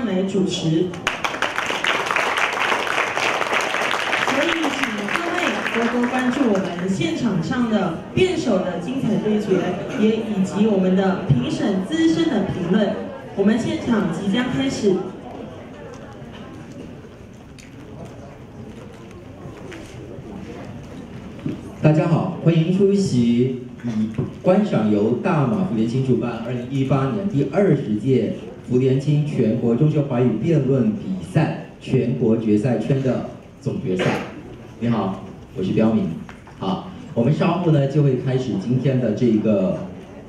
来主持。所以请各位多多关注我们现场上的辩手的精彩对决，也以及我们的评审资深的评论。我们现场即将开始。 大家好，欢迎出席观赏由大马福联青主办2018年第20届福联青全国中学华语辩论比赛全国决赛圈的总决赛。你好，我是彪明。好，我们稍后呢就会开始今天的这个。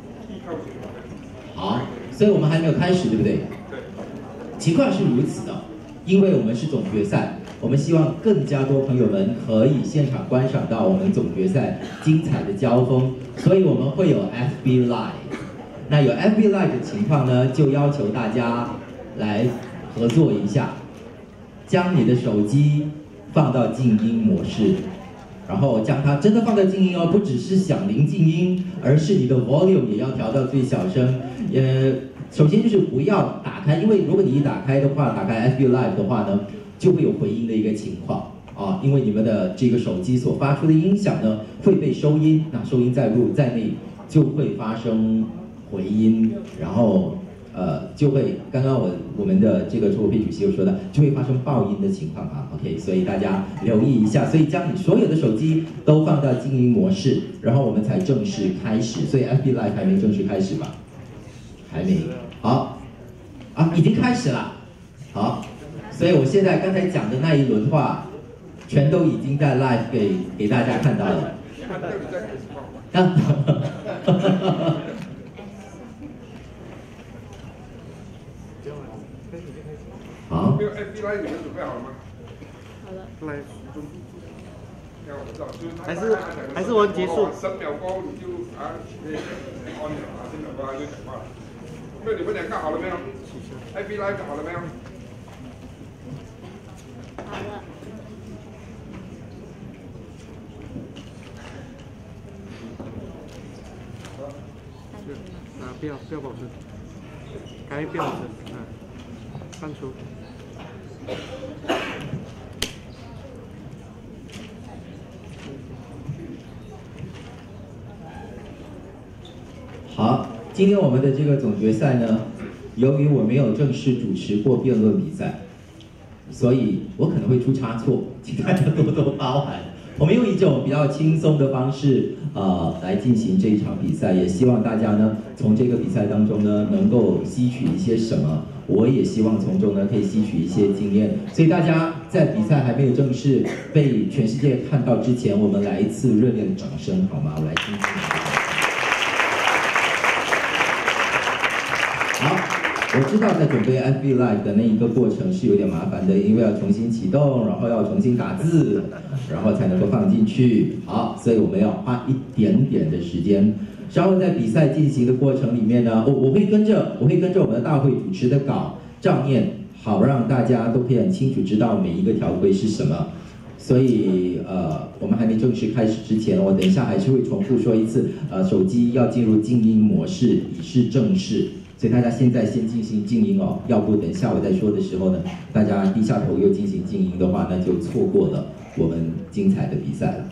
好，所以我们还没有开始，对不对？对。情况是如此的，因为我们是总决赛。 我们希望更加多朋友们可以现场观赏到我们总决赛精彩的交锋，所以我们会有 FB Live。那有 FB Live 的情况呢，就要求大家来合作一下，将你的手机放到静音模式，然后将它真的放在静音哦，不只是响铃静音，而是你的 volume 也要调到最小声。首先就是不要打开，因为如果你一打开的话，打开 FB Live 的话呢。 就会有回音的一个情况啊，因为你们的这个手机所发出的音响呢会被收音，那收音在入在内就会发生回音，然后就会刚刚我们的这个卓国佩主席有说的，就会发生爆音的情况啊。OK， 所以大家留意一下，所以将你所有的手机都放到静音模式，然后我们才正式开始。所以 FB Live 还没正式开始吧？还没。好，啊，已经开始了。好。 所以我现在刚才讲的那一轮话，全都已经在 live 给大家看到了。好。 还是我结束。 10秒过后你就按钮啊，10秒过就讲话了。那你们两个好了没有 ？FB Live 好了没有？ 好了。 不要保持，该不要保持，放出。 好，今天我们的这个总决赛呢，由于我没有正式主持过辩论比赛。 所以我可能会出差错，请大家多多包涵。我们用一种比较轻松的方式，来进行这一场比赛，也希望大家呢，从这个比赛当中呢，能够吸取一些什么。我也希望从中呢，可以吸取一些经验。所以大家在比赛还没有正式被全世界看到之前，我们来一次热烈的掌声，好吗？我来听听。好。 我知道在准备 FB Live 的那一个过程是有点麻烦的，因为要重新启动，然后要重新打字，然后才能够放进去。好，所以我们要花一点点的时间。稍后在比赛进行的过程里面呢，我会跟着我们的大会主持的稿照念，好让大家都可以很清楚知道每一个条规是什么。所以我们还没正式开始之前，我等一下还是会重复说一次，手机要进入静音模式，以示正式。 所以大家现在先进行静音哦，要不等下我再说的时候呢，大家低下头又进行静音的话，那就错过了我们精彩的比赛了。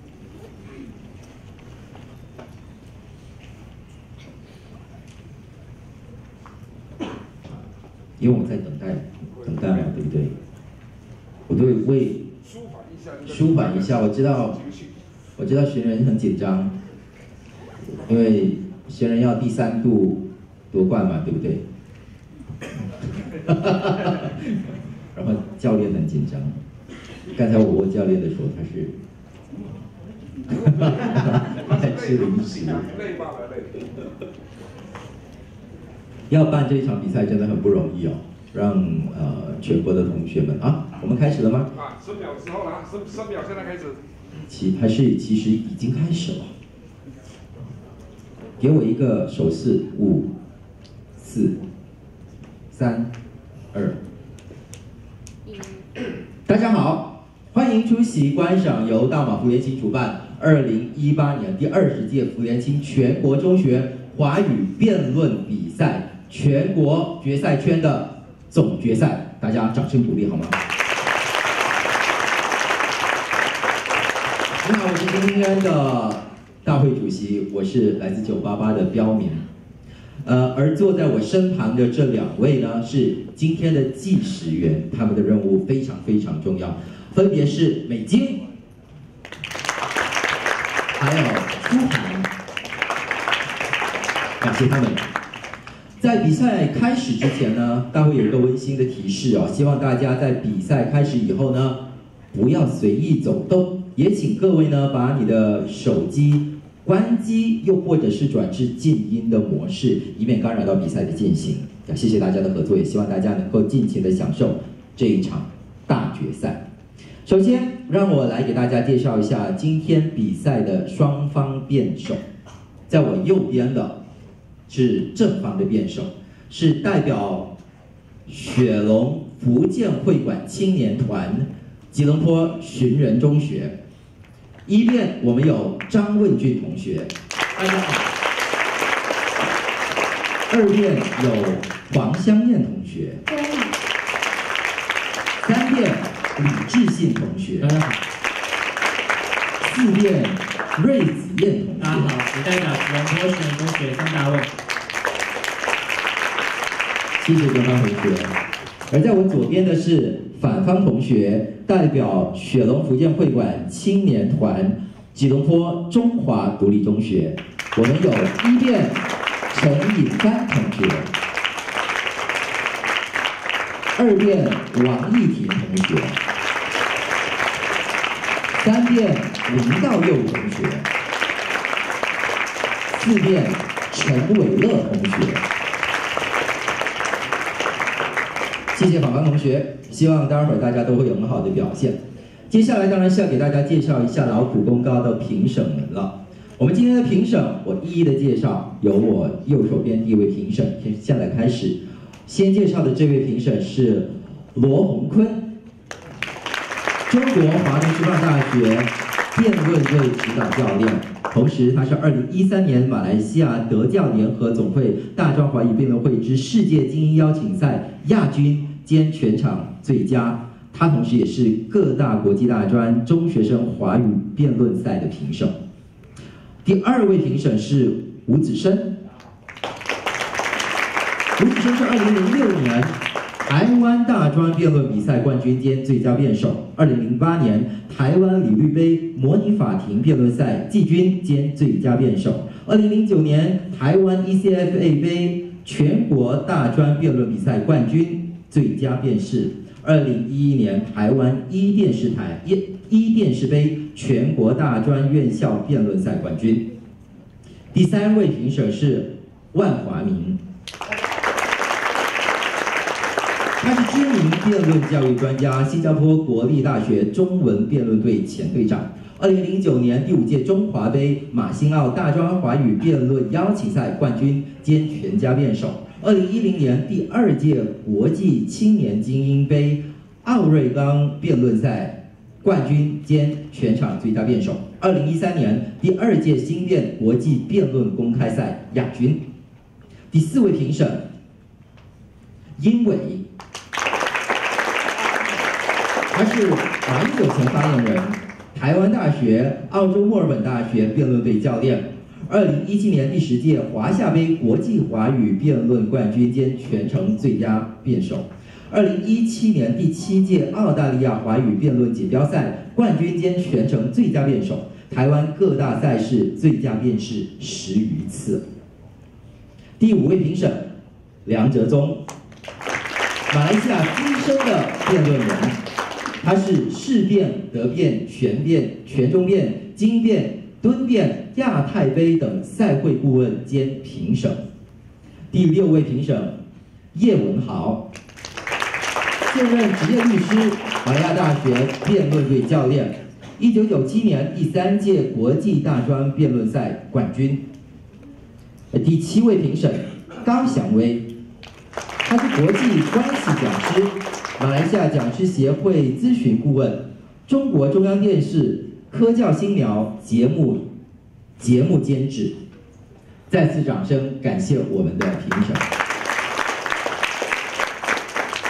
因为我在等待嘛，对不对？我都会为舒缓一下。我知道学人很紧张，因为学人要第3度。 夺冠嘛，对不对？然后教练很紧张。刚才我问教练的时候，他在吃零食。要办这一场比赛真的很不容易哦，让全国的同学们啊，我们开始了吗 ？10秒之后了，10秒现在开始。 其实已经开始了。给我一个手势，5、4、3、2。大家好，欢迎出席观赏由大马福联青主办2018年第20届福联青全国中学华语辩论比赛全国决赛圈的总决赛，大家掌声鼓励好吗？你好，我是今天的大会主席，我是来自988的标明。而坐在我身旁的这2位呢，是今天的计时员，他们的任务非常非常重要，分别是美金，还有朱涵，感谢他们。在比赛开始之前呢，大会有一个温馨的提示哦，希望大家在比赛开始以后呢，不要随意走动，也请各位呢把你的手机关机，又或者是转至静音的模式，以免干扰到比赛的进行。谢谢大家的合作，也希望大家能够尽情的享受这一场大决赛。首先，让我来给大家介绍一下今天比赛的双方辩手。在我右边的是正方的辩手，是代表雪龙福建会馆青年团吉隆坡寻人中学。一辩我们有张问俊同学，大家好。二辩有黄香燕同学，三辩李志信同学，大家好。四辩瑞子燕同学， 大家好，我代表吉隆坡寻人中学张大卫。 谢谢正方同学。而在我左边的是反方同学，代表雪龙福建会馆青年团吉隆坡中华独立中学。我们有一辩陈颖帆同学，二辩王艺婷同学，三辩林道佑同学，四辩陈伟乐同学。谢谢反方同学，希望待会儿大家都会有很好的表现。接下来当然是要给大家介绍一下劳苦功高的评审们了。我们今天的评审，我一一的介绍，由我右手边第一位评审，现在开始。先介绍的这位评审是罗洪坤，中国华人师范大学辩论队指导教练，同时他是2013年马来西亚德教联合总会大专华语辩论会之世界精英邀请赛亚军兼全场最佳。他同时也是各大国际大专中学生华语辩论赛的评审。第二位评审是吴子生，吴子生是2006年台湾大专辩论比赛冠军兼最佳辩手，2008年台湾理律杯模拟法庭辩论赛季军兼最佳辩手，2009年台湾 ECFA 杯全国大专辩论比赛冠军最佳辩士，2011年台湾一电视杯全国大专院校辩论赛冠军。第三位评审是万华明，他是知名辩论教育专家，新加坡国立大学中文辩论队前队长。2009年第5届中华杯马兴奥大专华语辩论邀请赛冠军兼全家辩手。2010年第2届国际青年精英杯奥瑞冈辩论赛冠军兼全场最佳辩手。2013年第2届新辩国际辩论公开赛亚军。第4位评审殷伟，他是马英九前发言人，台湾大学、澳洲墨尔本大学辩论队教练。2017年第10届华夏杯国际华语辩论冠军兼全程最佳辩手。2017年第7届澳大利亚华语辩论锦标赛冠军兼全程最佳辩手，台湾各大赛事最佳辩士10余次。第5位评审梁哲宗，马来西亚资深的辩论人，他是世辩、德辩、全辩、全中辩、精辩、敦辩、亚太杯等赛会顾问兼评审。第6位评审叶文豪，现任职业律师，马来亚大学辩论队教练，1997年第3届国际大专辩论赛冠军。第7位评审高祥威，他是国际关系讲师，马来西亚讲师协会咨询顾问，中国中央电视科教新苗节目监制。再次掌声感谢我们的评审。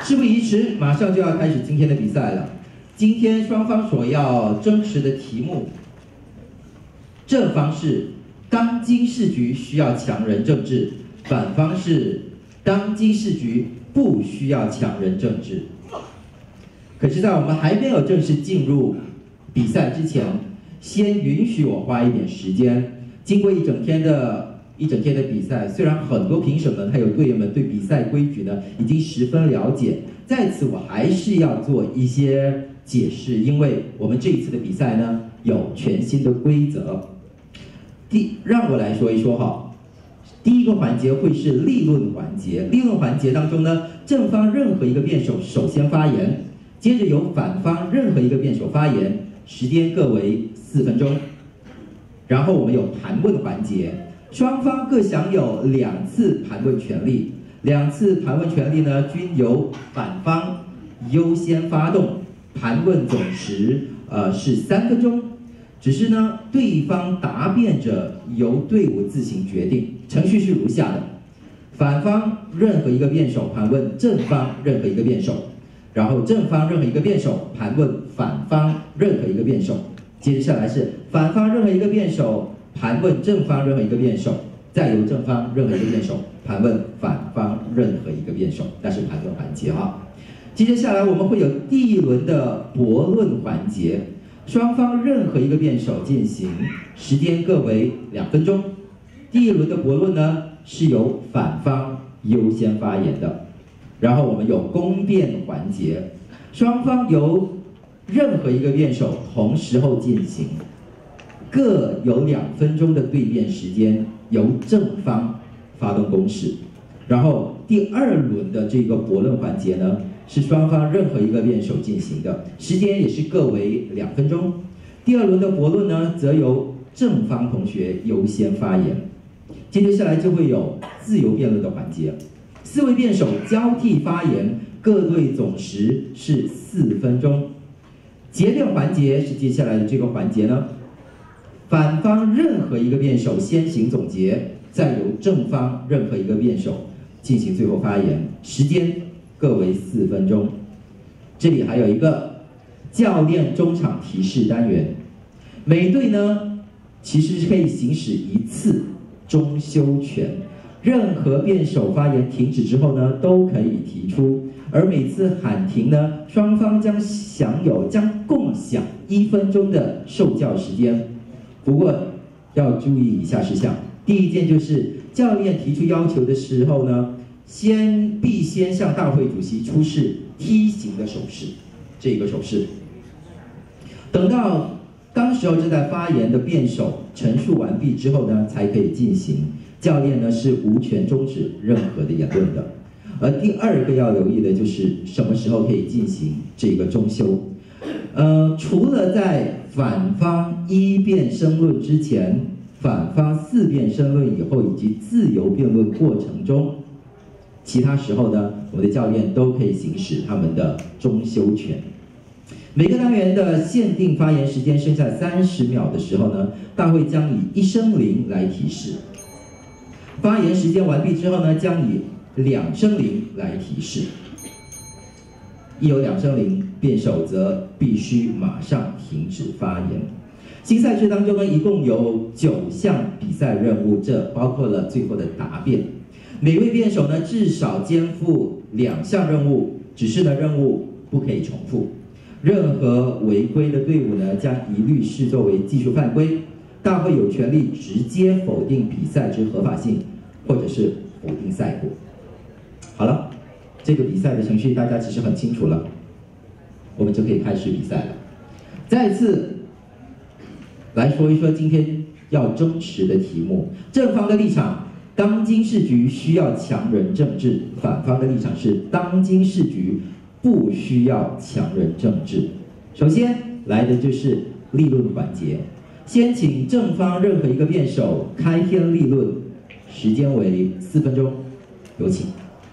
事不宜迟，马上就要开始今天的比赛了。今天双方所要争持的题目，正方是当今市局需要强人政治，反方是当今市局不需要强人政治。可是，在我们还没有正式进入比赛之前，先允许我花一点时间，经过一整天的比赛，虽然很多评审们还有队员们对比赛规矩呢已经十分了解，在此我还是要做一些解释，因为我们这一次的比赛呢有全新的规则。让我来说一说哈。第一个环节会是立论环节，立论环节当中呢，正方任何一个辩手首先发言，接着由反方任何一个辩手发言，时间各为4分钟。然后我们有盘问环节，双方各享有2次盘问权利，2次盘问权利呢均由反方优先发动，盘问总时是3分钟。只是呢，对方答辩者由队伍自行决定。程序是如下的：反方任何一个辩手盘问正方任何一个辩手，然后正方任何一个辩手盘问反方任何一个辩手，接着下来是反方任何一个辩手盘问正方任何一个辩手，再由正方任何一个辩手盘问反方任何一个辩手，那是盘问环节哈。接着下来我们会有第一轮的驳论环节。双方任何一个辩手进行，时间各为2分钟。第一轮的驳论呢是由反方优先发言的，然后我们有公辩环节，双方由任何一个辩手同时候进行，各有2分钟的对辩时间，由正方发动攻势。然后第2轮的这个驳论环节呢，是双方任何一个辩手进行的，时间也是各为2分钟。第2轮的驳论呢，则由正方同学优先发言。接着下来就会有自由辩论的环节，4位辩手交替发言，各队总时是4分钟。结辩环节是接下来的这个环节呢，反方任何一个辩手先行总结，再由正方任何一个辩手进行最后发言，时间各为4分钟。这里还有一个教练中场提示单元，每队呢其实是可以行使1次中休权，任何辩手发言停止之后呢，都可以提出，而每次喊停呢，双方将共享1分钟的受教时间。不过要注意以下事项，第一件就是教练提出要求的时候呢，必先向大会主席出示梯形的手势，这个手势。等到当时候正在发言的辩手陈述完毕之后呢，才可以进行。教练呢是无权终止任何的言论的。而第2个要留意的就是什么时候可以进行这个中休。除了在反方1辩申论之前、反方4辩申论以后以及自由辩论过程中，其他时候呢，我们的教练都可以行使他们的中休权。每个单元的限定发言时间剩下30秒的时候呢，大会将以1声铃来提示。发言时间完毕之后呢，将以2声铃来提示。一有2声铃，辩手则必须马上停止发言。新赛制当中呢，一共有9项比赛任务，这包括了最后的答辩。每位辩手呢，至少肩负2项任务，只是呢，任务不可以重复。任何违规的队伍呢，将一律视作为技术犯规。大会有权利直接否定比赛之合法性，或者是否定赛果。好了，这个比赛的程序大家其实很清楚了，我们就可以开始比赛了。再次来说一说今天要争持的题目，正方的立场，当今市局需要强人政治；反方的立场是当今市局不需要强人政治。首先来的就是立论环节，先请正方任何一个辩手开篇立论，时间为4分钟，有请。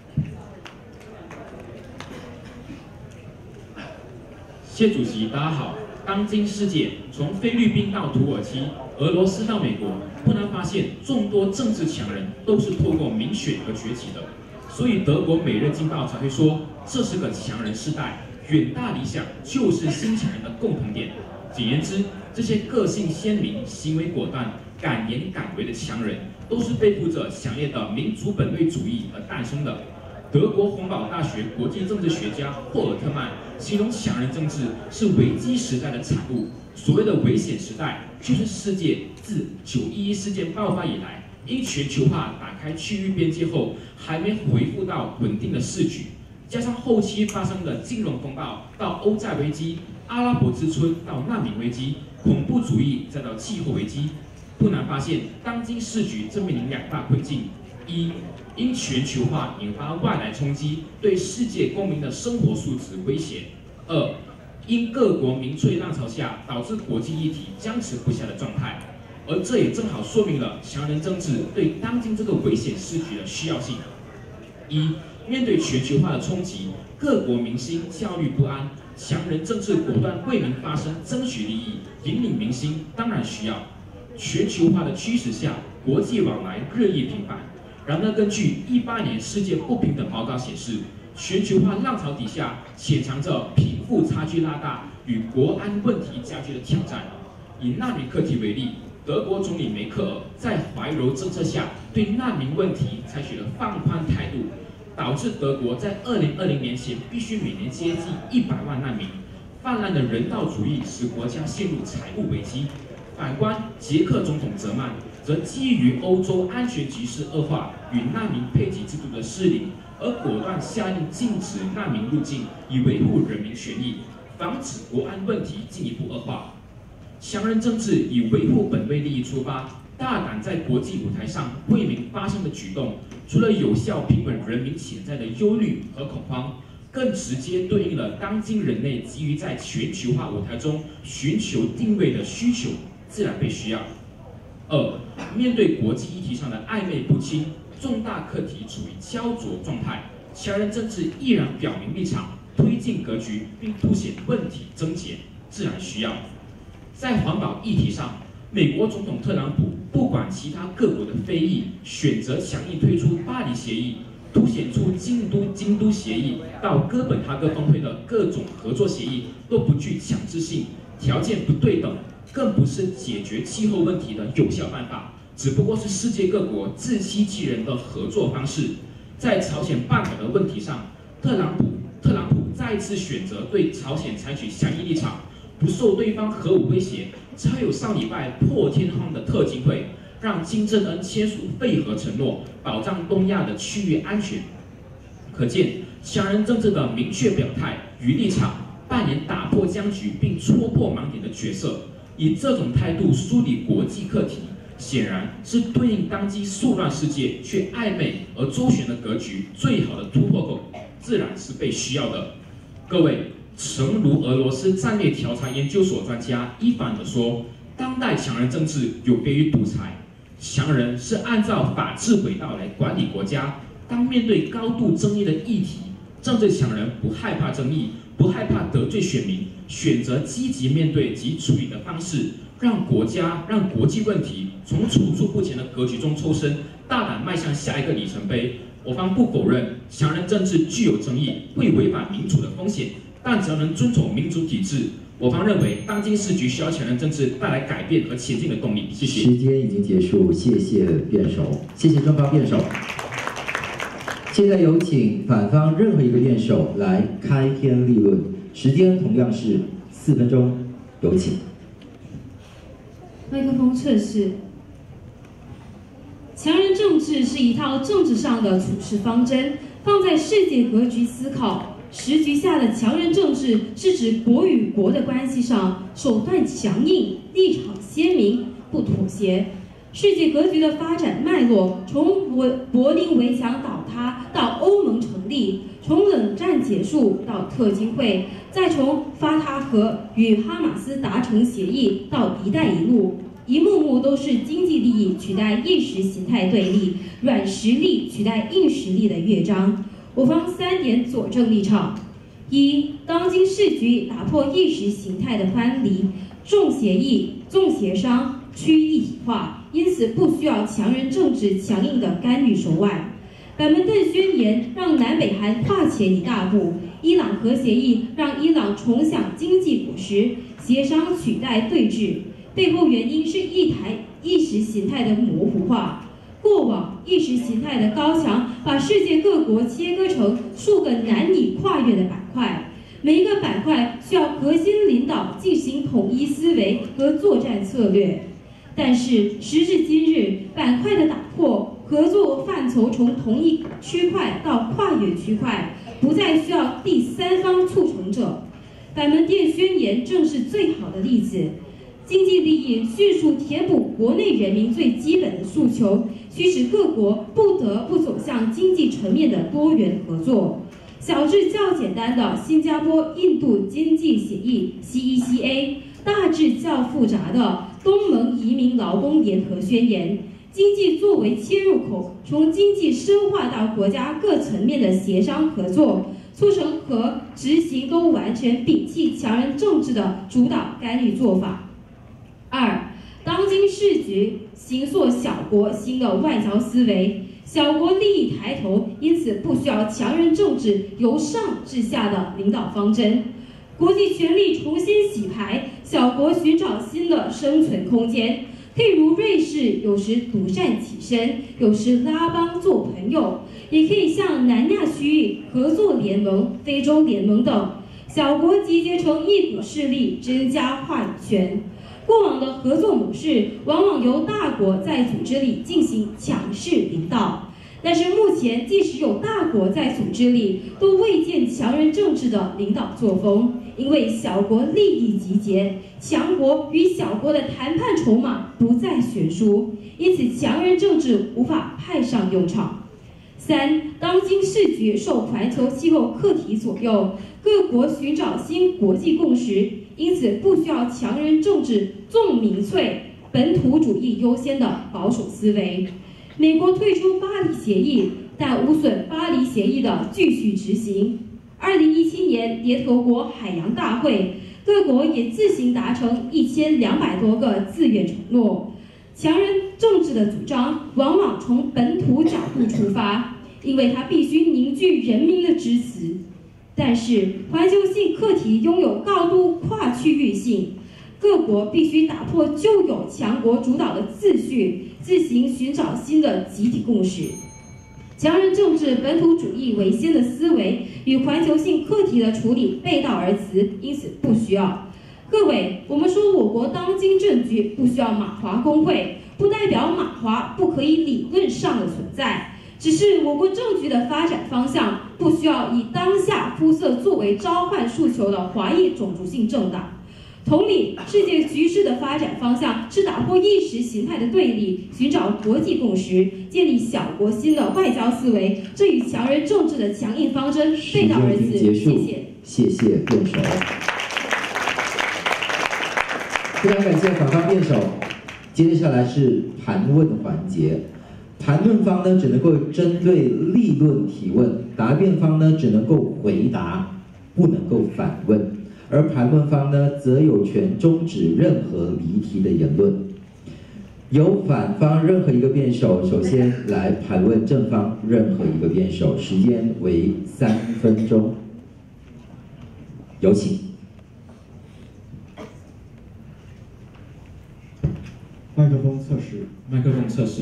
谢主席，大家好。当今世界，从菲律宾到土耳其、俄罗斯到美国，不难发现，众多政治强人都是透过民选而崛起的。 所以德国《每日经报》才会说，这是个强人世代，远大理想就是新强人的共同点。简言之，这些个性鲜明、行为果断、敢言敢为的强人，都是背负着强烈的民族本位主义而诞生的。德国洪堡大学国际政治学家霍尔特曼形容强人政治是危机时代的产物。所谓的危险时代，就是世界自911事件爆发以来，因全球化打开区域边界后，还没恢复到稳定的市局，加上后期发生的金融风暴到欧债危机、阿拉伯之春到难民危机、恐怖主义再到气候危机，不难发现，当今市局正面临2大困境：一，因全球化引发外来冲击，对世界公民的生活素质威胁；二，因各国民粹浪潮下，导致国际议题僵持不下的状态。而这也正好说明了强人政治对当今这个危险市局的需要性。一，面对全球化的冲击，各国民心焦虑不安，强人政治果断为民发声，争取利益，引领民心，当然需要。全球化的趋势下，国际往来日益频繁。然而，根据2018年世界不平等报告显示，全球化浪潮底下潜藏着贫富差距拉大与国安问题加剧的挑战。以难民课题为例，德国总理梅克尔在怀柔政策下，对难民问题采取了放宽态度，导致德国在2020年前必须每年接济100万难民。泛滥的人道主义使国家陷入财务危机。反观捷克总统泽曼，则基于欧洲安全局势恶化与难民配给制度的失灵，而果断下令禁止难民入境，以维护人民权益，防止国安问题进一步恶化。强人政治以维护本位利益出发，大胆在国际舞台上为民发声的举动，除了有效平稳人民潜在的忧虑和恐慌，更直接对应了当今人类急于在全球化舞台中寻求定位的需求，自然被需要。二，面对国际议题上的暧昧不清，重大课题处于焦灼状态，强人政治毅然表明立场，推进格局，并凸显问题症结，自然需要。在环保议题上，美国总统特朗普不管其他各国的非议，选择强硬推出巴黎协议，凸显出京都协议到哥本哈根峰会的各种合作协议都不具强制性，条件不对等，更不是解决气候问题的有效办法，只不过是世界各国自欺欺人的合作方式。在朝鲜半岛的问题上，特朗普再次选择对朝鲜采取强硬立场，不受对方核武威胁，才有上礼拜破天荒的特金会，让金正恩签署废核承诺，保障东亚的区域安全。可见，强人政治的明确表态与立场，扮演打破僵局并戳破盲点的角色。以这种态度梳理国际课题，显然是对应当今速乱世界却暧昧而周旋的格局最好的突破口，自然是被需要的。各位，诚如俄罗斯战略调查研究所专家伊凡尔说，当代强人政治有别于独裁，强人是按照法治轨道来管理国家。当面对高度争议的议题，政治强人不害怕争议，不害怕得罪选民，选择积极面对及处理的方式，让国家、让国际问题从处处不前的格局中抽身，大胆迈向下一个里程碑。我方不否认强人政治具有争议，会违反民主的风险，但只要能遵从民主体制，我方认为当今世局需要强人政治带来改变和前进的动力。谢谢。 时间已经结束，谢谢辩手，谢谢双方辩手。现在有请反方任何一个辩手来开篇立论，时间同样是4分钟，有请。 麦克风测试。强人政治是一套政治上的处事方针，放在世界格局思考，时局下的强人政治是指国与国的关系上手段强硬，立场鲜明，不妥协。世界格局的发展脉络，从柏林围墙倒塌到欧盟成立，从冷战结束到特金会，再从法塔赫与哈马斯达成协议到一带一路，一幕幕都是经济利益取代意识形态对立，软实力取代硬实力的乐章。我方3点佐证立场：一，当今世局打破意识形态的藩篱，重协议、重协商，趋一体化，因此不需要强人政治强硬的干预手腕。 板门店宣言让南北韩跨前一大步，伊朗核协议让伊朗重享经济果实，协商取代对峙，背后原因是意识形态的模糊化。过往意识形态的高墙把世界各国切割成数个难以跨越的板块，每一个板块需要核心领导进行统一思维和作战策略。但是时至今日，板块的打破，合作范畴从同一区块到跨越区块，不再需要第三方促成者。板门店宣言正是最好的例子。经济利益迅速填补国内人民最基本的诉求，驱使各国不得不走向经济层面的多元合作。小至较简单的新加坡印度经济协议 （CECA）， 大至较复杂的东盟移民劳工联合宣言。经济作为切入口，从经济深化到国家各层面的协商合作，促成和执行都完全摒弃强人政治的主导干预做法。二，当今世局形塑小国新的外交思维，小国利益抬头，因此不需要强人政治由上至下的领导方针。国际权力重新洗牌，小国寻找新的生存空间，可以如瑞士有时独善其身，有时拉帮做朋友，也可以像南亚区域合作联盟、非洲联盟等，小国集结成一股势力，增加话语权。过往的合作模式往往由大国在组织里进行强势领导，但是目前即使有大国在组织里，都未见强人政治的领导作风，因为小国利益集结，强国与小国的谈判筹码不再悬殊，因此强人政治无法派上用场。三，当今世局受环球气候课题左右，各国寻找新国际共识，因此不需要强人政治重民粹、本土主义优先的保守思维。美国退出巴黎协议，但无损巴黎协议的继续执行。2017年联合国海洋大会，各国也自行达成1200多个自愿承诺。强人政治的主张往往从本土角度出发，因为它必须凝聚人民的支持。但是环球性课题拥有高度跨区域性，各国必须打破旧有强国主导的秩序，自行寻找新的集体共识。强人政治、本土主义为先的思维与环球性课题的处理背道而驰，因此不需要。各位，我们说我国当今政局不需要马华工会，不代表马华不可以理论上的存在，只是我国政局的发展方向不需要以当下肤色作为召唤诉求的华裔种族性政党。同理，世界局势的发展方向是打破意识形态的对立，寻找国际共识，建立小国新的外交思维，这与强人政治的强硬方针背道而驰。 谢谢辩手。非常感谢法方辩手。接下来是盘问环节，盘论方呢只能够针对立论提问，答辩方呢只能够回答，不能够反问。而盘问方呢，则有权终止任何离题的言论。由反方任何一个辩手首先来盘问正方任何一个辩手，时间为3分钟。有请。 麦克风测试。 麦克风测试。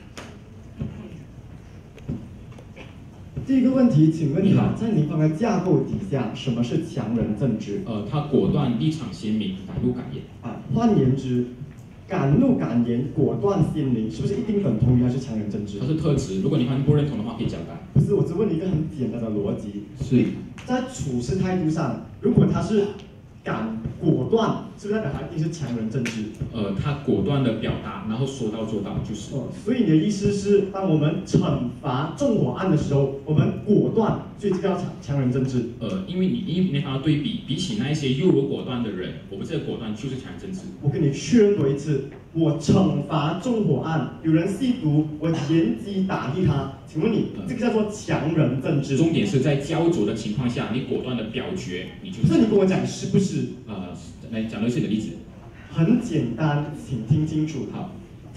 第一个问题，请问在您方的架构底下，什么是强人政治？ 他果断、立场鲜明、敢怒敢言。 换言之，敢怒敢言、果断鲜明，是不是一定等同于它是强人政治？ 它是特质，如果你还不认同的话，可以交代。 不是，我只问你一个很简单的逻辑。 是。 在处事态度上，如果他是敢果断，是不是代表他一定是强人政治？ 他果断的表达，然后说到做到，就是。 所以你的意思是，当我们惩罚纵火案的时候，我们果断，所以这叫强人政治。 因为你没法对比，比起那一些优柔果断的人，我们这个果断就是强人政治。 我跟你确认过一次，我惩罚纵火案，有人吸毒，我严击打击他。请问你，这个叫做强人政治？ 重点是在焦灼的情况下，你果断的表决，你就是。 那你跟我讲是不是？ 来讲类似的例子。 很简单，请听清楚。 好。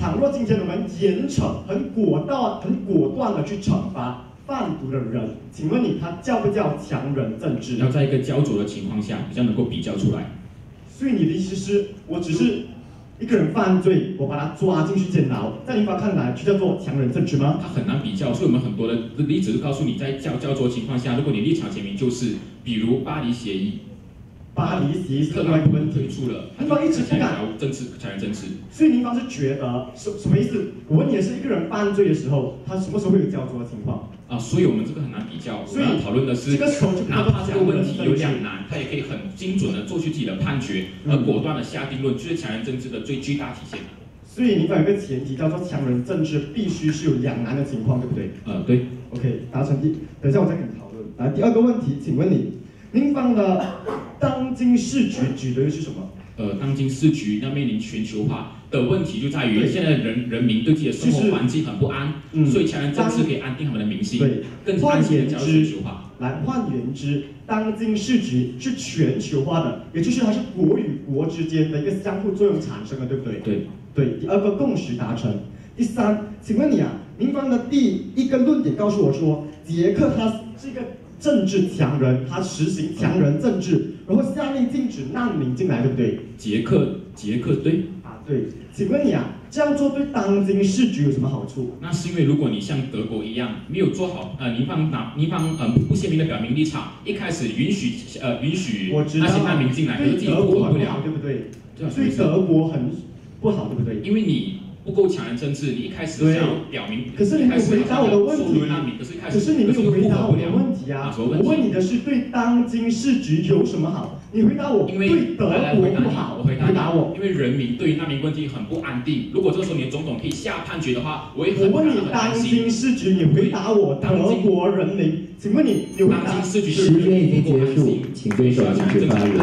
倘若今天我们严惩，很果断的去惩罚贩毒的人，请问你他叫不叫强人政治？ 要在一个焦灼的情况下，比较能够比较出来。 所以你的意思是，我只是一个人犯罪，我把他抓进去监牢，在您看来就叫做强人政治吗？ 它很难比较，所以我们很多的例子都告诉你，在焦灼情况下，如果你立场鲜明，就是比如巴黎协议。 巴黎协议是特另外一个问题推出了， 您方一直不敢聊强人政治。 所以您方是觉得什么意思？我问你的是，一个人犯罪的时候，他什么时候会有焦灼的情况？ 啊，所以我们这个很难比较。 所以我们要讨论的是， 这个时候就哪怕这个问题有两难，他也可以很精准的做出自己的判决，而果断的下定论，就是强人政治的最巨大体现。 所以您方有一个前提叫做强人政治必须是有两难的情况，对不对？ 对。 OK， 达成第，等一下我再跟你讨论。来，第二个问题，请问您方的当今市局举的是什么？ 当今市局要面临全球化的问题，就在于现在人民对自己的生活环境很不安，所以强人政治可以安定他们的民心， 对， 更安心的加入全球化。 换言之，当今市局是全球化的，也就是它是国与国之间的一个相互作用产生的，对不对？对。第二个共识达成。第三，请问你啊，您方的第一个论点告诉我说，捷克他是一个政治强人，他实行强人政治，然后下令禁止难民进来，对不对？ 捷克对。 对，请问你啊，这样做对当今市局有什么好处？ 那是因为如果你像德国一样没有做好，您方不鲜明的表明立场，一开始允许那些难民进来， 对德国很不好， 对不对？所以德国很不好，对不对？ 因为你不够强人政治，你一开始想要表明， 可是你没有回答我的问题，可是你没有回答我的问题啊！我问你的是对当今市局有什么好？你回答我，对德国不好。 我回答我，因为人民对于难民问题很不安定。如果这个时候你的总统可以下判决的话，我问你当今市局，你回答我德国人民，请问你回答？ 时间已经结束，请对手继续发言。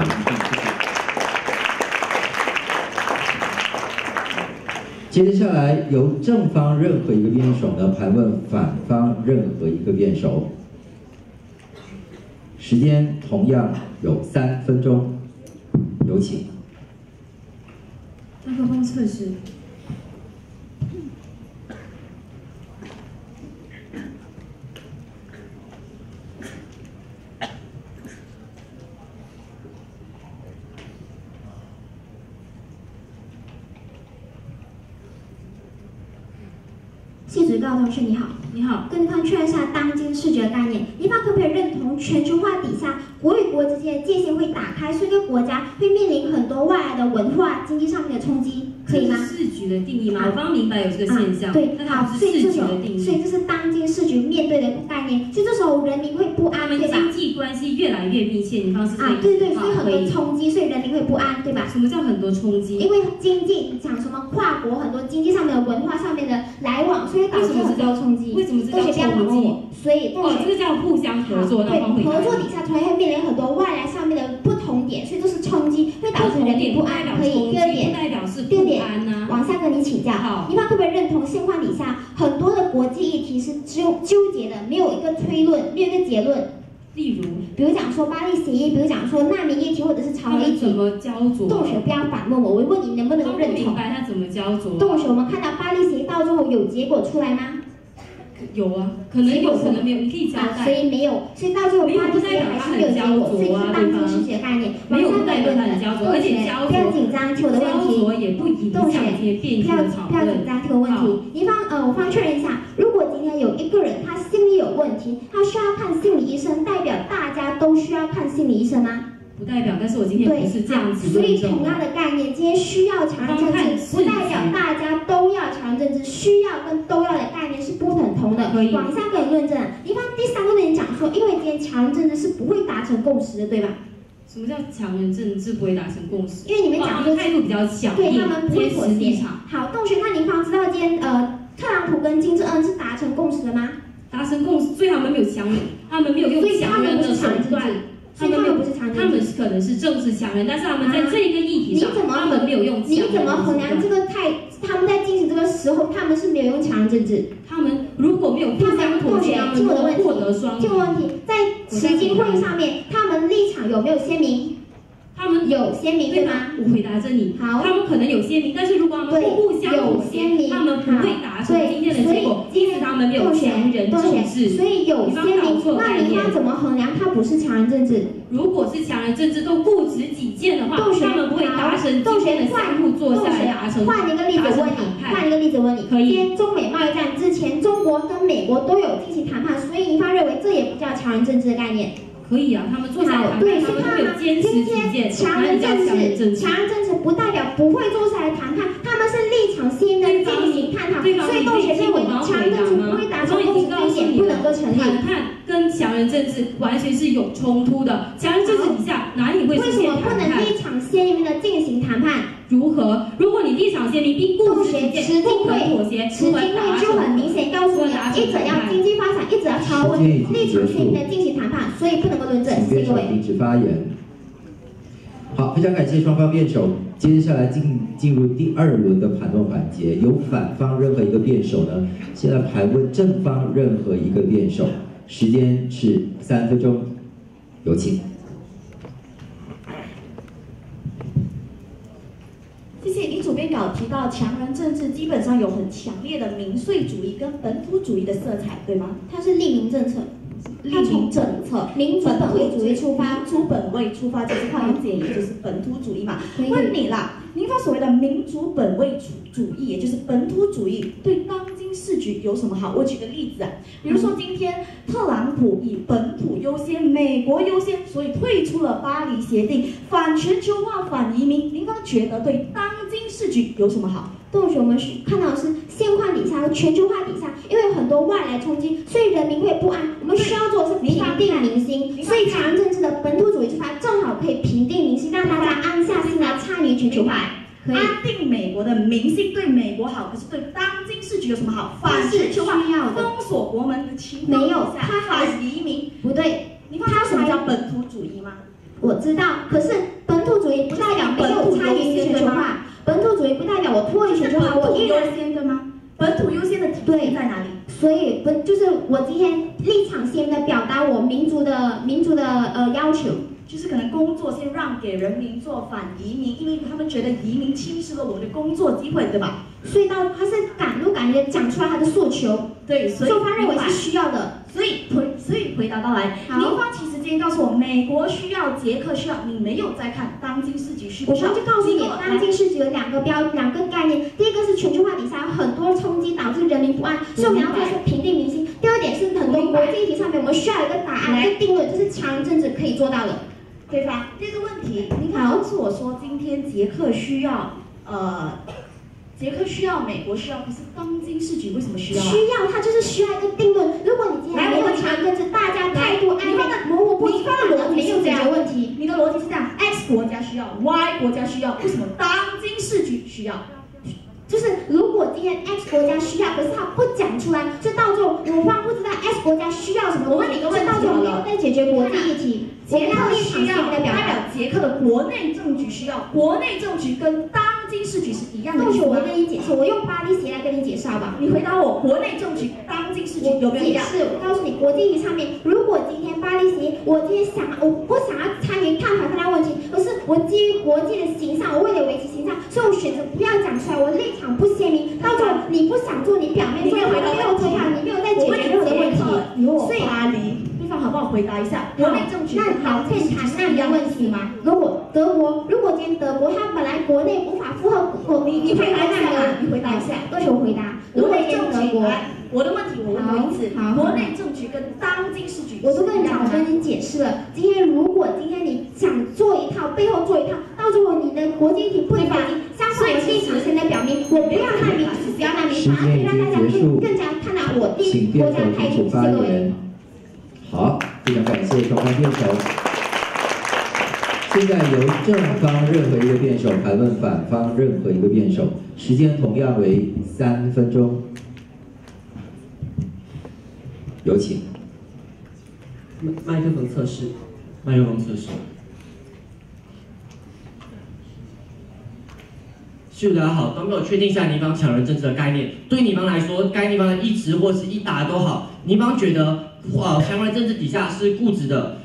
接下来由正方任何一个辩手呢盘问反方任何一个辩手，时间同样有3分钟，有请。 麦克风测试。 谢主高同学你好， 你好， 跟您方确认一下当今视觉概念，您方可不可以认同全球化底下国与国之间的界限会打开，所以一个国家会面临很多外来的文化、经济上面的冲击，可以吗？ 这是市局的定义吗？我刚明白有这个现象， 对，好，所以这是当今市局面对的概念，所以这时候人民会不安，对吧？ 经济关系越来越密切，你方是对，所以很多冲击，所以人民会不安，对吧？ 什么叫很多冲击？ 因为经济讲什么跨国很多经济上面的文化上面的来往，所以导致很多冲击。 为什么这叫冲击？ 所以这个叫互相合作， 对，合作底下突然会面临很多外来上面的不同点，所以这是冲击，会导致人民不安。可以，第二点，第二点，往下跟你请教，你方可不可以认同现况底下很多的国际议题是纠结的，没有一个推论，没有一个结论？ 例如， 比如讲说巴黎协议，比如讲说难民议题，或者是朝核议题， 怎么焦灼？ 洞学不要反问我，我问你能不能认同？ 明白他怎么焦灼？ 洞学，我们看到巴黎协议到最后有结果出来吗？ 有啊，可能有，可能没有，你可以交代。 所以没有，所以到最后巴黎协议还是没有结果，所以是当今视觉概念。 没有代表他很焦灼，而且焦灼不要紧张，听我的问题。 焦灼也不影响辩论的讨论。 不要紧张，听我问题。您方我方确认一下，如果今天有一个人他心理有问题，他需要看心理医生，代表大家都需要看心理医生吗？ 不代表，但是我今天不是这样子。 所以同样的概念，今天需要强人政治，不代表大家都要强人政治，需要跟都要的概念是不等同的。往下跟你论证，您方第3个论点讲说，因为今天强人政治是不会达成共识的，对吧？ 什么叫强人政治不会达成共识？ 因为你们讲说态度比较强硬， 对他们不会妥协。 立场。 好，洞穴，那您方知道今天特朗普跟金正恩是达成共识的吗？ 达成共识，所以他们没有强人，他们没有用强人的手段。他们没有，他们可能是政治强人，但是他们在这个议题上，他们没有用强人。 你怎么衡量这个他们在进行这个时候，他们是没有用强人政治？ 他们如果没有互相妥协，他们获得双赢。 这个问题，在慈济会上面，他们立场有没有鲜明？ 他们有鲜明对吗？ 我回答着你。 好， 他们可能有鲜明，但是如果他们互相妥协，他们不会达成今天的结果，因此他们没有强人政治。 所以有鲜明，那你要怎么衡量它不是强人政治？ 如果是强人政治都固执己见的话，他们不会达成今天的相互坐下来达成。 换一个例子问你， 可以。 今天中美贸易战之前，中国跟美国都有进行谈判，所以您方认为这也不叫强人政治的概念？ 可以啊，他们坐下来谈判，他们会有坚持己见。 强人政治不代表不会坐下来谈判，他们是立场鲜明的进行探讨。所以窦学认为强人政治不会达成共识这一点不能够成立。 谈判跟强人政治完全是有冲突的，强人政治底下哪里会出现谈判？ 为什么不能立场鲜明的进行谈判？ 如何？如果你立场鲜明并固执己见，不可妥协， 池金会就很明显告诉你，一者要经济发展，一者要超问题，立场鲜明的进行谈判，所以不能够论证。 请辩手停止发言。好，非常感谢双方辩手。接下来进入第2轮的盘问环节，由反方任何一个辩手呢，现在盘问正方任何一个辩手，时间是3分钟，有请。 谢谢。你主编稿提到强人政治基本上有很强烈的民粹主义跟本土主义的色彩，对吗？ 它是利民政策。 利民政策， 民主本位主义出发， 民主本位出发，就是换言之，也就是本土主义嘛。问你啦，您方所谓的民主本位主义，也就是本土主义，对当今世局有什么好？我举个例子啊，比如说今天特朗普以本土优先、美国优先，所以退出了巴黎协定，反全球化、反移民，您方觉得对当今世局有什么好？ 窦学，我们看到的是现况底下和全球化底下，因为有很多外来冲击，所以人民会不安。我们需要做的是平定民心，所以强人政治的本土主义出发，正好可以平定民心，让大家安下心来参与全球化。 安定美国的民心对美国好，可是对当今世局有什么好？反全球化，封锁国门的情况没有，它反移民， 不对。 你看它什么叫本土主义吗？ 我知道，可是本土主义不代表没有参与全球化。本土主义不代表我脱离全球化，我依然优先的吗？本土优先的体现在哪里？ 所以就是我今天立场鲜明的表达我民族的要求， 就是可能工作先让给人民做反移民，因为他们觉得移民侵蚀了我们的工作机会，对吧？ 所以他是敢怒敢言讲出来他的诉求， 对，所以他认为是需要的， 所以回答到来，您方其实今天告诉我，美国需要，捷克需要，你没有在看当今世局需不需要？ 我就告诉你，当今世局有两个概念，第一个是全球化底下有很多冲击导致人民不安，所以我们要做的是平定民心。第二点是很多国际议题上面，我们需要一个答案，一个定论，这是强人政治可以做到的， 对吧？第二个问题，您告诉我说，今天捷克需要，美国需要，可是当今世局为什么需要？ 需要，它就是需要一个定论。如果你今天没有强人政治，大家态度暧昧、模糊不清，没有解决问题。 你的逻辑是这样 ：X 国家需要 ，Y 国家需要，为什么当今世局需要？ 就是如果今天 X 国家需要，可是他不讲出来，就到最后我方不知道 X 国家需要什么。 我问你一个问题到最后没有在解决国际议题。 捷克需要代表捷克的国内政局需要，国内政局跟当今世局是一样的。 但是我跟你解释，我用巴黎协来跟你解释好吧？ 你回答我，国内政局、当今世局有没有一样？ 解释，我告诉你，国际议题上面，如果今天巴黎协，我不想要参与探讨它问题，而是我基于国际的形象，我为了维持形象，所以我选择不要讲出来，我立场不鲜明。到最后你不想做，你表面做，你没有投票，你没有在解决任何问题， 所以巴黎。对方好不好回答一下？国内政局那好，可以谈那一样问题吗？如果今天德国它本来国内无法负荷， 你回答一下，你回答一下， 都求回答。 国内政局，我的问题我问过一次，国内政局跟当今世局， 我都跟你解释了。今天你想做一套，背后做一套，到最后你的国际议题不能反映，相反我立场现在表明，我不要难民，就是不要难民，反而可以让大家更加看到我对国家的态度。谢各位。 好，非常感谢双方辩手。现在由正方任何一个辩手盘问反方任何一个辩手，时间同样为3分钟。有请。 麦克风测试。麦克风测试。大家好，刚刚我确定一下尼方强人政治的概念。对尼方来说，该尼方的一直或是一答都好。尼方觉得，强人政治底下是固执的，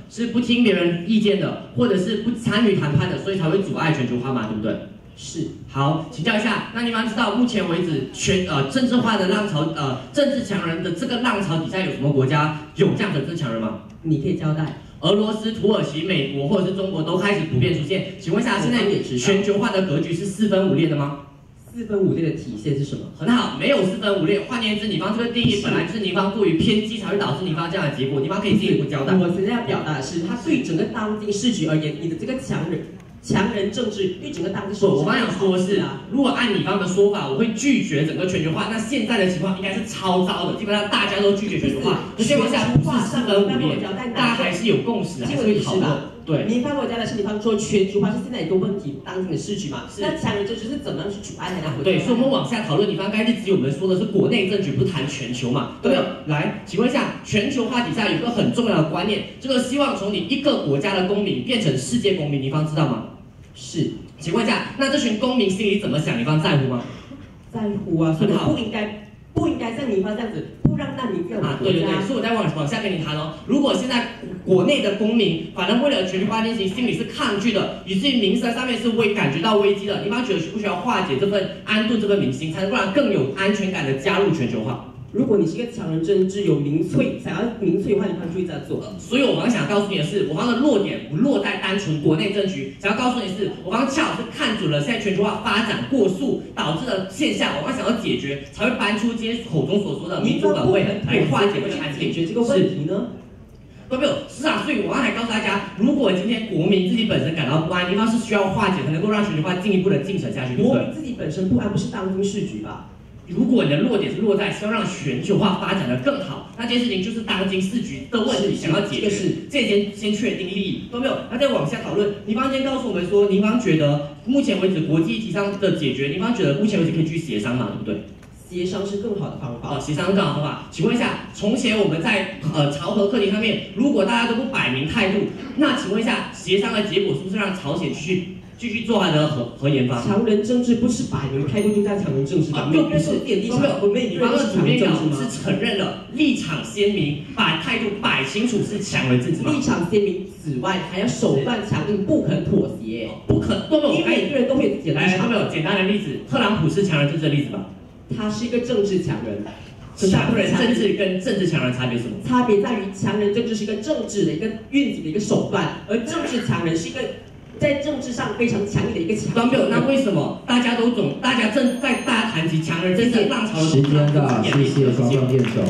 是不听别人意见的，或者是不参与谈判的，所以才会阻碍全球化嘛，对不对？是。好，请教一下，那你们知道目前为止政治化的浪潮，政治强人的这个浪潮底下有什么国家有这样的政治强人吗？你可以交代。俄罗斯、土耳其、美国或者是中国都开始普遍出现。请问一下，现在全球化的格局是4分5裂的吗？4分5裂的体现是什么？很好，没有4分5裂。换言之，你方这个定义本来就是你方过于偏激，才会导致你方这样的结果。你方可以进一步交代。 我现在要表达的是，它对整个当今世局而言，你的这个强人政治对整个当今世局。 我刚想说是，如果按你方的说法，我会拒绝整个全球化。那现在的情况应该是超糟的，基本上大家都拒绝全球化。全球化不是4分5裂，大家还是有共识，还是会讨论。对， 你方国家的是你方说全球化是现在一个问题，当今的世局嘛。那强人政治是怎么样去阻碍它？ 对，所以我们往下讨论，你方该日子我们说的是国内政局，不谈全球嘛，对不对？来，请问一下，全球化底下有一个很重要的观念，这个希望从你一个国家的公民变成世界公民，你方知道吗？是，请问一下，那这群公民心里怎么想？你方在乎吗？ 在乎啊，所以不应该像你方这样子，不让难民这样子。 对，所以我再往下跟你谈哦。如果现在国内的公民，反正为了全球化进行，心里是抗拒的，以至于民生上面是感觉到危机的，你方觉得需不需要化解这份安顿这份民心，才能让更有安全感的加入全球化？ 如果你是一个强人政治有民粹，想要民粹的话，你方就会这样做。 所以我方想告诉你的是，我方的弱点不落在单纯国内政局，想要告诉你的是，我方恰好是看准了现在全球化发展过速导致的现象，我方想要解决，才会搬出今天口中所说的民主本位来化解这个安定。 解决这个问题呢？ 都没有，是啊，所以我刚才告诉大家，如果今天国民自己本身感到不安，地方是需要化解，才能够让全球化进一步的进程下去，对不对？ 国民自己本身不安，不是当今世局吧？ 如果你的弱点是落在希望让全球化发展的更好，那这件事情就是当今世局的问题，想要解决，这先确定利益，都没有。那再往下讨论，倪方今天告诉我们说，倪方觉得目前为止国际议题上的解决，倪方觉得目前为止可以去协商嘛，对不对？ 协商是更好的方法。 协商是更好的方法。请问一下，从前我们在朝核课题上面，如果大家都不摆明态度，那请问一下，协商的结果是不是让朝鲜继续做它的核研发？ 强人政治不是摆明态度就在强人政治吧？ 就不是点立场，你方的主编稿是承认了立场鲜明，把态度摆清楚是强人政治吗？ 立场鲜明，此外还要手段强硬，不肯妥协， 不肯都没有。 因为每个人都会有自己的立场。 都没有简单的例子，特朗普是强人政治的例子吧？ 他是一个政治强人。 强人政治跟政治强人差别是什么？ 差别在于强人政治是一个政治的一个运行的一个手段，而政治强人是一个在政治上非常强硬的一个强人。 那为什么大家正在大家谈及强人政治浪潮的时间到，谢谢双方辩手。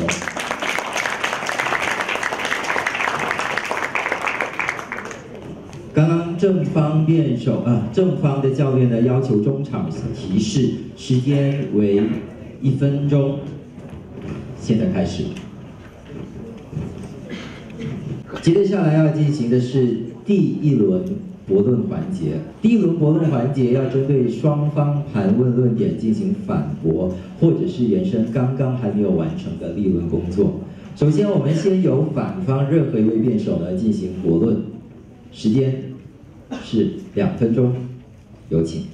刚刚正方的教练呢要求中场提示，时间为1分钟，现在开始。接下来要进行的是第一轮驳论环节。第一轮驳论环节要针对双方盘问论点进行反驳，或者是延伸刚刚还没有完成的立论工作。首先，我们先由反方任何一位辩手呢进行驳论，时间是2分钟，有请。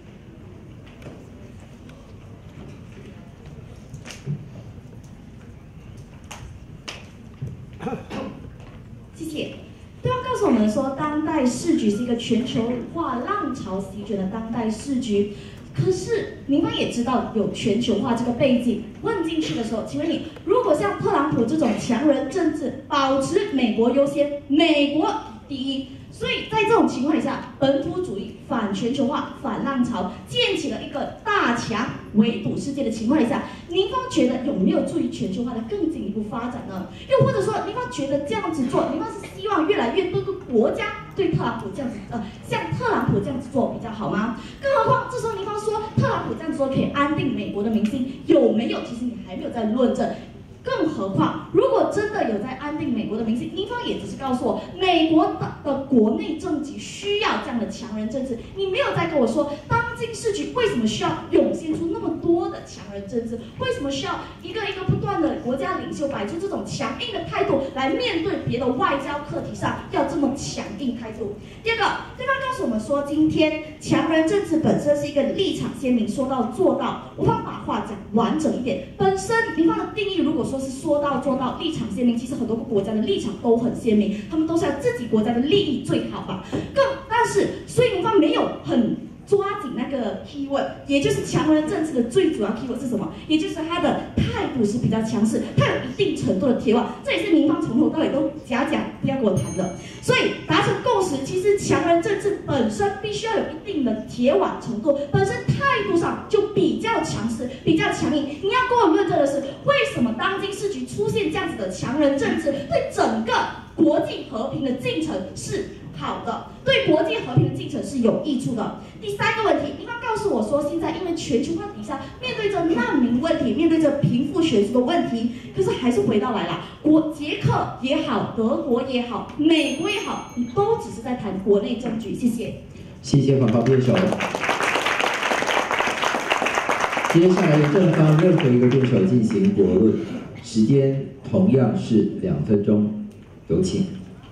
谢谢。对方告诉我们说，当代世局是一个全球化浪潮席卷的当代世局。可是您方也知道有全球化这个背景，问进去的时候，请问你，如果像特朗普这种强人政治，保持美国优先，美国第一，所以在这种情况底下，本土主义、反全球化、反浪潮，建起了一个大墙围堵世界的情况底下，您方觉得有没有助于全球化的更进一步发展呢？又或者说，您方觉得这样子做，您方是希望越来越多个国家对特朗普这样子，像特朗普这样子做比较好吗？更何况这时候您方说特朗普这样子做可以安定美国的民心，有没有？其实你还没有在论证。更何况，如果真的有在安定美国的民心，您方也只是告诉我，美国的国内政局需要这样的强人政治，你没有再跟我说，当今世局为什么需要涌现出那么多的强人政治？为什么需要一个一个不断的国家领袖摆出这种强硬的态度来面对别的外交课题上要这么强硬态度？第二个，对方告诉我们说，今天强人政治本身是一个立场鲜明，说到做到。我方把话讲完整一点，本身民方的定义，如果说是说到做到，立场鲜明，其实很多个国家的立场都很鲜明，他们都是要自己国家的利益最好吧。但是，所以民方没有很抓紧那个 keyword， 也就是强人政治的最主要 keyword 是什么？也就是他的态度是比较强势，他有一定程度的铁腕，这也是民方从头到尾都假讲不要给我谈的。所以达成共识，其实强人政治本身必须要有一定的铁腕程度，本身态度上就比较强势、比较强硬。你要跟我论证的是，为什么当今世局出现这样子的强人政治，对整个国际和平的进程是好的，对国际和平的进程是有益处的。第三个问题，民方告诉我说，现在因为全球化底下，面对着难民问题，面对着贫富悬殊的问题，可是还是回到来了，捷克也好，德国也好，美国也好，你都只是在谈国内政局。谢谢。 谢谢反方辩手。接下来由正方任何一个辩手进行驳论，时间同样是2分钟，有请。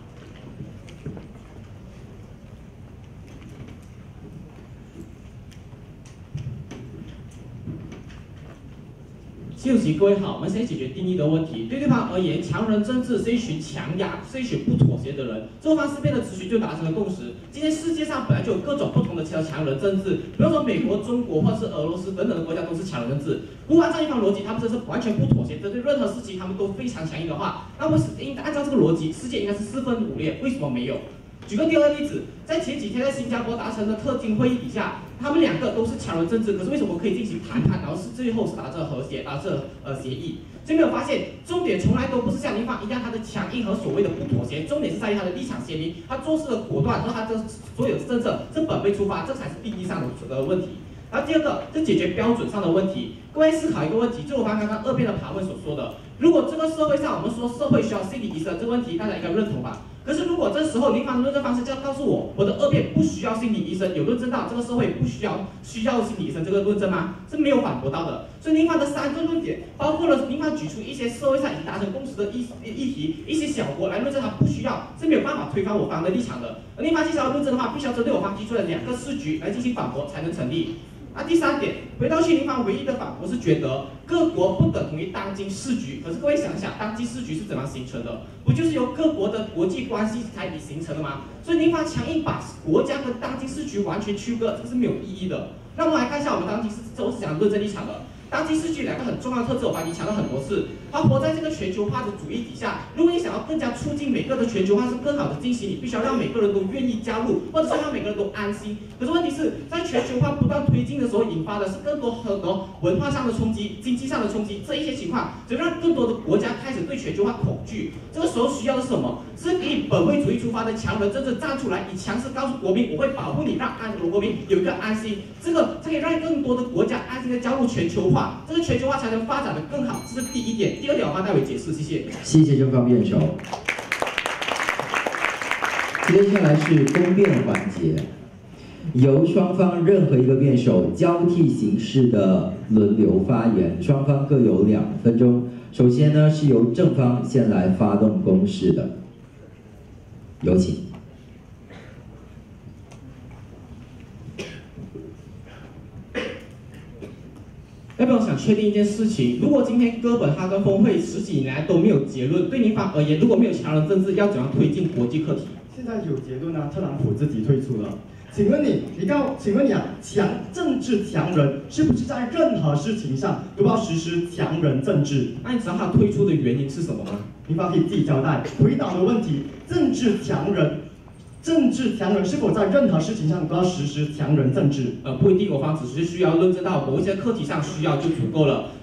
习主席，各位好，我们先解决定义的问题。对对方而言，强人政治是一群强压，是一群不妥协的人。这方四边的咨询就达成了共识。今天世界上本来就有各种不同的强人政治，比如说美国、中国或是俄罗斯等等的国家都是强人政治。如果按照一方逻辑，他们这是完全不妥协，针对任何事情他们都非常强硬的话，那么应该按照这个逻辑，世界应该是4分5裂。为什么没有？举个第二个例子，在前几天在新加坡达成的特金会议底下，他们2个都是强人政治，可是为什么可以进行谈判，然后是最后是达成协议？所以没有发现，重点从来都不是像林方一样他的强硬和所谓的不妥协，重点是在于他的立场鲜明，他做事的果断和他的所有的政策是本位出发，这才是定义上的问题。然后第二个是解决标准上的问题。各位思考一个问题，就我刚刚2辩的盘问所说的，如果这个社会上我们说社会需要心理医生这个问题，大家应该认同吧？可是如果这时候林方的论证方式就要告诉我，我的2辩不需要心理医生，有论证到这个社会不需要心理医生这个论证吗？是没有反驳到的。所以林方的3个论点，包括了林方举出一些社会上已经达成共识的议题，一些小国来论证他不需要，是没有办法推翻我方的立场的。而林方既然要论证的话，必须要针对我方提出的2个事局来进行反驳才能成立。那第3点，回到去林方唯一的反驳是觉得各国不等同于当今世局。可是各位想想，当今世局是怎么形成的？不就是由各国的国际关系才形成的吗？所以林方强硬把国家跟当今世局完全区隔，这个是没有意义的。那我们来看一下我们当今都是讲论证立场的。当今世局2个很重要的特质，我帮你强调很多次。它活在这个全球化的主义底下。如果你想要更加促进每个的全球化是更好的进行，你必须要让每个人都愿意加入，或者是让每个人都安心。可是问题是在全球化不断推进的时候，引发的是很多文化上的冲击、经济上的冲击，这一些情况，就让更多的国家开始对全球化恐惧。这个时候需要的是什么？是以本位主义出发的强人真正站出来，以强势告诉国民，我会保护你，让国民有一个安心。这个才可以让更多的国家安心的加入全球化，这个全球化才能发展的更好。这是第1点。第2点我帮代为解释，谢谢。 谢谢正方辩手。接下来是公辩环节，由双方任何一个辩手交替形式的轮流发言，双方各有2分钟。首先呢是由正方先来发动攻势的，有请。 要不要想确定一件事情？如果今天哥本哈根峰会10几年来都没有结论，对您方而言，如果没有强人政治，要怎样推进国际课题？ 现在有结论啊，特朗普自己退出了。请问你啊，政治强人是不是在任何事情上都要实施强人政治？ 那你知道他退出的原因是什么吗？ 您方可以自己交代。回答的问题，政治强人是否在任何事情上都要实施强人政治？ 不一定，我方只是需要论证到某一些课题上需要就足够了。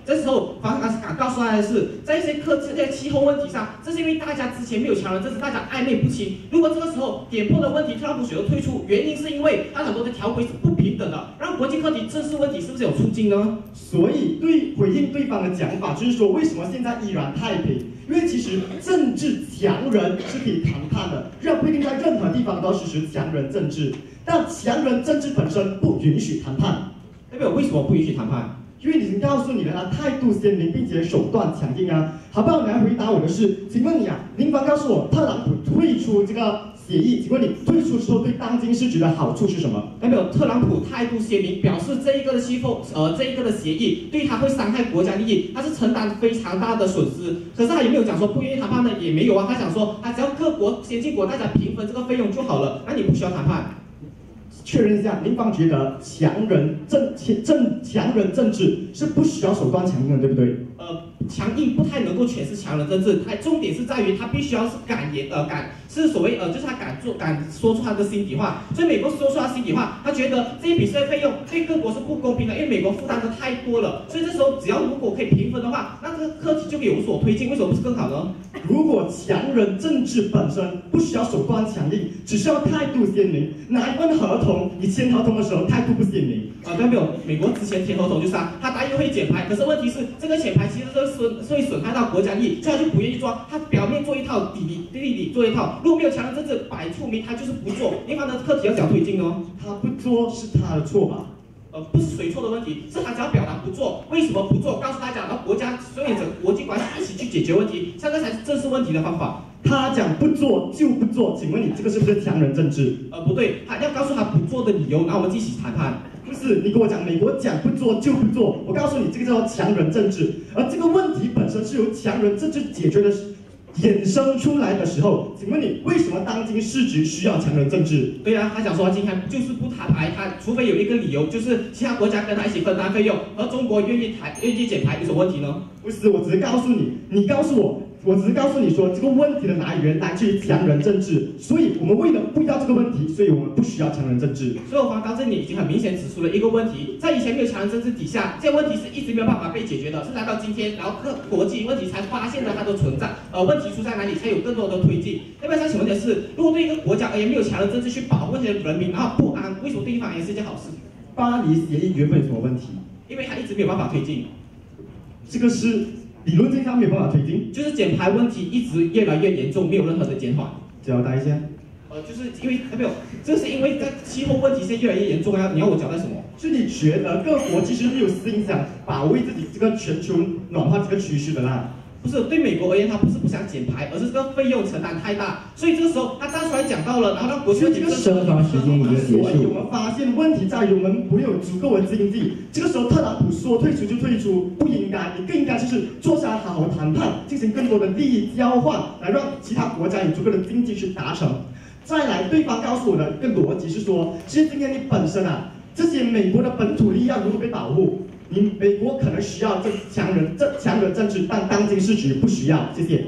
这时候法官敢告诉大家的是，在一些气候问题上，这是因为大家之前没有强人政治，大家暧昧不清。如果这个时候点破的问题，特朗普选择退出，原因是因为他很多的条规是不平等的，让国际课题正视问题是不是有促进呢？ 所以回应对方的讲法，就是说为什么现在依然太平？因为其实政治强人是可以谈判的，不一定在任何地方都要实施强人政治，但强人政治本身不允许谈判。 代表为什么不允许谈判？ 因为已经告诉你了，他态度鲜明，并且手段强硬啊。好不好？你来回答我的是，请问你啊，您方告诉我，特朗普退出这个协议，请问你退出之后对当今世局的好处是什么？ 代表特朗普态度鲜明，表示这一个的协议对他会伤害国家利益，他是承担非常大的损失。可是他有没有讲说不愿意谈判呢？也没有啊，他讲说他只要各国先进国大家平分这个费用就好了，那你不需要谈判。 确认一下，您方觉得强人政治是不需要手段强硬的，对不对？ 强硬不太能够诠释强人政治，重点是在于他必须要是是所谓就是他敢说出他的心底话。所以美国说出他心底话，他觉得这一笔税费用对各国是不公平的，因为美国负担的太多了。所以这时候如果可以平分的话，那这个课题就可以有所推进。为什么不是更好呢？ 如果强人政治本身不需要手段强硬，只需要态度鲜明，哪一份合同你签合同的时候态度不鲜明？ 代表美国之前签合同就是他答应会减排，可是问题是这个减排其实是会损害到国家利益，所以他就不愿意做。他表面做一套，底里做一套。如果没有强人政治摆出名，他就是不做。另外的课题要怎样推进呢？ 他不做是他的错吧？ 不是谁错的问题，是他只要表达不做，为什么不做？告诉大家，然后国家所有整个国际关系一起去解决问题，这个才是正视问题的方法。 他讲不做就不做，请问你这个是不是强人政治？ 不对，他要告诉他不做的理由，然后我们一起谈判。 不是，你跟我讲美国讲不做就不做，我告诉你这个叫做强人政治，而这个问题本身是由强人政治解决的衍生出来的时候，请问你为什么当今世局需要强人政治？ 对啊，他讲说今天就是不谈牌，他除非有一个理由，就是其他国家跟他一起分担费用，而中国愿意减排，有什么问题呢？ 不是，我只是告诉你，你告诉我。我只是告诉你说，这个问题的来源来自于强人政治，所以我们为了不要这个问题，所以我们不需要强人政治。 所以我到这里已经很明显指出了一个问题，在以前没有强人政治底下，这个问题是一直没有办法被解决的，是来到今天，然后国际问题才发现了它的存在，问题出在哪里，才有更多的推进。要不要想请问的是，如果对一个国家而言没有强人政治去保护这些人民，然后不安，为什么对一方而言是一件好事？ 巴黎协议原本有什么问题？ 因为它一直没有办法推进。 这个是。理论这一方没有办法推进， 就是减排问题一直越来越严重，没有任何的减缓。 交代一下。 就是因为没有，这是因为在气候问题现在越来越严重啊！你要我交代什么？ 就你觉得各国其实没有心想保卫自己这个全球暖化这个趋势的啦？ 不是，对美国而言，他不是不想减排，而是这个费用承担太大，所以这个时候他站出来讲到了，然后让国际这个升华时间已经结束。 所以我们发现问题在于我们没有足够的经济。这个时候特朗普说退出就退出，不应该，你更应该就是坐下来好好谈判，进行更多的利益交换，来让其他国家有足够的经济去达成。再来，对方告诉我的一个逻辑是说，其实今天你本身啊，这些美国的本土利益要如何被保护？你美国可能需要这强人政治，但当今世局不需要。谢谢。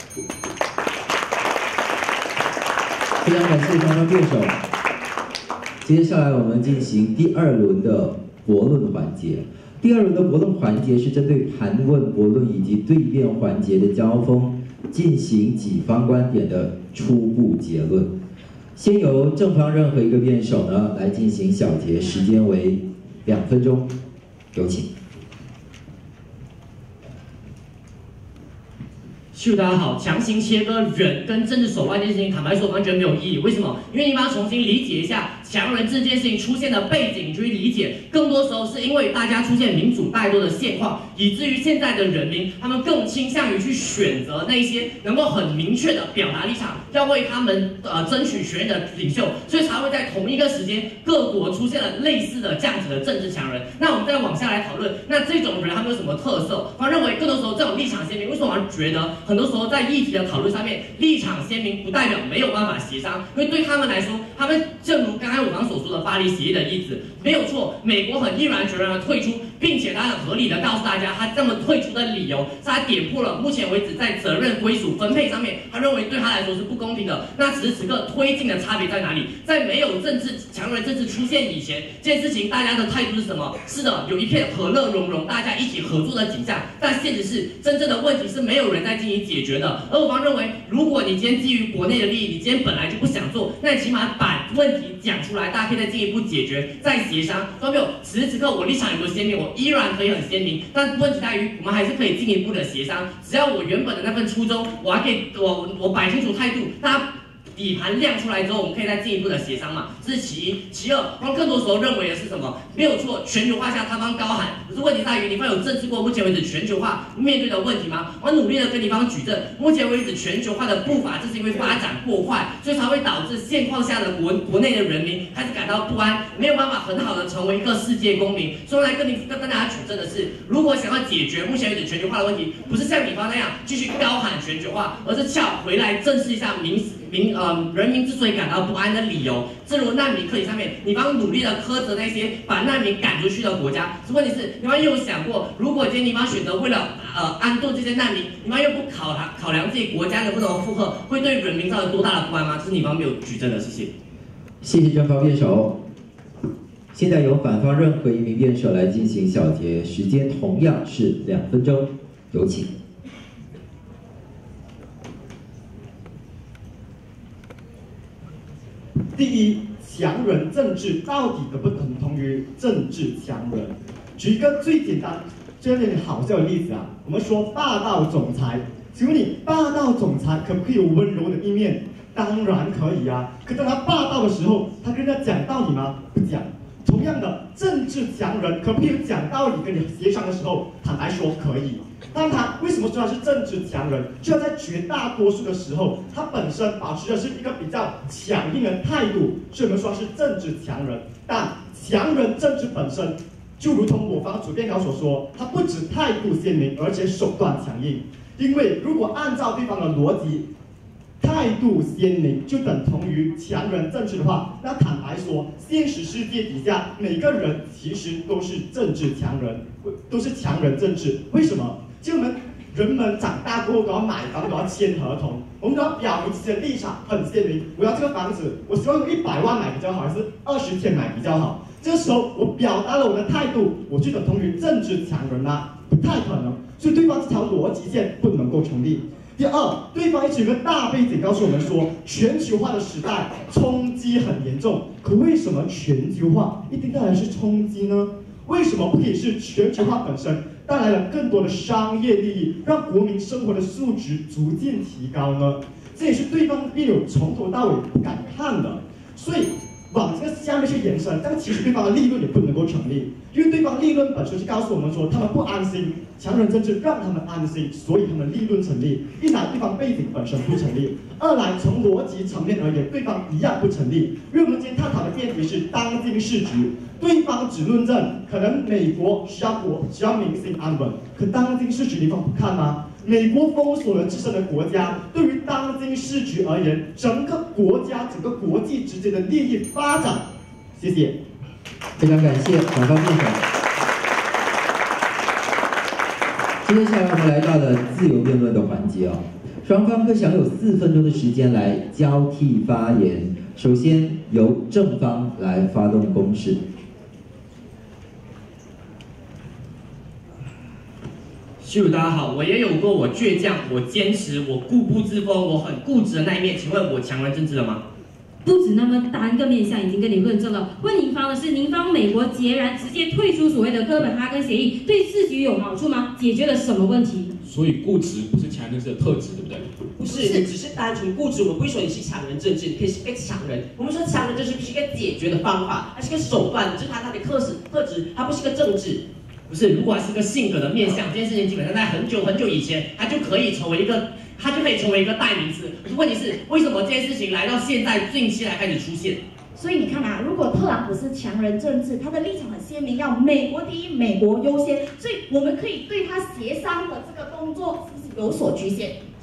非常感谢双方辩手。接下来我们进行第二轮的驳论环节。第二轮的驳论环节是针对盘问、驳论以及对辩环节的交锋，进行己方观点的初步结论。先由正方任何一个辩手呢来进行小结，时间为2分钟，有请。 大家好，强行切割人跟政治手腕这件事情，坦白说，我完全没有意义。为什么？因为你把它重新理解一下强人这件事情出现的背景，你就会理解，更多时候是因为大家出现民主怠惰的现况，以至于现在的人民他们更倾向于去选择那些能够很明确的表达立场，要为他们争取权益的领袖，所以才会在同一个时间，各国出现了类似的这样子的政治强人。那我们再往下来讨论，那这种人他们有什么特色？我认为更多时候这种立场鲜明，为什么我觉得很多时候在议题的讨论上面，立场鲜明不代表没有办法协商，因为对他们来说，他们正如刚才我刚所说的巴黎协议的例子，没有错，美国很毅然决然的退出， 并且他很合理的告诉大家，他这么退出的理由是他点破了目前为止在责任归属分配上面，他认为对他来说是不公平的。那此时此刻推进的差别在哪里？在没有强人政治出现以前，这件事情大家的态度是什么？是的，有一片和乐融融，大家一起合作的景象。但现实是，真正的问题是没有人在进行解决的。而我方认为，如果你今天基于国内的利益，你今天本来就不想做，那你起码把问题讲出来，大家可以再进一步解决，再协商。各位朋友，此时此刻我立场有没有鲜明？我依然可以很鲜明，但问题在于，我们还是可以进一步的协商。只要我原本的那份初衷，我还可以我摆清楚态度，大家底盘亮出来之后，我们可以再进一步的协商嘛，这是其一。其二，我们更多时候认为的是什么？没有错，全球化下他方高喊，可是问题在于你方有正视过目前为止全球化面对的问题吗？我努力的跟你方举证，目前为止全球化的步伐，这是因为发展过快，所以才会导致现况下的国内的人民开始感到不安，没有办法很好的成为一个世界公民。所以来跟大家举证的是，如果想要解决目前为止全球化的问题，不是像你方那样继续高喊全球化，而是恰回来正视一下人民之所以感到不安的理由，正如难民课题上面，你方努力的苛责那些把难民赶出去的国家。问题是，你方又有想过，如果今天你方选择为了安顿这些难民，你方又不考量自己国家能不能负荷，会对人民造成多大的不安吗？这是你方没有举证的，谢谢。 谢谢正方辩手。现在由反方任何一名辩手来进行小结，时间同样是2分钟，有请。 第一，强人政治到底可不等同于政治强人？举一个最简单、这点好笑的例子啊，我们说霸道总裁，请问你霸道总裁可不可以有温柔的一面？当然可以啊。可当他霸道的时候，他跟人家讲道理吗？不讲。同样的，政治强人可不可以讲道理跟你协商的时候？坦白说可以。但他为什么说他是政治强人？就要在绝大多数的时候，他本身保持的是一个比较强硬的态度，所以我们说他是政治强人。但强人政治本身，就如同我方主辩稿所说，他不止态度鲜明，而且手段强硬。因为如果按照对方的逻辑，态度鲜明就等同于强人政治的话，那坦白说，现实世界底下每个人其实都是政治强人，都是强人政治。为什么？就我们人们长大过后都要买房，都要签合同，我们都要表明自己的立场很鲜明。我要这个房子，我希望用100万买比较好，还是20天买比较好？这个时候我表达了我的态度，我就等同于政治强人吗？不太可能。所以对方这条逻辑线不能够成立。第二，对方一直有个大背景告诉我们说，全球化的时代冲击很严重。可为什么全球化一定带来是冲击呢？为什么不可以是全球化本身带来了更多的商业利益，让国民生活的素质逐渐提高呢？这也是对方辩友从头到尾不敢看的。所以往这个下面去延伸，但其实对方的立论也不能够成立，因为对方立论本身就告诉我们说，他们不安心，强人政治让他们安心，所以他们立论成立。一来对方背景本身不成立，二来从逻辑层面而言，对方一样不成立。因为我们今天探讨的辩题是当今世局，对方只论证可能美国需要民心安稳，可当今世局对方不看吗？美国封锁了自身的国家，对于当今世局而言，整个国家、整个国际之间的利益发展。谢谢。 非常感谢反方辩手。接下来我们来到了自由辩论的环节哦，双方各享有4分钟的时间来交替发言。首先由正方来发动攻势。 大家好，我也有过我倔强、我坚持、我固步自封、我很固执的那一面，请问我强人政治了吗？ 不止那么单个面向，已经跟你论证了。问您方的是，您方美国截然直接退出所谓的哥本哈根协议，对世局有好处吗？解决了什么问题？ 所以固执不是强人政治的特质，对不对？ 不是，你只是单纯固执，我们不会说你是强人政治，你可以是一个强人。我们说强人政治不是一个解决的方法，它是一个手段，就是它的特质，它不是一个政治。 不是，如果它是个性格的面向，这件事情基本上在很久很久以前，它就可以成为一个代名词。可是问题是，为什么这件事情来到现在近期才开始出现？ 所以你看啊，如果特朗普是强人政治，他的立场很鲜明，要美国第一，美国优先，所以我们可以对他协商的这个动作是不是有所局限？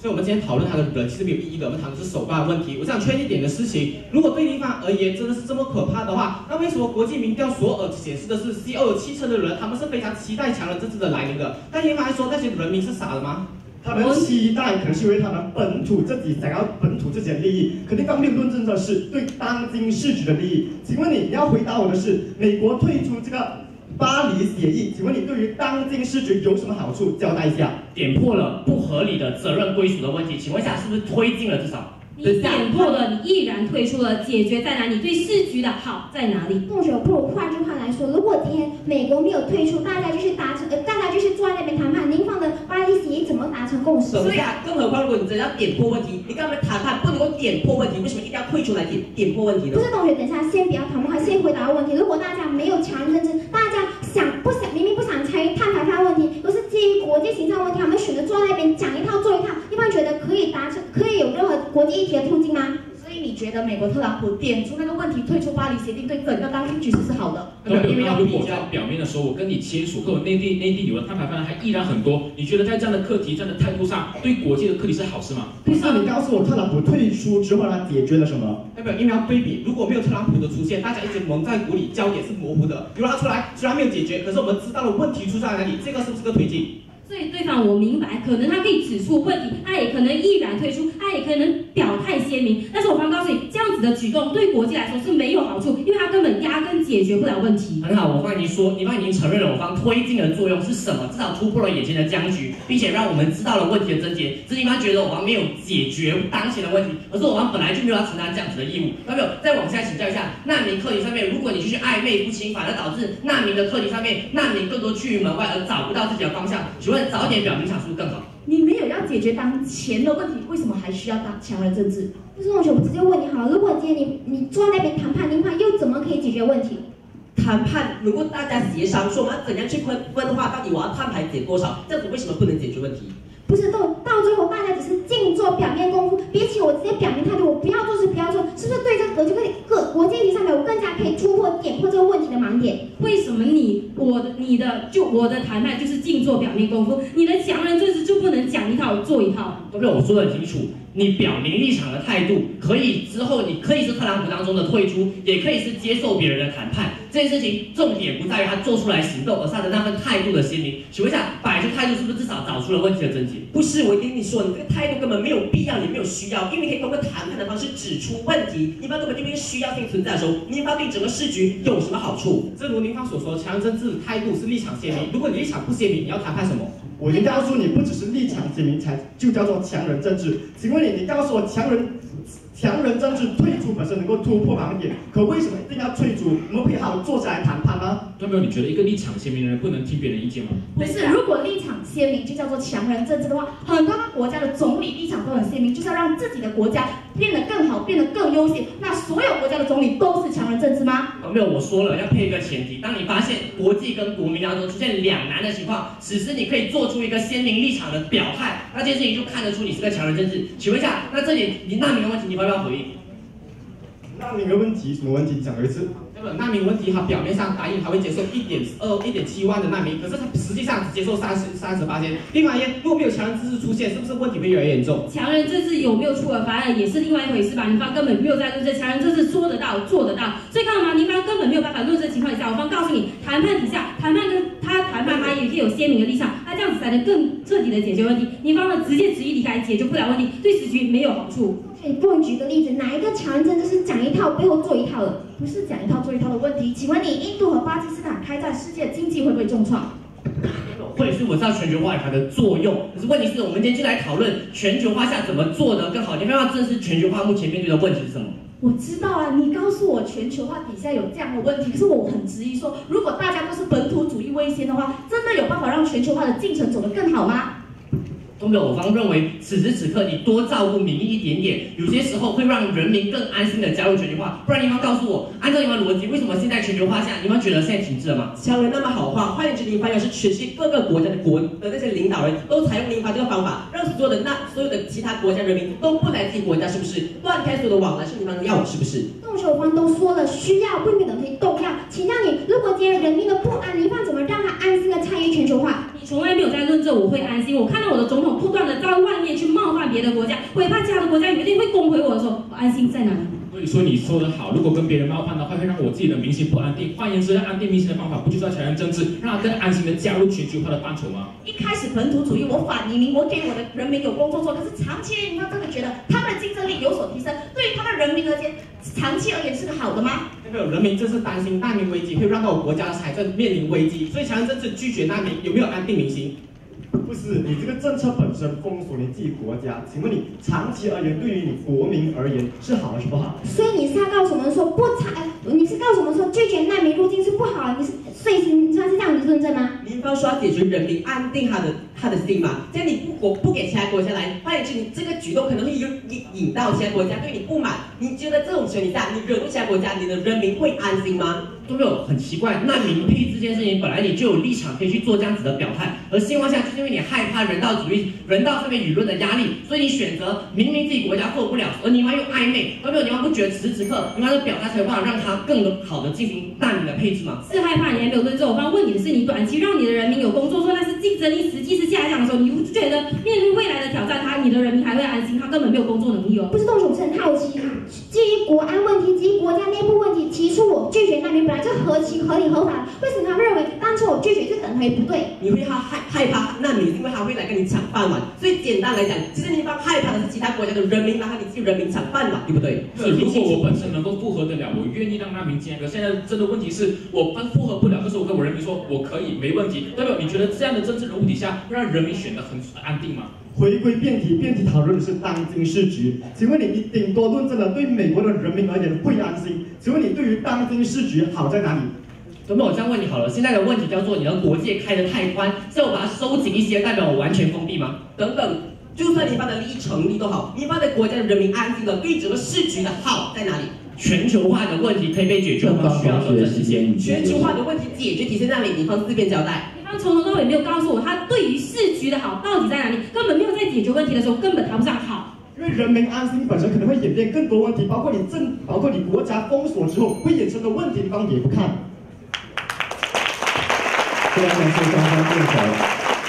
所以我们今天讨论它的人其实没有意义的，我们讨论是手段的问题。我想确定一点的事情，如果对地方而言真的是这么可怕的话，那为什么国际民调所显示的是70%的人他们是非常期待强人政治的来临的？但地方来说，那些人民是傻了吗？ 他们期待可能是因为他们本土自己想要本土自己的利益，可另一方面论证的是对当今世局的利益。请问你要回答我的是，美国退出这个巴黎协议，请问你对于当今世局有什么好处？交代一下。 点破了不合理的责任归属的问题，请问一下，是不是推进了至少？ 你点破了，你毅然退出了，解决在哪里？对市局的好在哪里？ 共学不如换句话来说，如果今天美国没有退出，大家就是坐在那边谈判，您方的巴黎协议怎么达成共识？ 所以啊，更何况如果你真的要点破问题，你跟他们谈判不能够点破问题，为什么一定要退出来点破问题呢？ 不是同学，等一下先不要谈判，先回答问题。如果大家没有强人政治，大家明明不想参与探讨问题，都是基于国际形象问题，他们选择坐在那边讲一套做一套，一般觉得可以有任何国际议题的途径吗？ 所以你觉得美国特朗普点出那个问题，退出巴黎协定，对整个当今局势是好的？ 因为如果在表面的时候，我跟你签署，跟我内地有的摊牌方案还依然很多，你觉得在这样的课题、这样的态度上，对国际的课题是好事吗？ 不是，你告诉我特朗普退出之后，他解决了什么？ 因为要对比，如果没有特朗普的出现，大家一直蒙在鼓里，焦点是模糊的。比如他出来，虽然没有解决，可是我们知道了问题出在哪里，这个是不是个推进？ 所以对方我明白，可能他可以指出问题，他也可能毅然退出，他也可能表态鲜明。但是我刚告诉你，这样子的举动对国际来说是没有好处，因为他根本压根解决不了问题。 很好，我方已经说，你方已经承认了我方推进的作用是什么，至少突破了眼前的僵局，并且让我们知道了问题的症结。这地方觉得我方没有解决当前的问题，而是我方本来就没有要承担这样子的义务。那没有，再往下请教一下，难民课题上面，如果你继续暧昧不清，反而导致难民的课题上面，难民更多拒于门外，而找不到自己的方向。请问早点表明场是不是更好？ 你没有要解决当前的问题，为什么还需要当强人政治？ 不是同学，我直接问你好了，如果今天你坐在那边谈判，您看又怎么可以解决问题？ 谈判，如果大家协商说我们要怎样去分的话，到底我要摊牌减多少，这样子为什么不能解决问题？ 不是，到最后大家只是净做表面功夫，比起我直接表明态度，我不要做是不要做，是不是对这个国际议题上面，我更加可以突破点破这个问题的盲点？ 为什么我的谈判就是净做表面功夫，你的强人政治就不能讲一套做一套？ 都被我说得很清楚，你表明立场的态度，可以之后你可以是特朗普当中的退出，也可以是接受别人的谈判。这件事情重点不在于他做出来行动，而是他的那份态度的鲜明。请问一下，摆出态度是不是至少找出了问题的症结？ 不是，我跟你说，你这个态度根本没有必要，也没有需要，因为你可以通过谈判的方式指出问题。你方根本就没有需要性存在的时候，你方对整个市局有什么好处？ 正如您方所说，强人政治态度是立场鲜明。如果你立场不鲜明，你要谈判什么？ 我已经告诉你，不只是立场鲜明就叫做强人政治。请问你告诉我，强人政治退出本身能够突破盲点，可为什么一定要退出？我们可以好好坐下来谈判吗？ 有没有？你觉得一个立场鲜明的人不能听别人意见吗？ 不是，如果立场鲜明就叫做强人政治的话，很多个国家的总理立场都很鲜明，就是要让自己的国家变得更好，变得更优秀。那所有国家的总理都是强人政治吗？ 没有，我说了要配一个前提，当你发现国际跟国民当中出现两难的情况，此时你可以做出一个鲜明立场的表态，那这件事情就看得出你是个强人政治。请问一下，那这里你难民的问题，你要不要回应？ 难民的问题什么问题？讲一次。 难民问题，他表面上答应他会接受1.7万的难民，可是他实际上只接受38千。另外如果没有强人政治出现，是不是问题会越来越严重？ 强人政治有没有出尔反尔也是另外一回事吧？您方根本没有在论证强人政治说得到做得到，所以看到吗？您方根本没有办法论证情况下，我方告诉你，谈判底下谈判他也可以有鲜明的立场，他这样子才能更彻底的解决问题。您方呢直接执意离开，解决不了问题，对时局没有好处。 不能举个例子，哪一个强人政治是讲一套背后做一套的？ 不是讲一套做一套的问题。请问你，印度和巴基斯坦开战，世界经济会不会重创？ 会，所以我知道全球化有它的作用。可是问题是我们今天就来讨论全球化下怎么做得更好。你们要正视全球化目前面对的问题是什么？ 我知道啊，你告诉我全球化底下有这样的问题，可是我很质疑说，如果大家都是本土主义为先的话，真的有办法让全球化的进程走得更好吗？ 东哥，我方认为此时此刻你多照顾民意一点点，有些时候会让人民更安心的加入全球化。不然你们告诉我，按照你们逻辑，为什么现在全球化下，你们觉得现在停滞了吗？ 强人那么好话，换言之，你发现是全世界各个国家的那些领导人都采用您发这个方法，让所有的其他国家人民都不来自己国家，是不是？断开所有的往来是你们要的，是不是？ 动手方都说了，需要不等于动要。请教你，如果今天人民的不安，你方怎么让他安心的参与全球化？ 你从来没有在论证我会安心。我看到我的总统不断的在外面去冒犯别的国家，我也怕其他的国家有一天会攻回我的时候，我安心在哪里？ 所以说你说的好，如果跟别人冒犯的话，会让我自己的民心不安定。换言之，安定民心的方法，不就是要强人政治，让他更安心的加入全球化的范畴吗？ 一开始本土主义，我反移民，我给我的人民有工作做，可是长期而言，他真的觉得他们的竞争力有所提升，对于他们人民而言，长期而言是个好的吗？ 没有，人民正是担心难民危机会让到我国家的财政面临危机，所以强人政治拒绝难民，有没有安定民心？ 不是，你这个政策本身封锁你自己国家，请问你长期而言，对于你国民而言是好还是不好？ 所以你是要告诉我们说你是告诉我们说拒绝难民入境是不好，所以你说是这样子论证吗？ 民方说要解决人民安定他的心嘛，这样你不给其他国家来，换言之，你这个举动可能会引到其他国家对你不满。你觉得这种前提下，你惹怒其他国家，你的人民会安心吗？ 都没有，很奇怪，难民配这件事情本来你就有立场可以去做这样子的表态，而情况下就是因为你害怕人道主义、人道上面舆论的压力，所以你选择明明自己国家做不了，而你妈又暧昧，而没有你妈不觉得此时此刻你妈的表态才有办法让他更好的进行难民的配置吗？ 是害怕你还没有论证。我刚问你的是，你短期让你的人民有工作做，但是竞争力实际是下降的时候，你不觉得面对未来的挑战，你的人民还会安心？他根本没有工作能力哦。 不是动手，我是很好奇，基于国安问题、基于国家内部问题提出我拒绝难民，本来就合情合理合法，为什么他们认为当初我拒绝就等于不对？ 你会害怕难民，因为他会来跟你抢饭碗。所以简单来讲，其实你方害怕的是其他国家的人民来和你自己人民抢饭碗，对不对？ 是，如果我本身能够复合得了，我愿意让难民进来。可现在真的问题是我复合不了，可是我跟我人民说我可以，没问题。代表你觉得这样的政治人物底下会让人民选得很安定吗？ 回归辩题讨论的是当今世局。请问你顶多论证了对美国的人民而言会安心，请问你对于当今世局好在哪里？ 那么我这样问你好了，现在的问题叫做你的国界开得太宽，叫我把它收紧一些，代表我完全封闭吗？ 等等，就算你方的利益成立都好，你方的国家的人民安心了，对整个市局的好在哪里？ 全球化的问题可以被解决，我们需要的时间。 全球化的问题解决体现在哪里？你方自便交代。 你方从头到尾没有告诉我，他对于市局的好到底在哪里？根本没有在解决问题的时候，根本谈不上好。 因为人民安心本身可能会演变更多问题，包括你国家封锁之后会衍生的问题，你方也不看。 非常感谢双方辩手。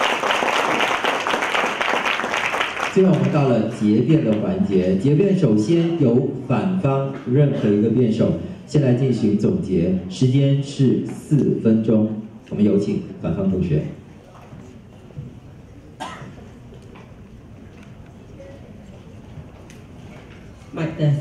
接下来我们到了结辩的环节，结辩首先由反方任何一个辩手先来进行总结，时间是4分钟。我们有请反方同学。 My death。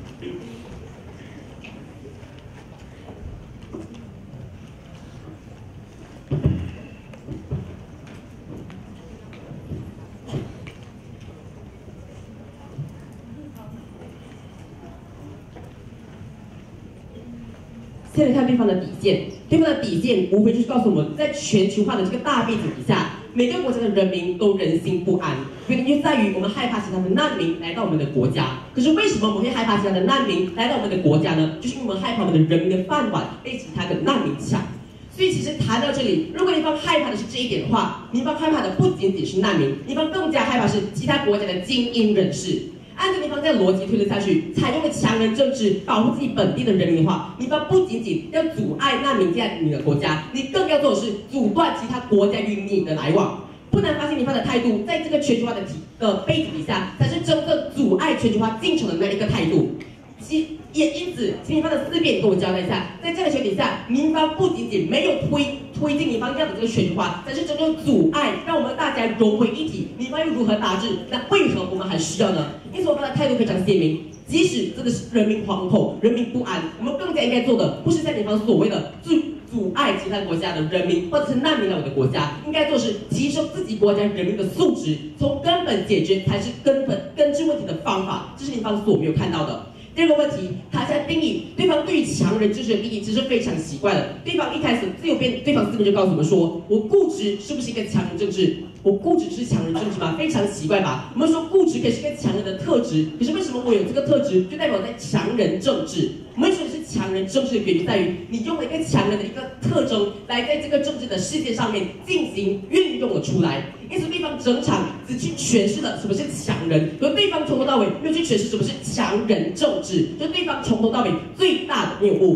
现在看对方的底线，对方的底线无非就是告诉我们，在全球化的这个大背景底下，每个国家的人民都人心不安。原因就在于我们害怕其他的难民来到我们的国家。可是为什么我们会害怕其他的难民来到我们的国家呢？就是因为我们害怕我们的人民的饭碗被其他的难民抢。所以其实谈到这里，如果你方害怕的是这一点的话，你方害怕的不仅仅是难民，你方更加害怕是其他国家的精英人士。按照你方这样逻辑推论下去，采用了强人政治保护自己本地的人民的话，你方不仅仅要阻碍难民进来你的国家，你更要做的是阻断其他国家与你的来往。不难发现你方的态度，在这个全球化的背景底下，才是真正阻碍全球化进程的那一个态度。也因此，请民方的4辩跟我交代一下，在这样的前提下，民方不仅仅没有推进民方要的这个全球化，才是真正阻碍让我们大家融为一体。民方又如何达至？那为何我们还需要呢？因此，我方的态度非常鲜明。即使真的是人民惶恐、人民不安，我们更加应该做的，不是像民方所谓的阻碍其他国家的人民或者是难民来我的国家，应该做是提升自己国家人民的素质，从根本解决才是根治问题的方法，这是民方所没有看到的。第二个问题，他现在定义对方对于强人政治的定义，其实非常奇怪的。对方一开始对方4辩就告诉我们说，我固执是不是一个强人政治？我固执是强人政治吗？非常奇怪吧？我们说固执可以是一个强人的特质，可是为什么我有这个特质，就代表我在强人政治？我们说的是强人政治的原因在于，你用了一个强人的一个特征来在这个政治的世界上面进行运用了出来。因此，对方整场只去诠释了什么是强人，而对方从头到尾没有去诠释什么是强人政治，就对方从头到尾最大的谬误。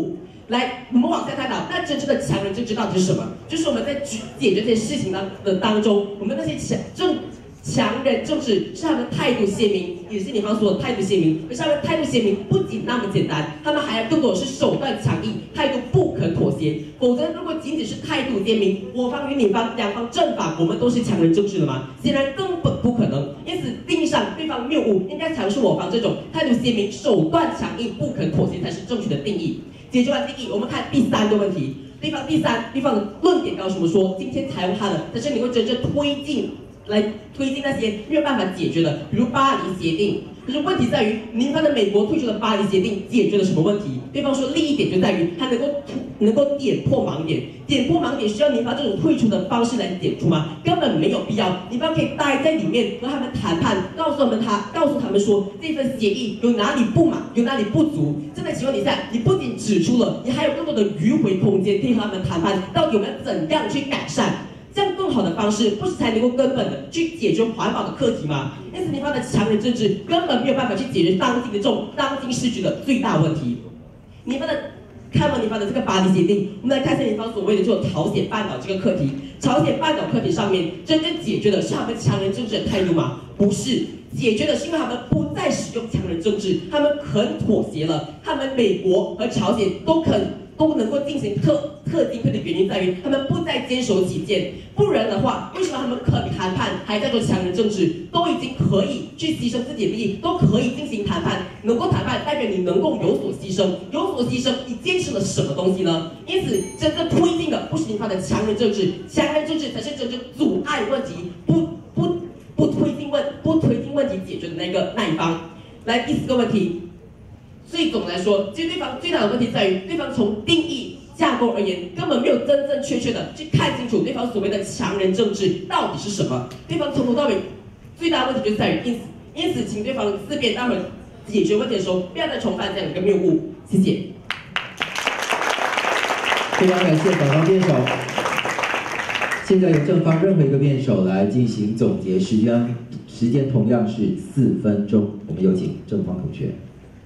来，我们往下探讨，那真正的强人政治到底是什么？就是我们在解决这些事情当中，我们那些强人政治是他们态度鲜明，也是你刚刚说的态度鲜明。可是他们态度鲜明不仅那么简单，他们还要更多的是手段强硬，态度不肯妥协。否则，如果仅仅是态度鲜明，我方与你方两方正反，我们都是强人政治的吗？显然根本不可能。因此，定义上对方谬误，应该阐述我方这种态度鲜明、手段强硬、不肯妥协才是正确的定义。解决完定义，我们看第3个问题。对方的论点告诉我们说，今天采用它的，但是你会真正推进那些没有办法解决的，比如巴黎协定。可是问题在于，您方的美国退出的巴黎协定解决了什么问题？对方说利益点就在于它能够点破盲点，点破盲点需要您方这种退出的方式来点出吗？根本没有必要。您方可以待在里面和他们谈判，告诉他们说这份协议有哪里不满，有哪里不足。这个情况底下，你不仅指出了，你还有更多的迂回空间可以和他们谈判，到底我们要怎样去改善？这样更好的方式，不是才能够根本的去解决环保的课题吗？因此，你方的强人政治根本没有办法去解决当今世局的最大问题。看完你方的这个巴黎协定，我们来看一下你方所谓的这种朝鲜半岛这个课题。朝鲜半岛课题上面，真正解决的是他们强人政治的态度吗？不是，解决的是因为他们不再使用强人政治，他们肯妥协了。他们美国和朝鲜都能够进行特金会的原因在于，他们不再坚守己见。不然的话，为什么他们肯谈判，还在做强人政治？都已经可以去牺牲自己的利益，都可以进行谈判。能够谈判，代表你能够有所牺牲，有所牺牲，你坚持了什么东西呢？因此，真正推进的不是你方的强人政治，强人政治才是真正阻碍问题，不推进问题解决的那一方。来，第4个问题。最总来说，其实对方最大的问题在于，对方从定义架构而言，根本没有真正确切的去看清楚对方所谓的强人政治到底是什么。对方从头到尾最大的问题就在于因此，请对方4边待会解决问题的时候，不要再重犯这样一个谬误。谢谢。 非常感谢本方辩手。现在由正方任何一个辩手来进行总结，时间同样是4分钟。我们有请正方同学。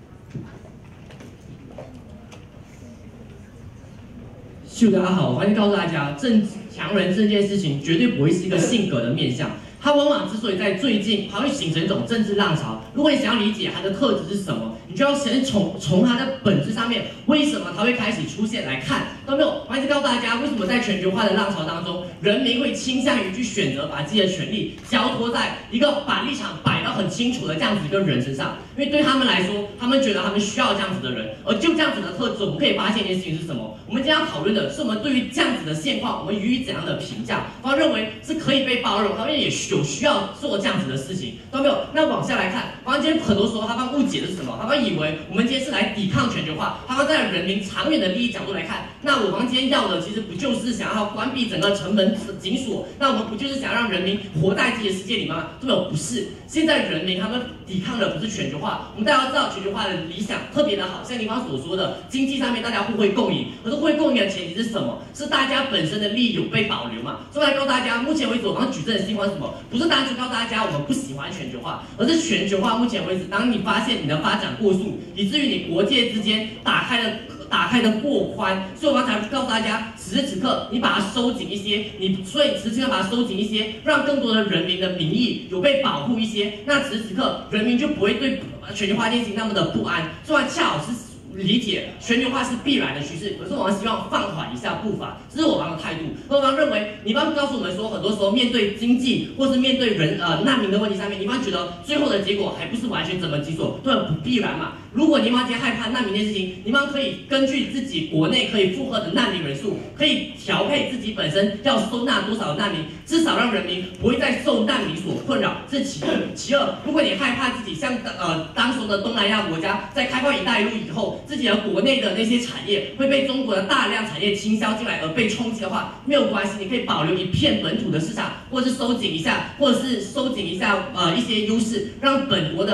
大家好，我欢迎告诉大家，强人这件事情绝对不会是一个性格的面向。它往往之所以在最近，它会形成一种政治浪潮。如果你想要理解它的特质是什么，你就要先从它的本质上面，为什么它会开始出现来看，懂没有？我一直告诉大家，为什么在全球化的浪潮当中，人民会倾向于去选择把自己的权利交托在一个把立场摆到很清楚的这样子一个人身上，因为对他们来说，他们觉得他们需要这样子的人。而就这样子的特质，我们可以发现一件事情是什么？我们今天要讨论的是我们对于这样子的现况，我们予以怎样的评价？我认为是可以被包容，他们也有需要做这样子的事情，懂没有？那往下来看，我们今天很多时候他们误解的是什么？他们以为我们今天是来抵抗全球化，他们在人民长远的利益角度来看，那我们今天要的其实不就是想要关闭整个城门紧锁？那我们不就是想要让人民活在自己的世界里吗？对没有？不是，现在人民他们抵抗的不是全球化，我们大家知道全球化的理想特别的好，像你刚刚所说的，经济上面大家互惠共赢，可是互惠共赢的前提是什么？是大家本身的利益有被保留嘛？所以来告诉大家，目前为止我刚举证的情况是什么？不是单纯告诉大家我们不喜欢全球化，而是全球化目前为止，当你发现你的发展过速，以至于你国界之间打开的过宽，所以我才告诉大家，此时此刻你把它收紧一些，所以此时此刻把它收紧一些，让更多的人民的民意有被保护一些，那此时此刻人民就不会对全球化这件事情那么的不安，所以恰好是理解全球化是必然的趋势，可是我们希望放缓一下步伐，这是我方的态度。我方认为，你方告诉我们说，很多时候面对经济或是面对难民的问题上面，你方觉得最后的结果还不是完全怎么紧锁，对，不必然嘛。如果你方今天害怕难民这件事情，你方可以根据自己国内可以负荷的难民人数，可以调配自己本身要收纳多少难民，至少让人民不会再受难民所困扰，这是其一。其二，如果你害怕自己像当时的东南亚国家在开放一带一路以后，自己的国内的那些产业会被中国的大量产业倾销进来而被冲击的话，没有关系，你可以保留一片本土的市场，或是收紧一下，一些优势，让本国的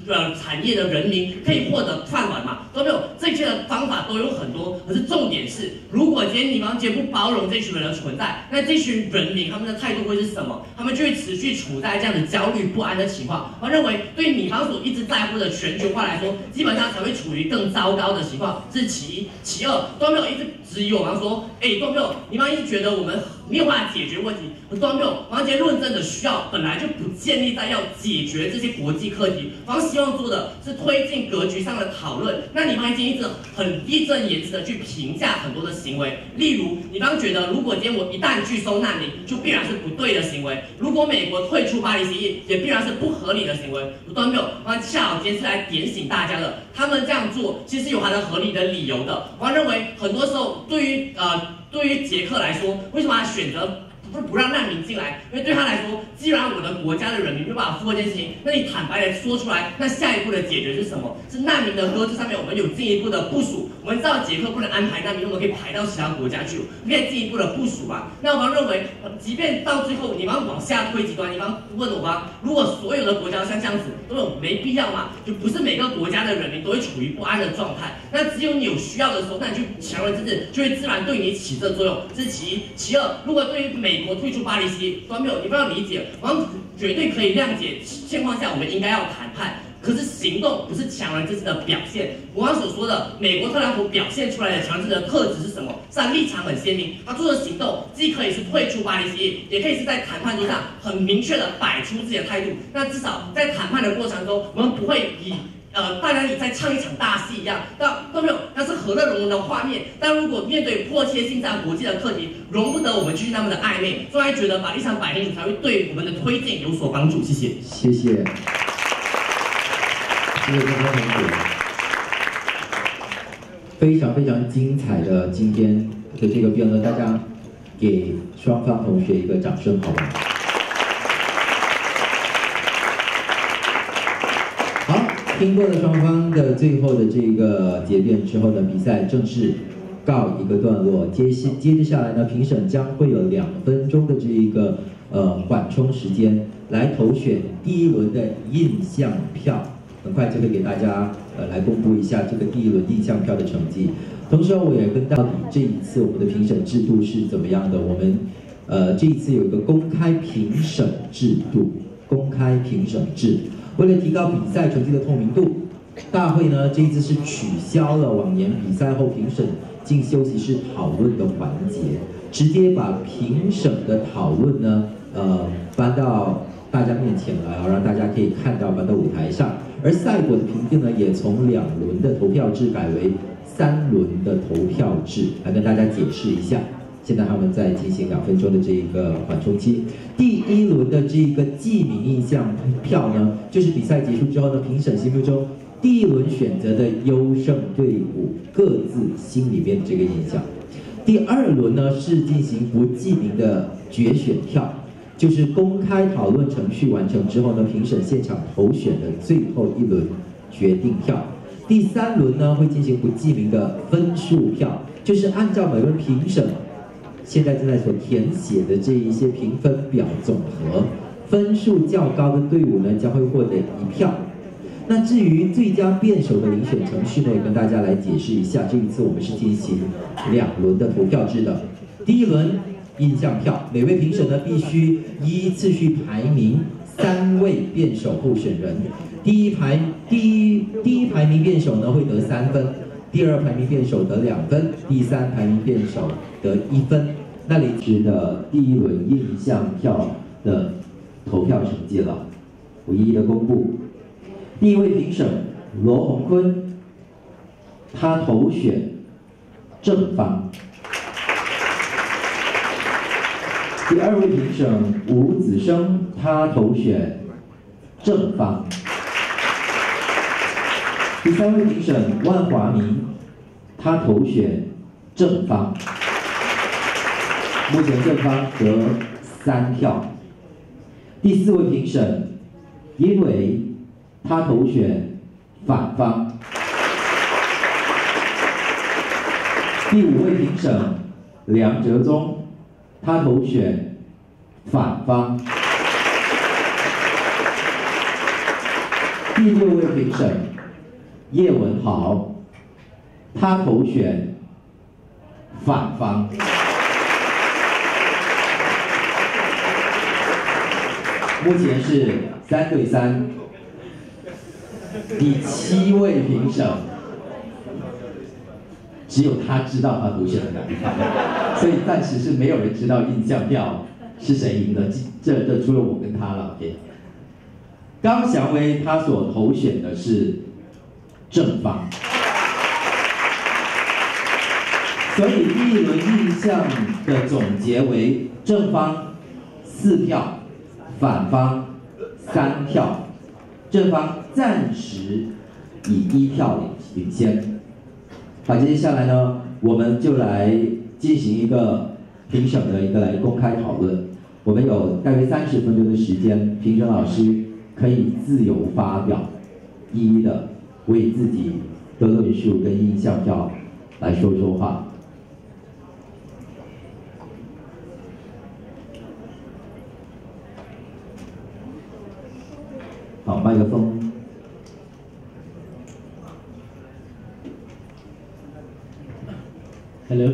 产业的人民可以获得饭碗嘛？都没有，这些的方法都有很多，可是重点是，如果今天你方不包容这群人的存在，那这群人民他们的态度会是什么？他们就会持续处在这样的焦虑不安的情况。我认为，对你方所一直在乎的全球化来说，基本上才会处于更糟糕的情况，这是其一。其二，都没有一直质疑我方说，都没有，你方一直觉得我们没有办法解决问题，都没有。王杰论证的需要本来就不建立在要解决这些国际课题，方希望做的是推进格局上的讨论。那你方已经一直很义正言辞的去评价很多的行为，例如你方觉得，如果今天我一旦拒收难民，就必然是不对的行为；如果美国退出巴黎协议，也必然是不合理的行为。都没有，王恰好今天是来点醒大家的，他们这样做其实有它的合理的理由的。我认为很多时候对于捷克来说，为什么他选择不让难民进来？因为对他来说，既然我的国家的人民没有办法负荷这件事情，那你坦白的说出来，那下一步的解决是什么？是难民的搁置上面，我们有进一步的部署。我们知道捷克不能安排难民，我们可以排到其他国家去，我们可以进一步的部署吧。那我认为，即便到最后你们往下推极端，你们问我吧，如果所有的国家像这样子，都有没必要嘛？就不是每个国家的人民都会处于不安的状态。那只有你有需要的时候，那你去强人政治就会自然对你起这作用，这是其一。其二，如果对于美国退出巴黎协议，都没有，你不要理解，我们绝对可以谅解情况下我们应该要谈判。可是行动不是强人政治的表现。我刚所说的，美国特朗普表现出来的强人政治的特质是什么？是他立场很鲜明，他做的行动既可以是退出巴黎协议，也可以是在谈判桌上很明确的摆出自己的态度。那至少在谈判的过程中，我们不会以大家你在唱一场大戏一样，都没有，那是和乐融融的画面。但如果面对迫切性上国际的课题，容不得我们继续那么的暧昧，所以觉得把立场摆清楚，才会对我们的推进有所帮助。谢谢。 谢谢。谢谢各位同学，非常非常精彩的今天的这个辩论，大家给双方同学一个掌声，好吗？好，听过了双方的最后的这个结辩之后呢，比赛正式告一个段落。接着下来呢，评审将会有2分钟的这一个缓冲时间，来投选第一轮的印象票。很快就会给大家来公布一下这个第一轮印象票的成绩。同时我也跟到底这一次我们的评审制度是怎么样的？我们这一次有一个公开评审制度，公开评审制。为了提高比赛成绩的透明度，大会呢这一次是取消了往年比赛后评审进休息室讨论的环节，直接把评审的讨论呢搬到大家面前来，让大家可以看到，搬到舞台上。而赛果的评定呢，也从2轮的投票制改为3轮的投票制，来跟大家解释一下。现在他们在进行2分钟的这个缓冲期。第1轮的这个记名印象票呢，就是比赛结束之后呢，评审心目中第1轮选择的优胜队伍各自心里面的这个印象。第2轮呢是进行不记名的决选票。就是公开讨论程序完成之后呢，评审现场投选的最后1轮决定票。第3轮呢会进行不记名的分数票，就是按照每位评审现在正在所填写的这一些评分表总和，分数较高的队伍呢将会获得1票。那至于最佳辩手的遴选程序呢，也跟大家来解释一下。这一次我们是进行2轮的投票制的。第1轮印象票，每位评审呢必须依次序排名3位辩手候选人。第一排名辩手呢会得3分，第2排名辩手得2分，第3排名辩手得1分。那里是的第1轮印象票的投票成绩了，我一一的公布。第1位评审罗洪坤，他投选正方。第2位评审吴子生，他投选正方。第3位评审万华明，他投选正方。目前正方得3票。第4位评审殷伟，他投选反方。第5位评审梁哲宗，他投选反方。第第6位评审叶文豪，他投选反方。目前是3对3。第7位评审，只有他知道他投选的哪一方，所以暂时是没有人知道印象票是谁赢的，这除了我跟他了。OK。刚祥威他所投选的是正方，所以第一轮印象的总结为正方4票，反方3票。正方暂时以1票领先。好，接下来呢，我们就来进行一个评审的一个来公开讨论。我们有大约30分钟的时间，评审老师可以自由发表，一一的为自己的论述跟印象票来说说话。好，麦克风。 Hello。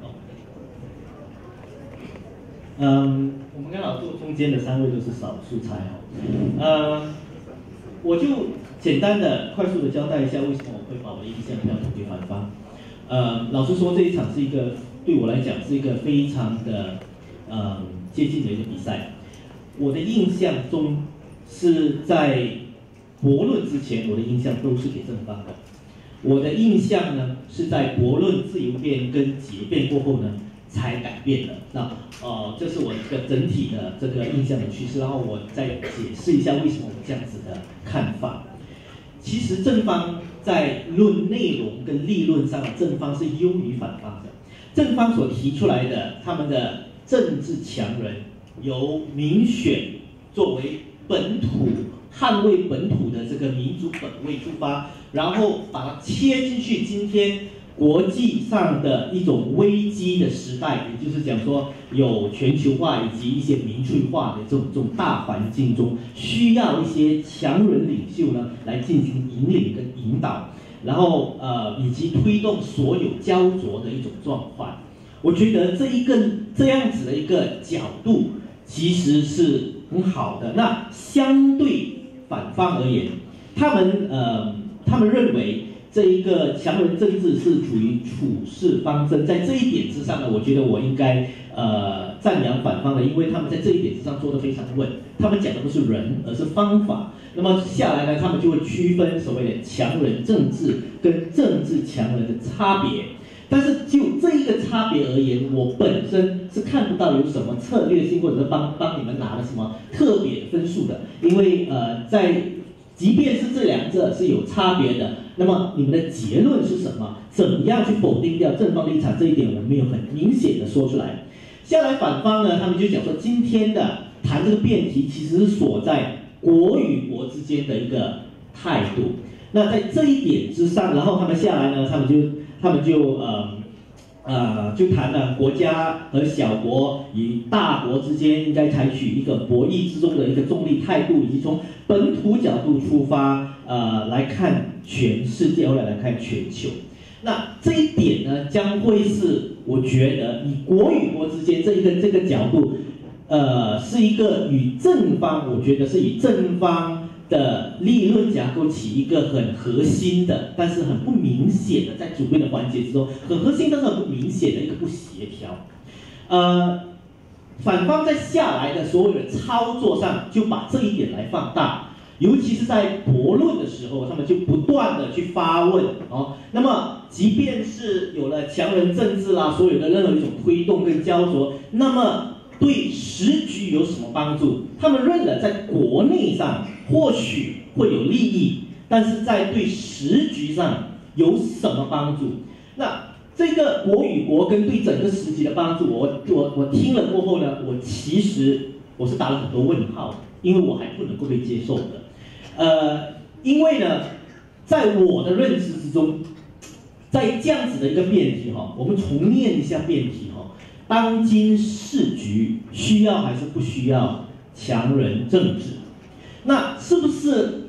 我们刚好坐中间的3位都是少数菜哦。我就简单的、快速的交代一下为什么我会把我的印象票投给反方。老实说，这一场是一个对我来讲是一个非常的接近的一个比赛。我的印象中。是在驳论之前，我的印象都是给正方的。我的印象呢，是在驳论、自由辩跟结辩过后呢，才改变的。那这是我一个整体的这个印象的趋势。然后我再解释一下为什么我这样子的看法。其实正方在论内容跟立论上，正方是优于反方的。正方所提出来的他们的政治强人，由民选作为本土捍卫本土的这个民族本位出发，然后把它切进去今天国际上的一种危机的时代，也就是讲说有全球化以及一些民粹化的这种大环境中，需要一些强人领袖呢来进行引领跟引导，然后以及推动所有焦灼的一种状况。我觉得这样子的一个角度其实是很好的。那相对反方而言，他们认为这一个强人政治是处于处事方针，在这一点之上呢，我觉得我应该赞扬反方的，因为他们在这一点之上做得非常稳。他们讲的不是人，而是方法。那么下来呢，他们就会区分所谓的强人政治跟政治强人的差别。但是就这一个差别而言，我本身是看不到有什么策略性，或者是帮你们拿了什么特别的分数的，因为即便是这两者是有差别的，那么你们的结论是什么？怎么样去否定掉正方立场？这一点我没有很明显的说出来。下来反方呢，他们就讲说，今天的谈这个辩题其实是锁在国与国之间的一个态度。那在这一点之上，然后他们下来呢，他们就谈了国家和小国与大国之间应该采取一个博弈之中的一个中立态度，以及从本土角度出发，来看全世界，后来来看全球。那这一点呢，将会是我觉得以国与国之间这个角度，是一个与正方，我觉得是以正方的立论架构起一个很核心的，但是很不明显的，在主辩的环节之中，很核心但是很不明显的一个不协调。反方在下来的所有的操作上，就把这一点来放大，尤其是在驳论的时候，他们就不断的去发问哦。那么，即便是有了强人政治啦，所有的任何一种推动跟焦灼，那么对时局有什么帮助？他们认了在国内上或许会有利益，但是在对时局上有什么帮助？那这个国与国跟对整个时局的帮助，我听了过后呢，其实我是打了很多问号的，因为我还不能够被接受的。因为呢，在我的认知之中，在这样子的一个辩题哈，我们重念一下辩题哈。当今世局需要还是不需要强人政治？那是不是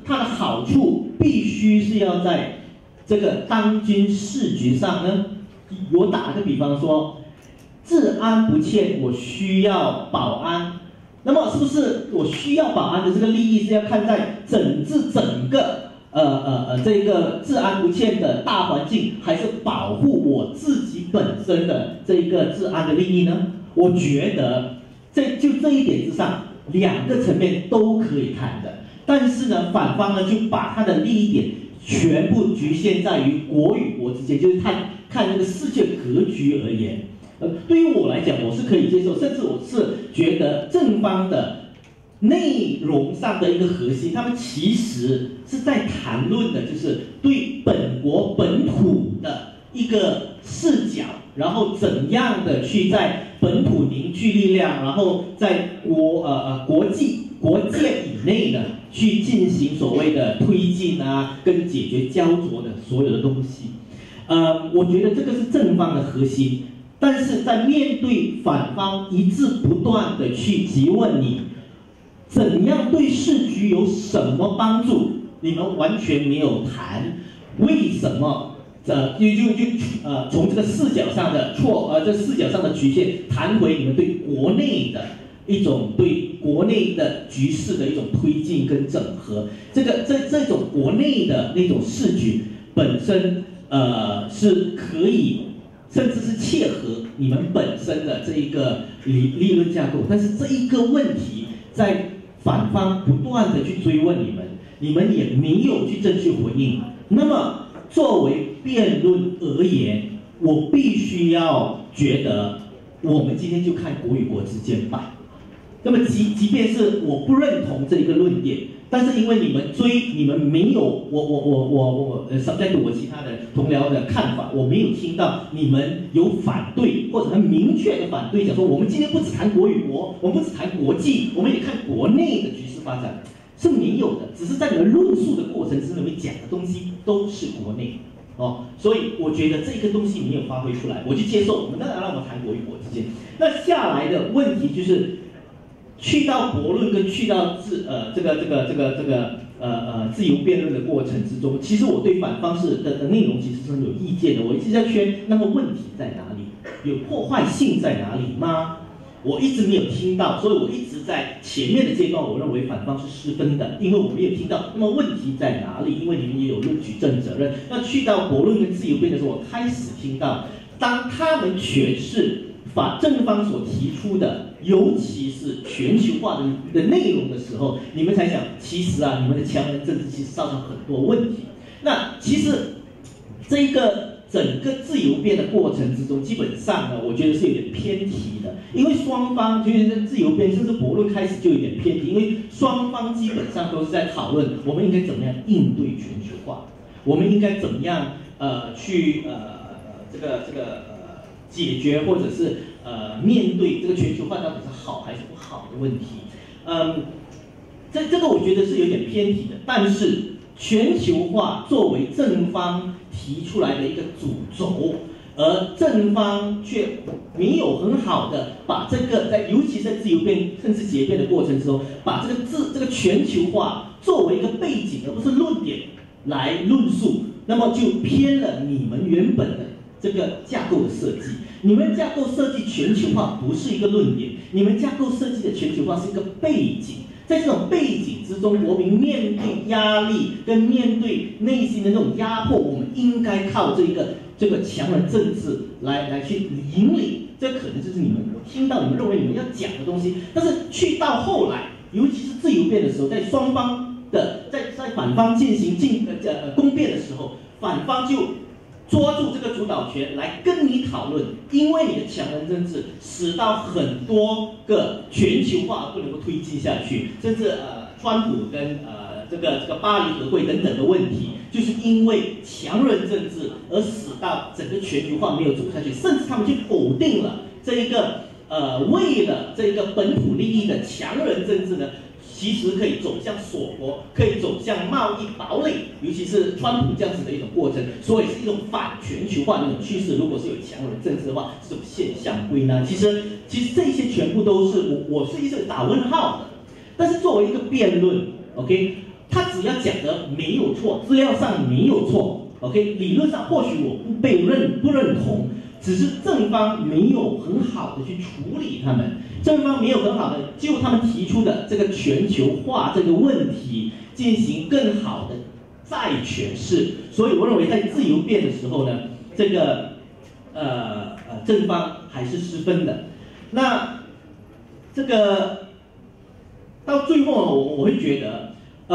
它的好处必须是要在这个当今世局上呢？我打个比方说，治安不欠，我需要保安。那么是不是我需要保安的这个利益是要看在整个这个治安不欠的大环境，还是保护我自己本身的这个治安的利益呢？我觉得这一点之上，两个层面都可以谈的。但是呢，反方呢就把他的利益点全部局限在于国与国之间，就是看那个世界格局而言。对于我来讲，我是可以接受，甚至我是觉得正方的内容上的一个核心，他们其实是在谈论的，就是对本国本土的一个视角，然后怎样的去在本土凝聚力量，然后在国界以内呢，去进行所谓的推进啊，跟解决焦灼的所有的东西。我觉得这个是正方的核心。但是在面对反方一直不断的去提问你怎样对市局有什么帮助，你们完全没有谈为什么从这个视角上的这视角上的局限谈回你们对国内的一种对国内的局势的一种推进跟整合，这种国内的那种市局本身是可以。甚至是切合你们本身的这一个理论架构，但是这一个问题在反方不断的去追问你们也没有去正确回应。那么作为辩论而言，我必须要觉得，我们今天就看国与国之间吧。那么即便是我不认同这一个论点，但是因为你们没有我subject我其他的同僚的看法，我没有听到你们有反对或者很明确的反对，讲说我们今天不只谈国与国，我们不只谈国际，我们也看国内的局势发展，是没有的。只是在你们论述的过程之中，你们讲的东西都是国内所以我觉得这个东西没有发挥出来，我就接受。我们当然让我们谈国与国之间，那下来的问题就是。去到驳论跟去到自由辩论的过程之中，其实我对反方的内容其实是很有意见的。我一直在圈，那么问题在哪里？有破坏性在哪里吗？我一直没有听到，所以我一直在前面的阶段，我认为反方是失分的，因为我没有听到。那么问题在哪里？因为你们也有论举证责任。那去到驳论跟自由辩的时候，我开始听到，当他们诠释正方所提出的，尤其是全球化的内容的时候，你们才想，其实你们的强人政治其实造成很多问题。那其实这一个整个自由辩的过程之中，基本上呢，我觉得是有点偏题的，因为双方就是自由辩甚至驳论开始就有点偏题，因为双方基本上都是在讨论我们应该怎么样应对全球化，我们应该怎么样去解决或者是面对这个全球化到底是好还是不好的问题。这个我觉得是有点偏题的，但是全球化作为正方提出来的一个主轴，而正方却没有很好的把这个尤其在自由辩甚至结辩的过程中，把这个全球化作为一个背景而不是论点来论述，那么就偏了你们原本的这个架构的设计。你们架构设计全球化不是一个论点，你们架构设计的全球化是一个背景。在这种背景之中，国民面对压力跟面对内心的那种压迫，我们应该靠这个强人政治来去引领。这可能就是你们听到你们认为你们要讲的东西。但是去到后来，尤其是自由辩的时候，在双方的在反方进行攻辩的时候，反方就捉住这个主导权来跟你讨论，因为你的强人政治使到很多个全球化不能够推进下去，甚至川普跟这个巴黎和会等等的问题，就是因为强人政治而使到整个全球化没有走下去，甚至他们去否定了这一个为了这个本土利益的强人政治呢，其实可以走向锁国，可以走向贸易堡垒，尤其是川普这样子的一种过程，所以是一种反全球化的一种趋势。如果是有强人政治的话，这种现象归纳，其实这些全部都是我是一直打问号的。但是作为一个辩论 ，OK， 他只要讲的没有错，资料上没有错 ，OK， 理论上或许我不认同，只是正方没有很好的去处理他们，正方没有很好的就他们提出的这个全球化这个问题进行更好的再诠释，所以我认为在自由辩的时候呢，这个正方还是失分的。那这个到最后我会觉得，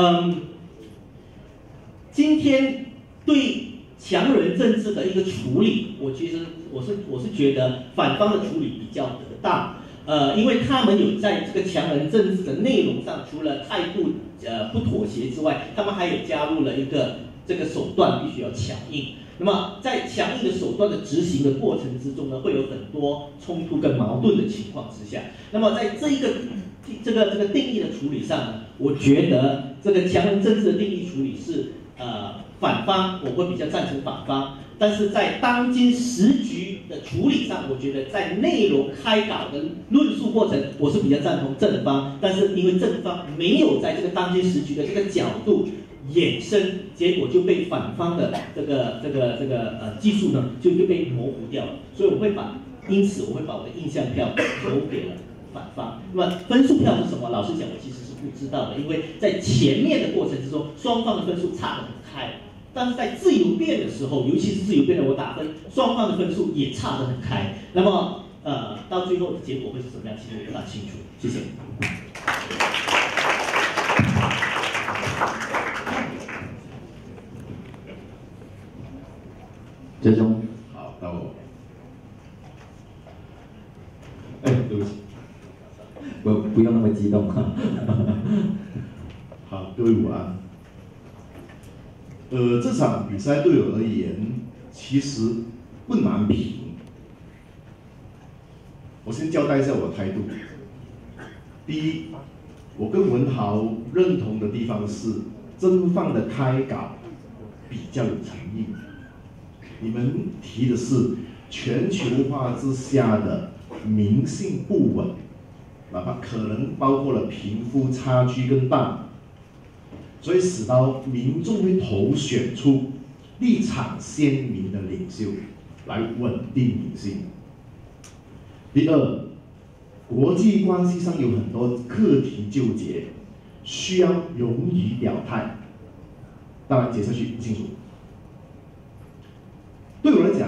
今天对强人政治的一个处理，我是觉得反方的处理比较得当，因为他们有在这个强人政治的内容上，除了态度不妥协之外，他们还有加入了一个这个手段必须要强硬。那么在强硬的手段的执行的过程之中呢，会有很多冲突跟矛盾的情况之下，那么在这个定义的处理上呢，我觉得这个强人政治的定义处理是反方，我会比较赞成反方，但是在当今时局的处理上，我觉得在内容开稿的论述过程，我是比较赞同正方，但是因为正方没有在这个当今时局的这个角度衍生，结果就被反方的这个技术呢就被模糊掉了，所以因此我会把我的印象票投给了反方。那么分数票是什么？老实讲，我其实是不知道的，因为在前面的过程之中，双方的分数差得很开，但是在自由辩的时候，尤其是自由辩的我打分，双方的分数也差得很开。那么到最后的结果会是什么样？其实我不大清楚。谢谢。 最终，好，到我。对不起，不用那么激动哈。 好，各位午安。这场比赛对我而言其实不难评。我先交代一下我的态度。第一，我跟文豪认同的地方是正方的开稿比较有诚意。你们提的是全球化之下的民性不稳，哪怕可能包括了贫富差距更大，所以使到民众会投选出立场鲜明的领袖来稳定民心。第二，国际关系上有很多课题纠结，需要勇于表态。当然，接下去不清楚。对我来讲，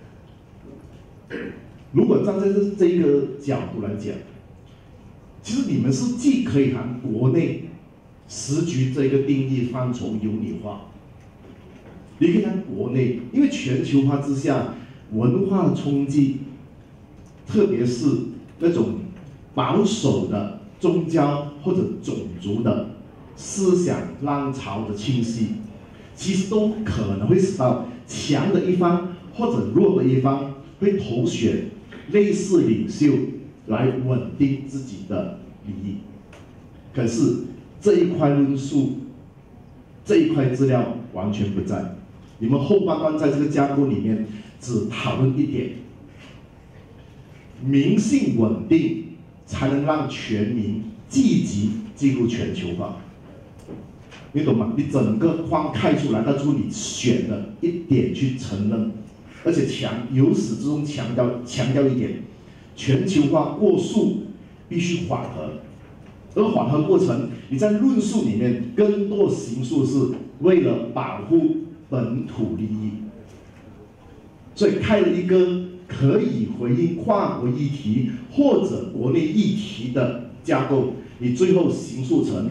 如果站在这一个角度来讲，其实你们是既可以谈国内时局这个定义范畴优拟化，也可以谈国内，因为全球化之下文化的冲击，特别是那种保守的宗教或者种族的思想浪潮的侵袭，其实都可能会使到强的一方或者弱的一方会投选类似领袖来稳定自己的利益。可是这一块论述、这一块资料完全不在。你们后半段在这个架构里面只讨论一点：民性稳定才能让全民积极进入全球化。你懂吗？你整个框开出来，那就是你选的一点去承认，而且由始至终强调一点，全球化过速必须缓和，而缓和过程，你在论述里面更多形塑是为了保护本土利益，所以开了一个可以回应跨国议题或者国内议题的架构，你最后形塑成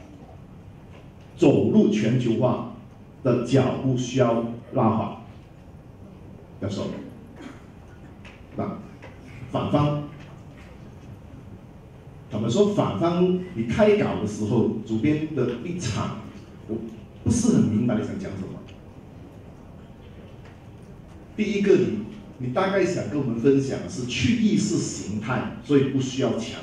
走入全球化的脚步需要拉缓，要收。那反方，坦白说，反方你开稿的时候，主编的立场，我不是很明白你想讲什么。第一个，你大概想跟我们分享的是去意识形态，所以不需要强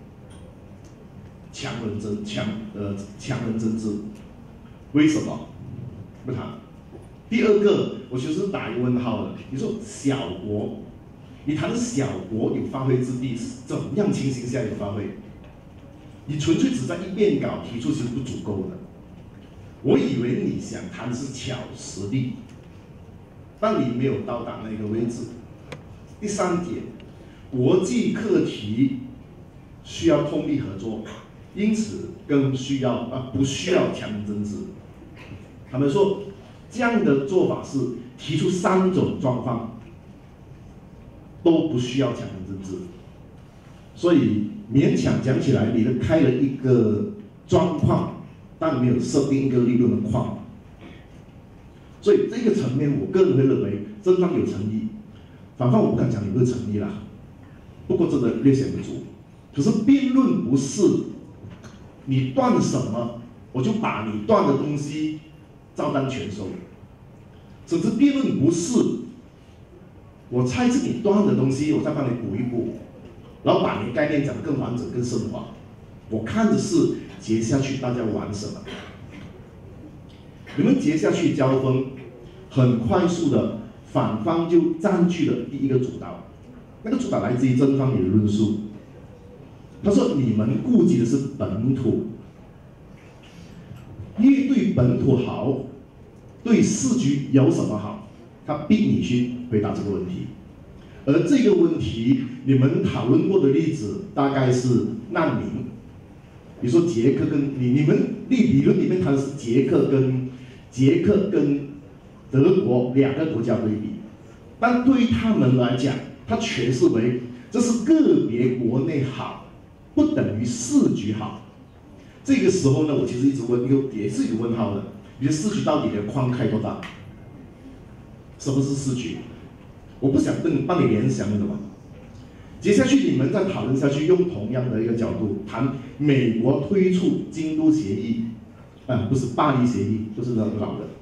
人政治。为什么？不谈。第二个，我就是打一个问号了。你说小国，你谈小国有发挥之地，怎样情形下有发挥？你纯粹只在一面稿提出是不足够的。 我以为你想谈的是巧实力，但你没有到达那个位置。第三点，国际课题需要通力合作，因此不需要强人政治。他们说这样的做法是提出3种状况都不需要强人政治，所以勉强讲起来，你开了一个状况，但没有设定一个利润的框。所以这个层面，我个人会认为正方有诚意，反方我不敢讲有没有诚意啦，不过真的略显不足。可是辩论不是你断什么，我就把你断的东西照单全收，甚至辩论不是我猜是你断的东西，我再帮你补一补，然后把你的概念讲得更完整、更深化。我看的是接下去大家玩什么。你们接下去交锋，很快速的反方就占据了第一个主导，那个主导来自于正方你的论述。他说你们顾及的是本土，越对本土好，对市局有什么好？他逼你去回答这个问题。而这个问题，你们讨论过的例子大概是难民，比如说捷克跟你们理论里面谈的是捷克跟德国2个国家对比，但对于他们来讲，他诠释为这是个别国内好，不等于市局好。这个时候呢，我其实一直问也是有问号的，你的市局到底的框开多大？什么是市局？我不想帮你联想的嘛。接下去你们再讨论下去，用同样的一个角度谈美国推出京都协议，不是巴黎协议，就是那老的。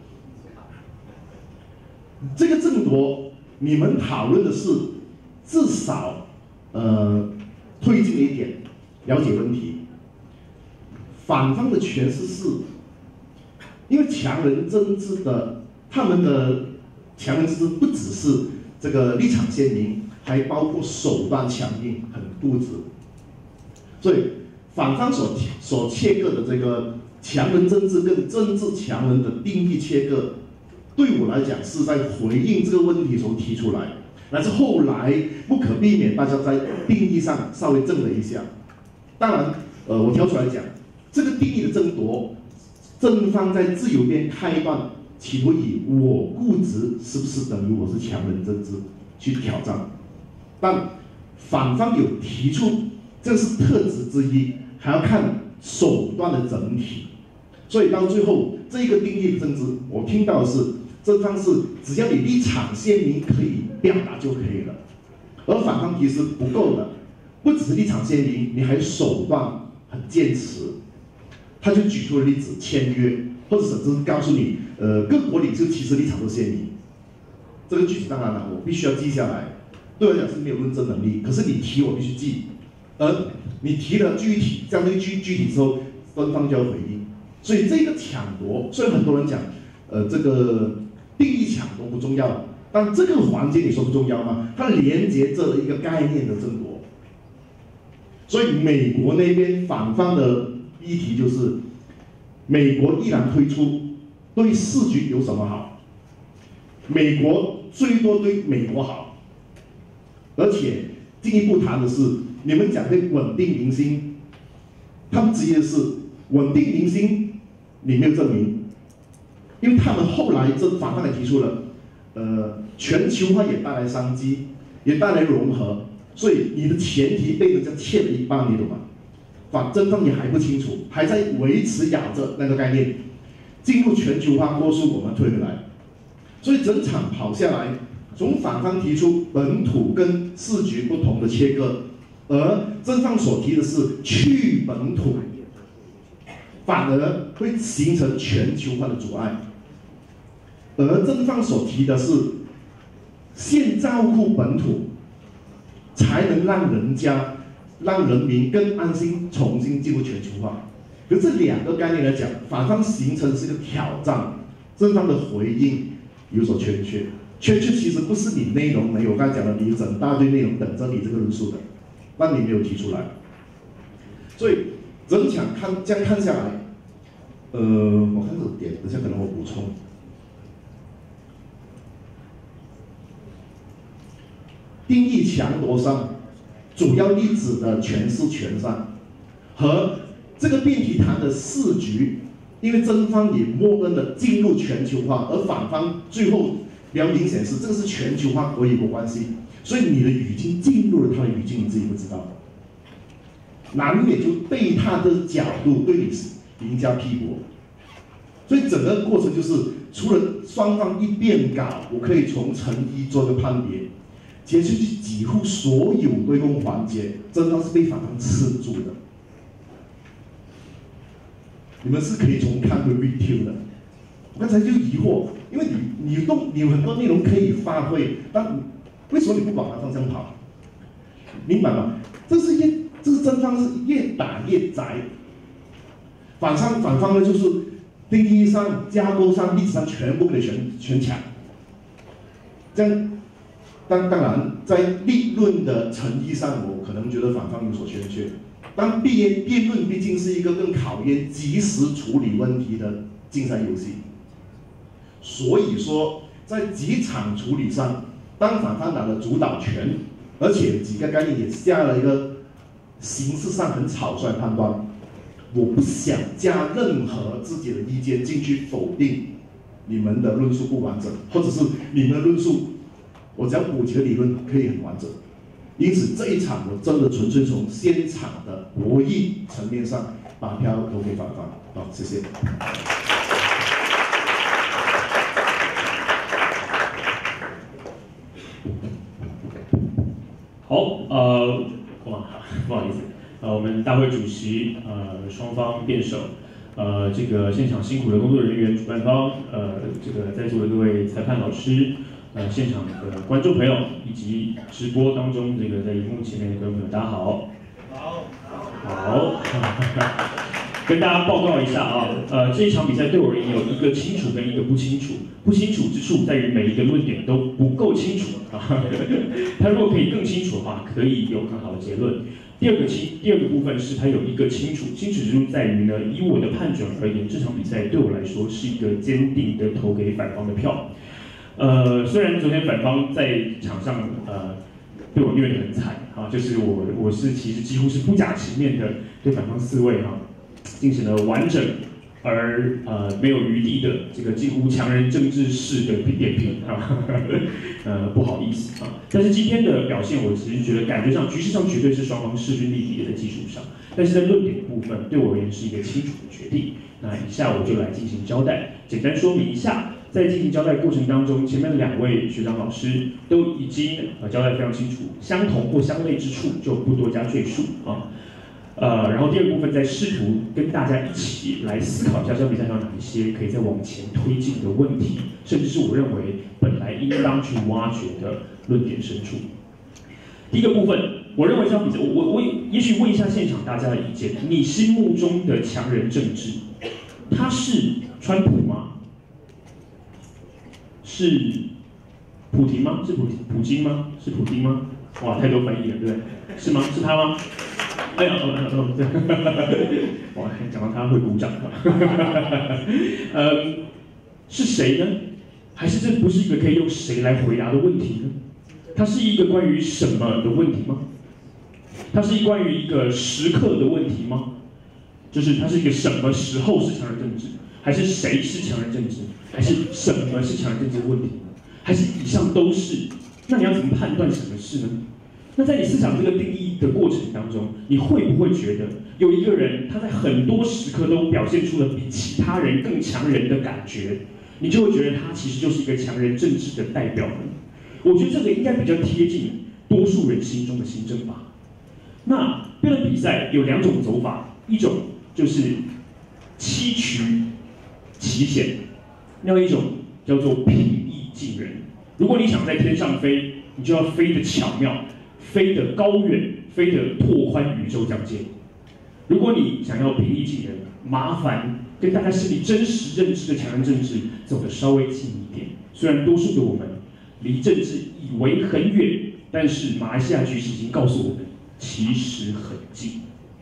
这个争夺，你们讨论的是至少推进了一点，了解问题。反方的诠释是，因为强人政治的他们的强人政治不只是这个立场鲜明，还包括手段强硬，很固执。所以反方所切割的这个强人政治跟政治强人的定义切割，对我来讲是在回应这个问题所提出来，但是后来不可避免大家在定义上稍微争了一下。当然，我挑出来讲，这个定义的争夺，正方在自由辩开段企图以我固执是不是等于我是强人政治去挑战，但反方有提出这是特质之一，还要看手段的整体。所以到最后这个定义的争执，我听到的是正方是只要你立场鲜明可以表达就可以了，而反方其实不够的，不只是立场鲜明，你还手段很坚持。他就举出了例子，签约，或者甚至告诉你，各国领袖其实立场都鲜明。这个句子当然了，我必须要记下来，对我来讲是没有论证能力，可是你提我必须记，而你提了具体，这样的具体之后，分方就要回应。所以这个抢夺，虽然很多人讲，这个定义抢夺不重要，但这个环节你说不重要吗？它连接着一个概念的争夺。所以美国那边反方的议题就是，美国依然推出对市局有什么好？美国最多对美国好，而且进一步谈的是，你们讲会稳定民心，他们直接是稳定民心，你没有证明，因为他们后来反方也提出了，全球化也带来商机，也带来融合，所以你的前提被人家切了一半，你懂吗？正方也还不清楚，还在维持咬着那个概念，进入全球化过速我们退回来，所以整场跑下来，从反方提出本土跟市局不同的切割，而正方所提的是去本土，反而会形成全球化的阻碍，而正方所提的是先照顾本土，才能让人民更安心重新进入全球化。可这2个概念来讲，反方形成是个挑战，正方的回应有所缺缺其实不是你内容没有，我刚才讲了，你有整大堆内容等着你这个论述的，但你没有提出来。所以整场这样看下来， 我看这个点，等下可能我补充。定义强夺上，主要例子的全是全上，和这个辩题谈的4局，因为真方也默认的进入全球化，而反方最后比较明显是这个是全球化国与国关系，所以你的语境进入了他的语境，你自己不知道，难免就被他的角度对你是赢家批驳。所以整个过程就是，除了双方一辩稿，我可以从诚意做个判别，接下去几乎所有对攻环节，真的是被反方吃住的。你们是可以从看回 review 的。我刚才就疑惑，因为你有很多内容可以发挥，但为什么你不往那方向跑？明白吗？这是真方是越打越窄，反方呢就是定义上、架构上、历史上全部给全抢。这样，当然在立论的诚意上，我可能觉得反方有所欠缺。但辩论毕竟是一个更考验及时处理问题的竞赛游戏，所以说在几场处理上，当反方拿了主导权，而且几个概念也下了一个形式上很草率的判断，我不想加任何自己的意见进去否定你们的论述不完整，或者是你们的论述，我只要补几个理论可以很完整。因此这一场我真的纯粹从现场的博弈层面上把票投给反方。好，谢谢。 好，不好意思，我们大会主席，双方辩手，这个现场辛苦的工作人员、主办方，这个在座的各位裁判老师。现场的观众朋友以及直播当中这个在荧幕前面的观众朋友，大家好。好，跟大家报告一下啊，这一场比赛对我而言有一个清楚跟一个不清楚。不清楚之处在于每一个论点都不够清楚啊。它如果可以更清楚的话，可以有更好的结论。第二个部分是它有一个清楚之处在于呢，以我的判准而言，这场比赛对我来说是一个坚定的投给反方的票。虽然昨天反方在场上被我虐得很惨啊，就是我是其实几乎是不假情面的对反方4位进行了完整而没有余地的这个近乎强人政治式的点评不好意思啊。但是今天的表现，我其实觉得感觉上局势上绝对是双方势均力敌的基础上，但是在论点的部分对我而言是一个清楚的决定。那以下我就来进行交代，简单说明一下。在进行交代过程当中，前面的2位学长老师都已经交代非常清楚，相同或相类之处就不多加赘述啊。然后第二部分再试图跟大家一起来思考一下这场比赛上有哪一些可以再往前推进的问题，甚至是我认为本来应当去挖掘的论点深处。第一个部分，我认为这场比赛，我也许问一下现场大家的意见，你心目中的强人政治，他是川普吗？是普廷吗？是普京吗？是普丁吗？哇，太多翻译了，对不对？是吗？是他吗？哎呀，哇，讲到他会鼓掌。是谁呢？还是这不是一个可以用谁来回答的问题呢？它是一个关于什么的问题吗？它是关于一个时刻的问题吗？就是它是一个什么时候是强人政治？还是谁是强人政治？还是什么是强人政治的问题呢？还是以上都是？那你要怎么判断什么是呢？那在你思想这个定义的过程当中，你会不会觉得有一个人他在很多时刻都表现出了比其他人更强人的感觉，你就会觉得他其实就是一个强人政治的代表呢？我觉得这个应该比较贴近多数人心中的心声吧。那辩论比赛有2种走法，一种就是七取其险，另外一种叫做平易近人。如果你想在天上飞，你就要飞得巧妙，飞得高远，飞得拓宽宇宙疆界。如果你想要平易近人，麻烦跟大家心里真实认知的强人政治走得稍微近一点。虽然多数的我们离政治以为很远，但是马来西亚局势已经告诉我们，其实很近。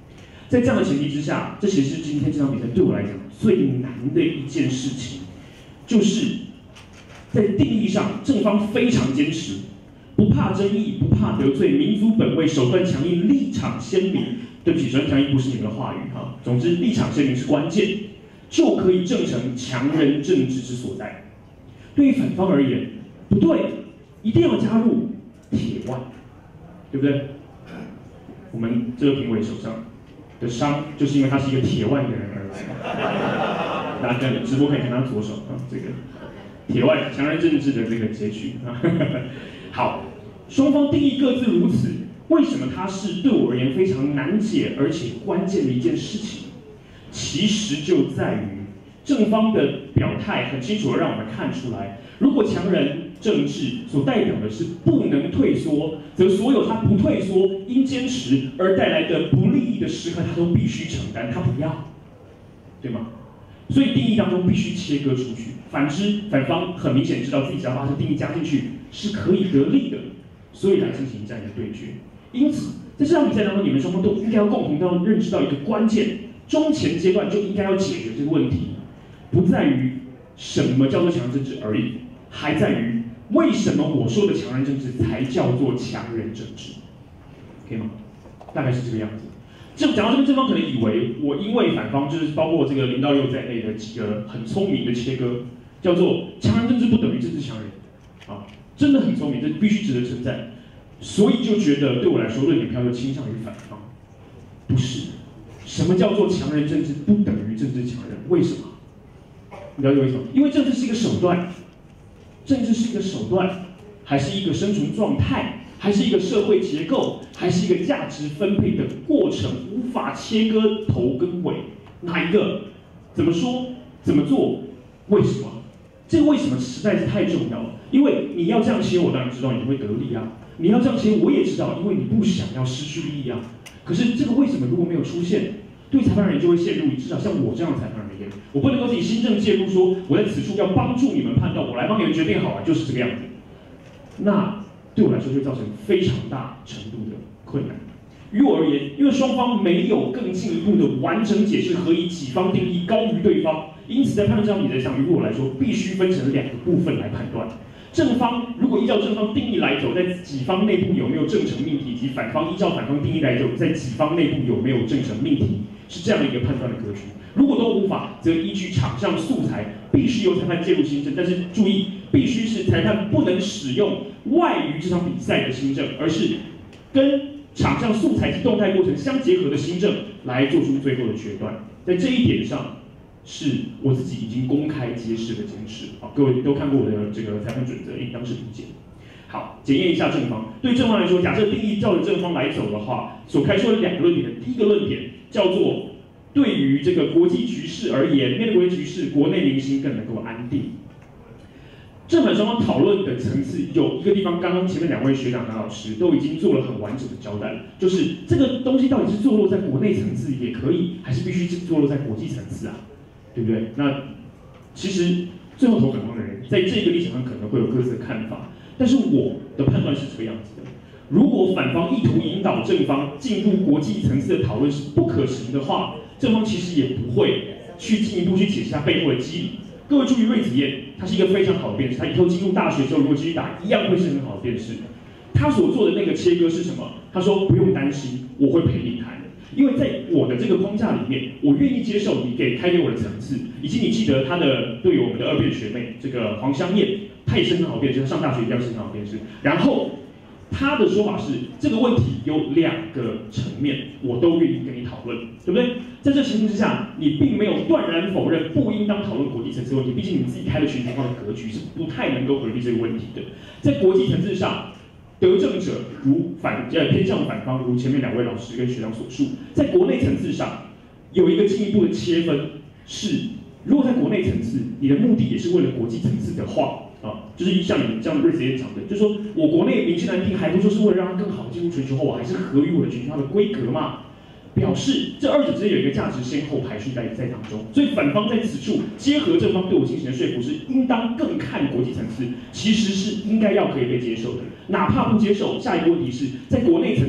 在这样的前提之下，这其实是今天这场比赛对我来讲最难的一件事情，就是在定义上，正方非常坚持，不怕争议，不怕得罪，民族本位，手段强硬，立场鲜明。对不起，手段强硬不是你们的话语哈。总之，立场鲜明是关键，就可以证成强人政治之所在。对于反方而言，不对，一定要加入铁腕，对不对？我们这个评委手上的伤，就是因为他是一个铁腕的人而来。大家看直播可以看他左手啊，这个铁腕强人政治的这个结局啊。好，双方定义各自如此，为什么它是对我而言非常难解而且关键的一件事情？其实就在于正方的表态很清楚的让我们看出来，如果强人政治所代表的是不能退缩，则所有他不退缩因坚持而带来的不利益的时刻，他都必须承担，他不要，对吗？所以定义当中必须切割出去。反之，反方很明显知道自己只要把这定义加进去是可以得利的，所以来进行这样一个对决。因此，在这场比赛当中，你们双方都应该要共同要认识到一个关键，中前阶段就应该要解决这个问题，不在于什么叫做强人政治而已，还在于为什么我说的强人政治才叫做强人政治，可以吗？大概是这个样子。讲到这边，正方可能以为我因为反方就是包括这个0到6在内的几个很聪明的切割，叫做强人政治不等于政治强人，啊，真的很聪明，这必须值得称赞。所以就觉得对我来说，论点票就倾向于反方，不是。什么叫做强人政治不等于政治强人？为什么？你了解为什么？因为政治是一个手段，政治是一个手段，还是一个生存状态，还是一个社会结构，还是一个价值分配的过程，无法切割头跟尾，哪一个？怎么说？怎么做？为什么？这个为什么实在是太重要了。因为你要这样切，我当然知道你会得利啊。你要这样切，我也知道，因为你不想要失去利益啊。可是这个为什么如果没有出现，对裁判人员就会陷入，至少像我这样的裁判人员，我不能够自己心正介入说，我在此处要帮助你们判断，我来帮你们决定好了，就是这个样子。那对我来说就会造成非常大程度的困难。于我而言，因为双方没有更进一步的完整解释何以己方定义高于对方，因此在判断这场比赛上，于我来说必须分成2个部分来判断。正方如果依照正方定义来走，在己方内部有没有正成命题，以及反方依照反方定义来走，在己方内部有没有正成命题，是这样的一个判断的格局。如果都无法，则依据场上素材，必须由裁判介入新政。但是注意，必须是裁判不能使用外于这场比赛的新政，而是跟场上素材及动态过程相结合的新政来做出最后的决断。在这一点上，是我自己已经公开揭示的坚持。好，各位都看过我的这个裁判准则，应当是理解。好，检验一下正方。对正方来说，假设定义照着正方来走的话，所开出的2个论点，第一个论点叫做对于这个国际局势而言，面对国际局势，国内民心更能够安定。正反双方讨论的层次有一个地方，刚刚前面2位学长和老师都已经做了很完整的交代了，就是这个东西到底是坐落在国内层次也可以，还是必须是坐落在国际层次啊？对不对？那其实最后投反方的人在这个立场上可能会有各自的看法，但是我的判断是这个样子的：如果反方意图引导正方进入国际层次的讨论是不可行的话，正方其实也不会去进一步去解释它背后的机理。各位注意，瑞子燕他是一个非常好的辩士，他以后进入大学之后，如果继续打，一样会是很好的辩士。他所做的那个切割是什么？他说不用担心，我会陪你谈。因为在我的这个框架里面，我愿意接受你开给我的层次，以及你记得他的对于我们的2辩学妹这个黄香燕，她也是很好辩士，她上大学一样是很好辩士。然后他的说法是，这个问题有2个层面，我都愿意跟你讨论，对不对？在这情况之下，你并没有断然否认不应当讨论国际层次问题，毕竟你们自己开的全球化的格局是不太能够回避这个问题的。在国际层次上，得政者如偏向反方，如前面2位老师跟学长所述，在国内层次上有一个进一步的切分，是如果在国内层次，你的目的也是为了国际层次的话，就是像你们这样的瑞子也讲的，就是说我国内民心难定，还不说是为了让它更好的进入全球化，我还是合于我的全球化的规格嘛。表示这2者之间有一个价值先后排序在当中，所以反方在此处结合正方对我进行的说服是应当更看国际层次，其实是应该要可以被接受的。哪怕不接受，下一个问题是在国内层次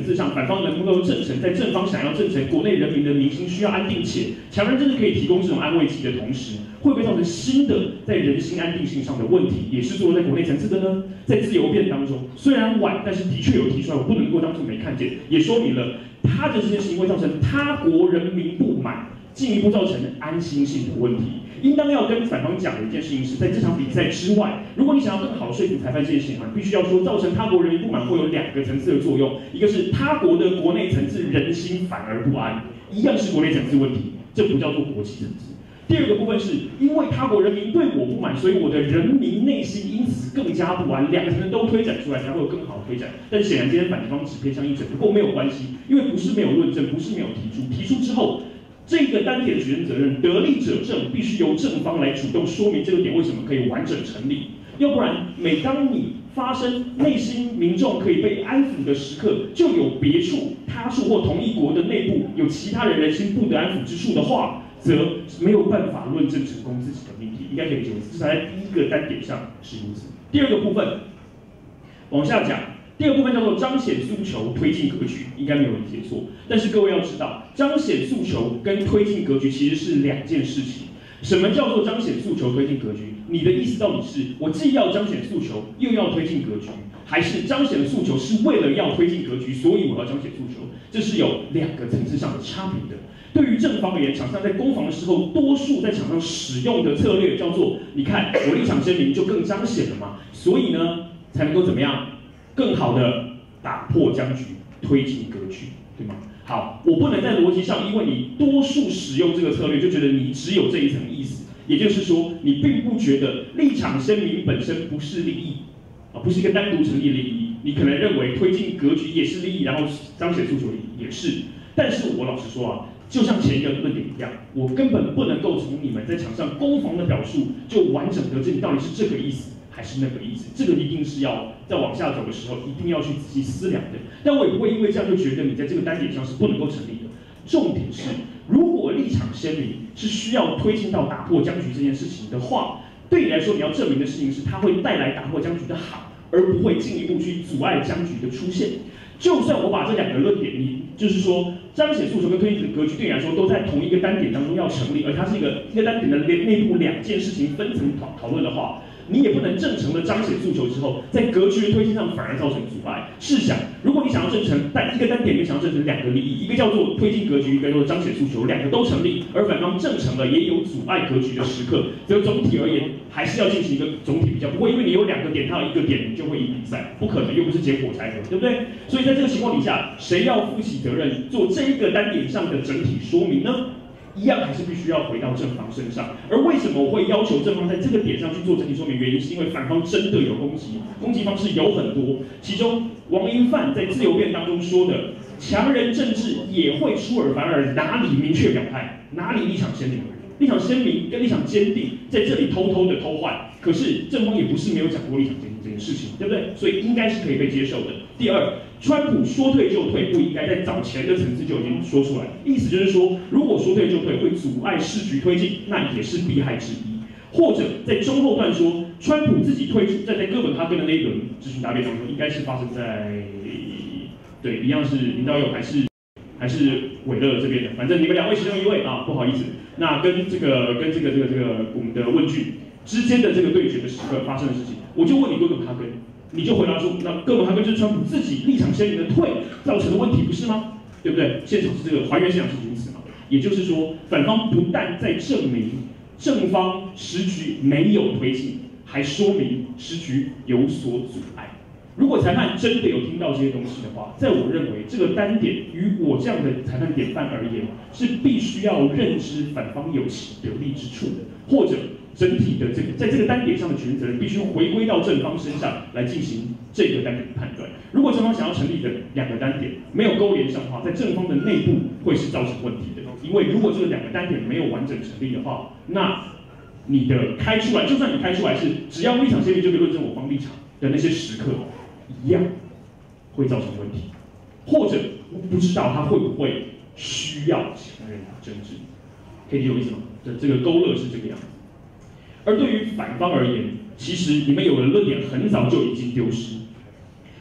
次上，反方能不能够证成，在正方想要证成国内人民的民心需要安定且强人政治可以提供这种安慰剂的同时，会不会造成新的在人心安定性上的问题，也是坐落在国内层次的呢？在自由辩当中，虽然晚，但是的确有提出来，我不能够当作没看见，也说明了他的这件事情会造成他国人民不满，进一步造成安心性的问题。应当要跟反方讲的一件事情是，在这场比赛之外，如果你想要更好说服裁判这件事情，必须要说造成他国人民不满会有2个层次的作用，一个是他国的国内层次人心反而不安，一样是国内层次问题，这不叫做国际层次。第二个部分是因为他国人民对我不满，所以我的人民内心因此更加不安，2个层次都推展出来才会有更好的推展。但显然今天反方只偏向一者，不过没有关系，因为不是没有论证，不是没有提出之后。这个单点举证责任，得利者正，必须由正方来主动说明这个点为什么可以完整成立。要不然，每当你发生内心民众可以被安抚的时刻，就有别处、他处或同一国的内部有其他人心不得安抚之处的话，则没有办法论证成功自己的命题。应该可以理解，至少在第一个单点上是如此。第二个部分，往下讲。第二部分叫做彰显诉求、推进格局，应该没有理解错。但是各位要知道，彰显诉求跟推进格局其实是2件事情。什么叫做彰显诉求、推进格局？你的意思到底是我既要彰显诉求，又要推进格局，还是彰显诉求是为了要推进格局，所以我要彰显诉求？这是有2个层次上的差别的。对于正方而言，场上在攻防的时候，多数在场上使用的策略叫做：你看我立场鲜明，就更彰显了嘛。所以呢，才能够怎么样？更好的打破僵局，推进格局，对吗？好，我不能在逻辑上，因为你多数使用这个策略，就觉得你只有这一层意思。也就是说，你并不觉得立场鲜明本身不是利益，不是一个单独成立的利益。你可能认为推进格局也是利益，然后彰显诉求也是。但是我老实说啊，就像前一个论点一样，我根本不能够从你们在场上攻防的表述就完整得知你到底是这个意思。还是那个意思，这个一定是要在往下走的时候，一定要去仔细思量的。但我也不会因为这样就觉得你在这个单点上是不能够成立的。重点是，如果立场鲜明是需要推进到打破僵局这件事情的话，对你来说，你要证明的事情是它会带来打破僵局的好，而不会进一步去阻碍僵局的出现。就算我把这2个论点，你就是说彰显诉求跟推进格局对你来说都在同一个单点当中要成立，而它是一个单点的内部2件事情分层讨论的话。你也不能正成了彰显诉求之后，在格局的推进上反而造成阻碍。试想，如果你想要证成一个单点，你想要证成2个利益，一个叫做推进格局，一个叫做彰显诉求，2个都成立，而反方证成了也有阻碍格局的时刻，则总体而言还是要进行一个总体比较，不会因为你有2个点，它有1个点，你就会赢比赛，不可能，又不是捡火柴盒，对不对？所以在这个情况底下，谁要负起责任做这一个单点上的整体说明呢？一样还是必须要回到正方身上。而为什么我会要求正方在这个点上去做整体说明？原因是因为反方真的有攻击方式有很多，其中王英范在自由辩当中说的强人政治也会出尔反尔，哪里明确表态，哪里立场鲜明？立场鲜明跟立场坚定在这里偷偷的偷换，可是正方也不是没有讲过立场坚定这件事情，对不对？所以应该是可以被接受的。第二，川普说退就退，不应该在早前的层次就已经说出来，意思就是说，如果说退就退会阻碍市局推进，那也是弊害之一。或者在中后段说，川普自己退出，在哥本哈根的那一轮咨询答辩当中，应该是发生在对，一样是领导友还是韦勒这边的，反正你们2位其中1位啊，不好意思，那跟这个我们的问句之间的这个对决的时刻发生的事情，我就问你哥本哈根，你就回答说，那哥本哈根就是川普自己立场鲜明的退造成的问题，不是吗？对不对？现场是这个还原现场是如此嘛？也就是说，反方不但在证明正方时局没有推进，还说明时局有所阻碍。如果裁判真的有听到这些东西的话，在我认为这个单点于我这样的裁判典范而言，是必须要认知反方有其得利之处的，或者整体的在这个单点上的权责任必须回归到正方身上来进行这个单点的判断。如果正方想要成立的2个单点没有勾连上的话，在正方的内部会是造成问题的，因为如果这个2个单点没有完整成立的话，那你的开出来，就算你开出来是只要立场鲜明就可以论证我方立场的那些时刻，一样会造成问题，或者我不知道他会不会需要强人争执，可以理解我意思吗？这个勾勒是这个样子。而对于反方而言，其实你们有的论点很早就已经丢失。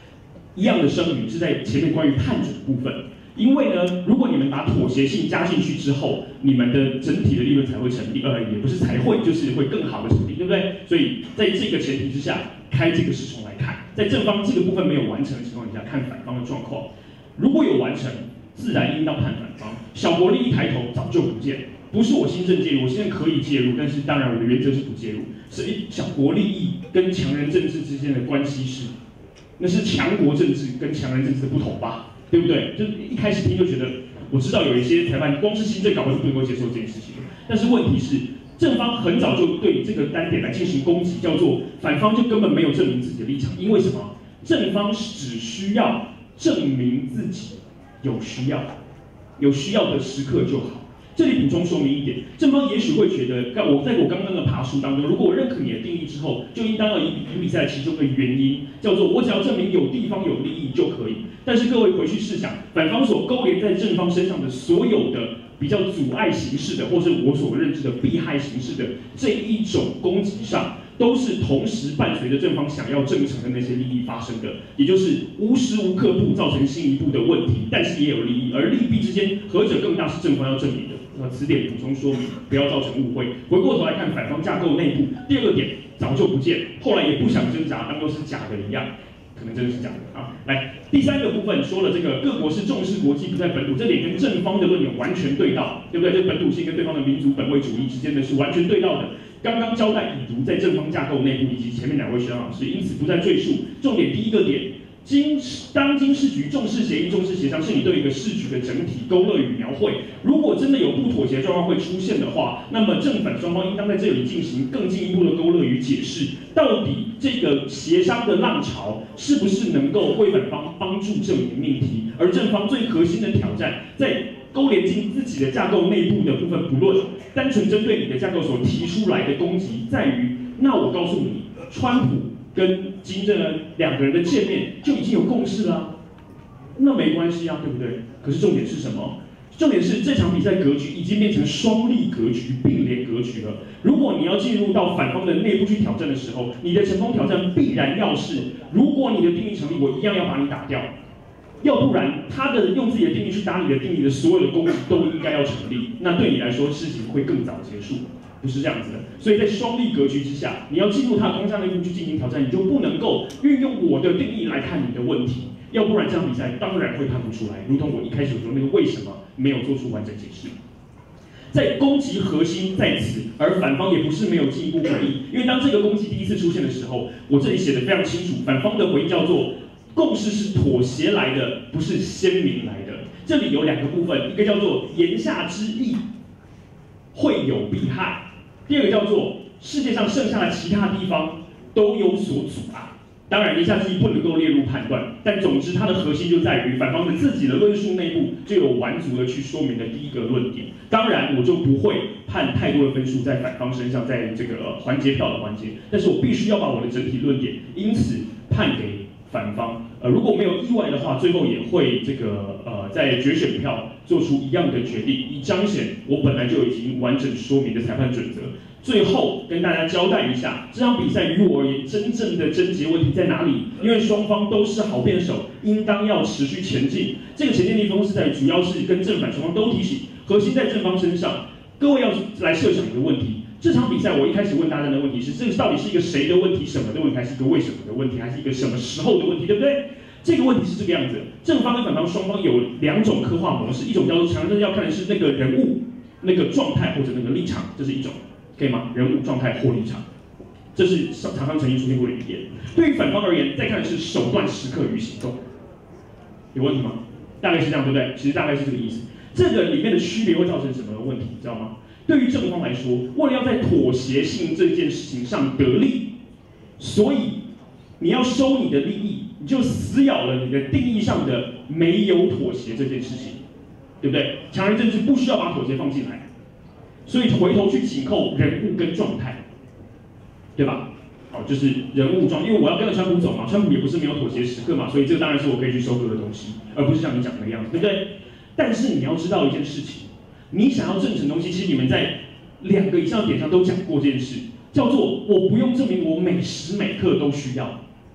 一样的声明是在前面关于判准的部分。因为呢，如果你们把妥协性加进去之后，你们的整体的利润才会成立，也不是才会，就是会更好的成立，对不对？所以在这个前提之下，开这个时钟来看，在正方这个部分没有完成的情况下，看反方的状况。如果有完成，自然应当判反方。小国利益抬头早就不见，不是我新政介入，我现在可以介入，但是当然我的原则是不介入。是小国利益跟强人政治之间的关系是，那是强国政治跟强人政治的不同吧？对不对？就一开始听就觉得，我知道有一些裁判光是新政搞不好就不能够接受这件事情。但是问题是，正方很早就对这个单点来进行攻击，叫做反方就根本没有证明自己的立场，因为什么？正方只需要证明自己有需要的时刻就好。这里补充说明一点，正方也许会觉得，在我刚刚的爬书当中，如果我认可你的定义之后，就应当要赢比赛其中的原因，叫做我只要证明有地方有利益就可以。但是各位回去试想，反方所勾连在正方身上的所有的比较阻碍形式的，或是我所认知的避害形式的这一种攻击上，都是同时伴随着正方想要证成的那些利益发生的，也就是无时无刻不造成进一步的问题，但是也有利益，而利弊之间何者更大是正方要证明的。此点补充说明，不要造成误会。回过头来看反方架构内部，第二个点早就不见，后来也不想挣扎，当作是假的一样，可能真的是假的啊。来，第三个部分说了这个各国是重视国际不在本土，这点跟正方的论点完全对道，对不对？这本土性跟对方的民族本位主义之间的是完全对道的。刚刚交代已读在正方架构内部以及前面两位学长老师，因此不再赘述。重点第一个点。当今市局重视协议、重视协商，是你对一个市局的整体勾勒与描绘。如果真的有不妥协状况会出现的话，那么正反双方应当在这里进行更进一步的勾勒与解释，到底这个协商的浪潮是不是能够为反方帮助证明命题，而正方最核心的挑战，在勾连进自己的架构内部的部分不论，单纯针对你的架构所提出来的攻击，在于，那我告诉你，川普跟金正恩两个人的见面就已经有共识啦，那没关系啊，对不对？可是重点是什么？重点是这场比赛格局已经变成双利格局、并联格局了。如果你要进入到反方的内部去挑战的时候，你的成功挑战必然要是，如果你的定义成立，我一样要把你打掉。要不然，他的用自己的定义去打你的定义的所有的攻击都应该要成立，那对你来说事情会更早结束。不是这样子的，所以在双利格局之下，你要进入他的框架内部去进行挑战，你就不能够运用我的定义来看你的问题，要不然这场比赛当然会判不出来。如同我一开始说那个为什么没有做出完整解释，在攻击核心在此，而反方也不是没有进一步回应，因为当这个攻击第一次出现的时候，我这里写的非常清楚，反方的回应叫做共识是妥协来的，不是鲜明来的。这里有两个部分，一个叫做言下之意会有弊害。第二个叫做世界上剩下的其他地方都有所阻碍，当然言下之意不能够列入判断，但总之它的核心就在于反方的自己的论述内部就有完足的去说明的第一个论点。当然我就不会判太多的分数在反方身上，在这个环节票的环节，但是我必须要把我的整体论点因此判给反方。如果没有意外的话，最后也会这个在决选票做出一样的决定，以彰显我本来就已经完整说明的裁判准则。最后跟大家交代一下，这场比赛于我而言真正的症结问题在哪里？因为双方都是好辩手，应当要持续前进。这个前进地方是在主要是跟正反双方都提醒，核心在正方身上。各位要来设想一个问题。这场比赛，我一开始问大家的问题是：这个到底是一个谁的问题、什么的问题，还是一个为什么的问题，还是一个什么时候的问题，对不对？这个问题是这个样子：正方跟反方双方有两种刻画模式，一种叫做强人要看的是那个人物、那个状态或者那个立场，这是一种，可以吗？人物、状态或立场，这是常常曾经出现过的语言。对于反方而言，再看的是手段、时刻与行动，有问题吗？大概是这样，对不对？其实大概是这个意思。这个里面的区别会造成什么问题，你知道吗？对于正方来说，为了要在妥协性这件事情上得利，所以你要收你的利益，你就死咬了你的定义上的没有妥协这件事情，对不对？强人政治不需要把妥协放进来，所以回头去紧扣人物跟状态，对吧？好，就是人物状，因为我要跟着川普走嘛，川普也不是没有妥协时刻嘛，所以这个当然是我可以去收割的东西，而不是像你讲的那个样子，对不对？但是你要知道一件事情。你想要证成东西，其实你们在2个以上点上都讲过这件事，叫做我不用证明我每时每刻都需要，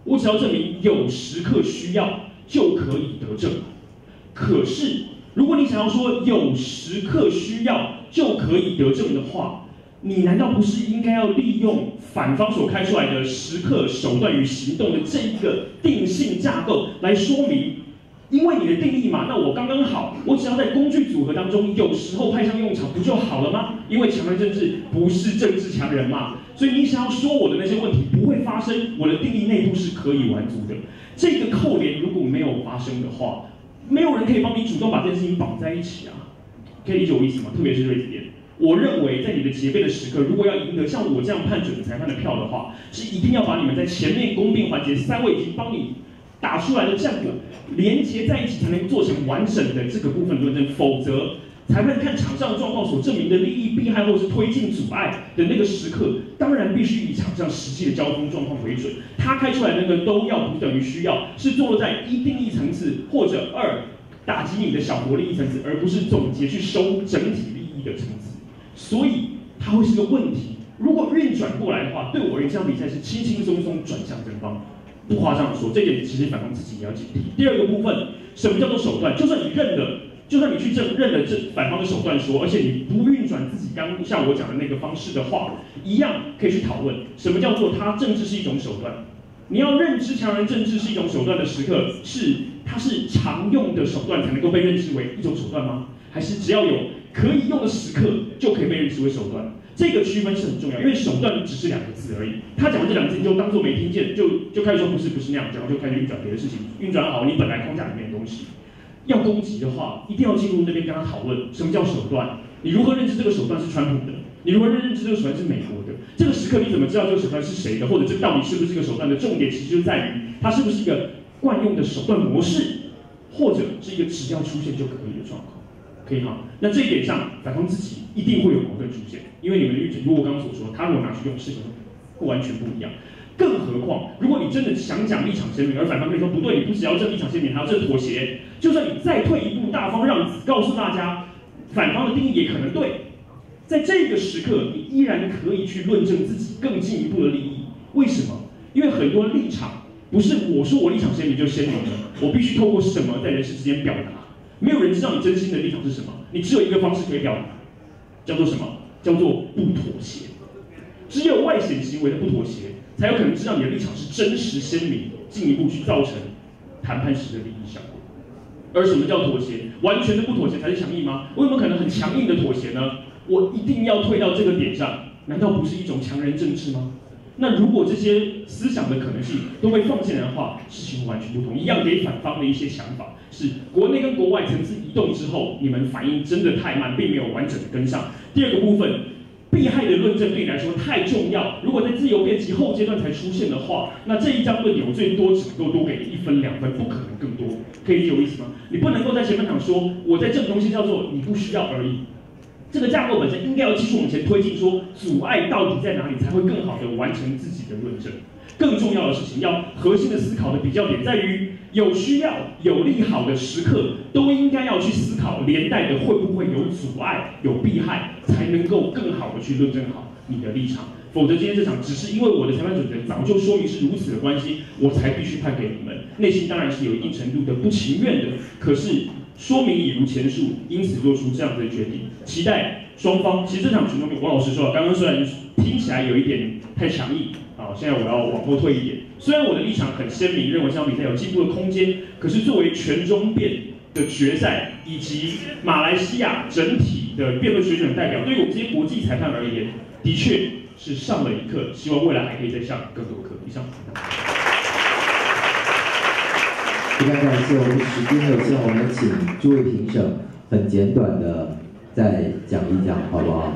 我只要证明有时刻需要就可以得证。可是，如果你想要说有时刻需要就可以得证的话，你难道不是应该要利用反方所开出来的时刻、手段与行动的这一个定性架构来说明？因为你的定义嘛，那我刚刚好，我只要在工具组合当中有时候派上用场不就好了吗？因为强人政治不是政治强人嘛，所以你想要说我的那些问题不会发生，我的定义内部是可以完足的。这个扣连如果没有发生的话，没有人可以帮你主动把这件事情绑在一起啊，可以理解我意思吗？特别是瑞子店，我认为在你的结辩的时刻，如果要赢得像我这样判准的裁判的票的话，是一定要把你们在前面公辩环节3位已经帮你打出来的战果连接在一起，才能做成完整的这个部分论证，否则裁判看场上状况所证明的利益避害或是推进阻碍的那个时刻，当然必须以场上实际的交通状况为准。他开出来的那个都要不等于需要，是坐落在1定义层次或者2打击你的小国利益层次，而不是总结去收整体利益的层次。所以它会是个问题。如果运转过来的话，对我而言，这场比赛是轻轻松松转向正方。不夸张的说，这点其实反方自己也要警惕。第二个部分，什么叫做手段？就算你认了，就算你去认了这反方的手段说，而且你不运转自己刚像我讲的那个方式的话，一样可以去讨论什么叫做它政治是一种手段。你要认知强人政治是一种手段的时刻，它是常用的手段才能够被认知为一种手段吗？还是只要有可以用的时刻就可以被认知为手段？这个区分是很重要，因为手段只是2个字而已。他讲完这2个字，你就当做没听见，就开始说不是那样，然后就开始运转别的事情，运转好你本来框架里面的东西。要攻击的话，一定要进入那边跟他讨论什么叫手段，你如何认知这个手段是川普的，你如何认知这个手段是美国的。这个时刻你怎么知道这个手段是谁的，或者这到底是不是这个手段的重点，其实就在于它是不是一个惯用的手段模式，或者是一个只要出现就可以的状况。可以吗？那这一点上，反方自己一定会有矛盾出现，因为你们的预诊，如果我刚刚所说，他如果拿去用，事情会完全不一样。更何况，如果你真的想讲立场鲜明，而反方跟你说不对，你不只要正立场鲜明，还要正妥协，就算你再退一步，大方让子，告诉大家，反方的定义也可能对。在这个时刻，你依然可以去论证自己更进一步的利益。为什么？因为很多立场不是我说我立场鲜明就鲜明的，我必须透过什么在人世之间表达。没有人知道你真心的立场是什么，你只有一个方式可以表达，叫做什么？叫做不妥协。只有外显行为的不妥协，才有可能知道你的立场是真实鲜明，进一步去造成谈判时的利益效果。而什么叫妥协？完全的不妥协才是强硬吗？我有没有可能很强硬的妥协呢？我一定要退到这个点上，难道不是一种强人政治吗？那如果这些思想的可能性都被放进来的话，事情完全不同。一样给反方的一些想法是，国内跟国外层次移动之后，你们反应真的太慢，并没有完整的跟上。第二个部分，避害的论证对你来说太重要。如果在自由辩及后阶段才出现的话，那这一张论点我最多只能够多给1分2分，不可能更多。可以理解我意思吗？你不能够在前面讲说我在这个东西叫做你不需要而已。这个架构本身应该要继续往前推进，说阻碍到底在哪里，才会更好的完成自己的论证。更重要的事情，要核心的思考的比较点在于，有需要、有利好的时刻，都应该要去思考连带的会不会有阻碍、有避害，才能够更好的去论证好你的立场。否则今天这场只是因为我的裁判准则早就说明是如此的关系，我才必须判给你们，内心当然是有一定程度的不情愿的。可是说明已如前述，因此做出这样的决定，期待双方。其实这场群众我老实说，刚刚虽然听起来有一点太强硬啊，现在我要往后退一点。虽然我的立场很鲜明，认为这场比赛有进步的空间，可是作为全中辩的决赛以及马来西亚整体的辩论水准的代表，对于我们这些国际裁判而言，的确是上了一课，希望未来还可以再上更多课。以上。 非常感谢，我们时间有限，我们请诸位评审很简短的再讲一讲，好不好？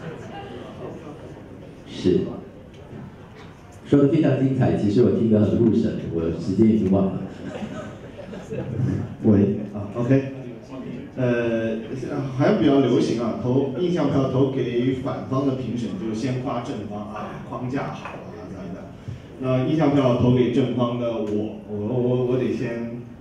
是，说的非常精彩，其实我听得很入神，我时间已经忘了。 喂，OK， 好像比较流行啊，投印象票投给反方的评审，就是先夸正方啊，框架好啊这样的。那印象票投给正方的我得先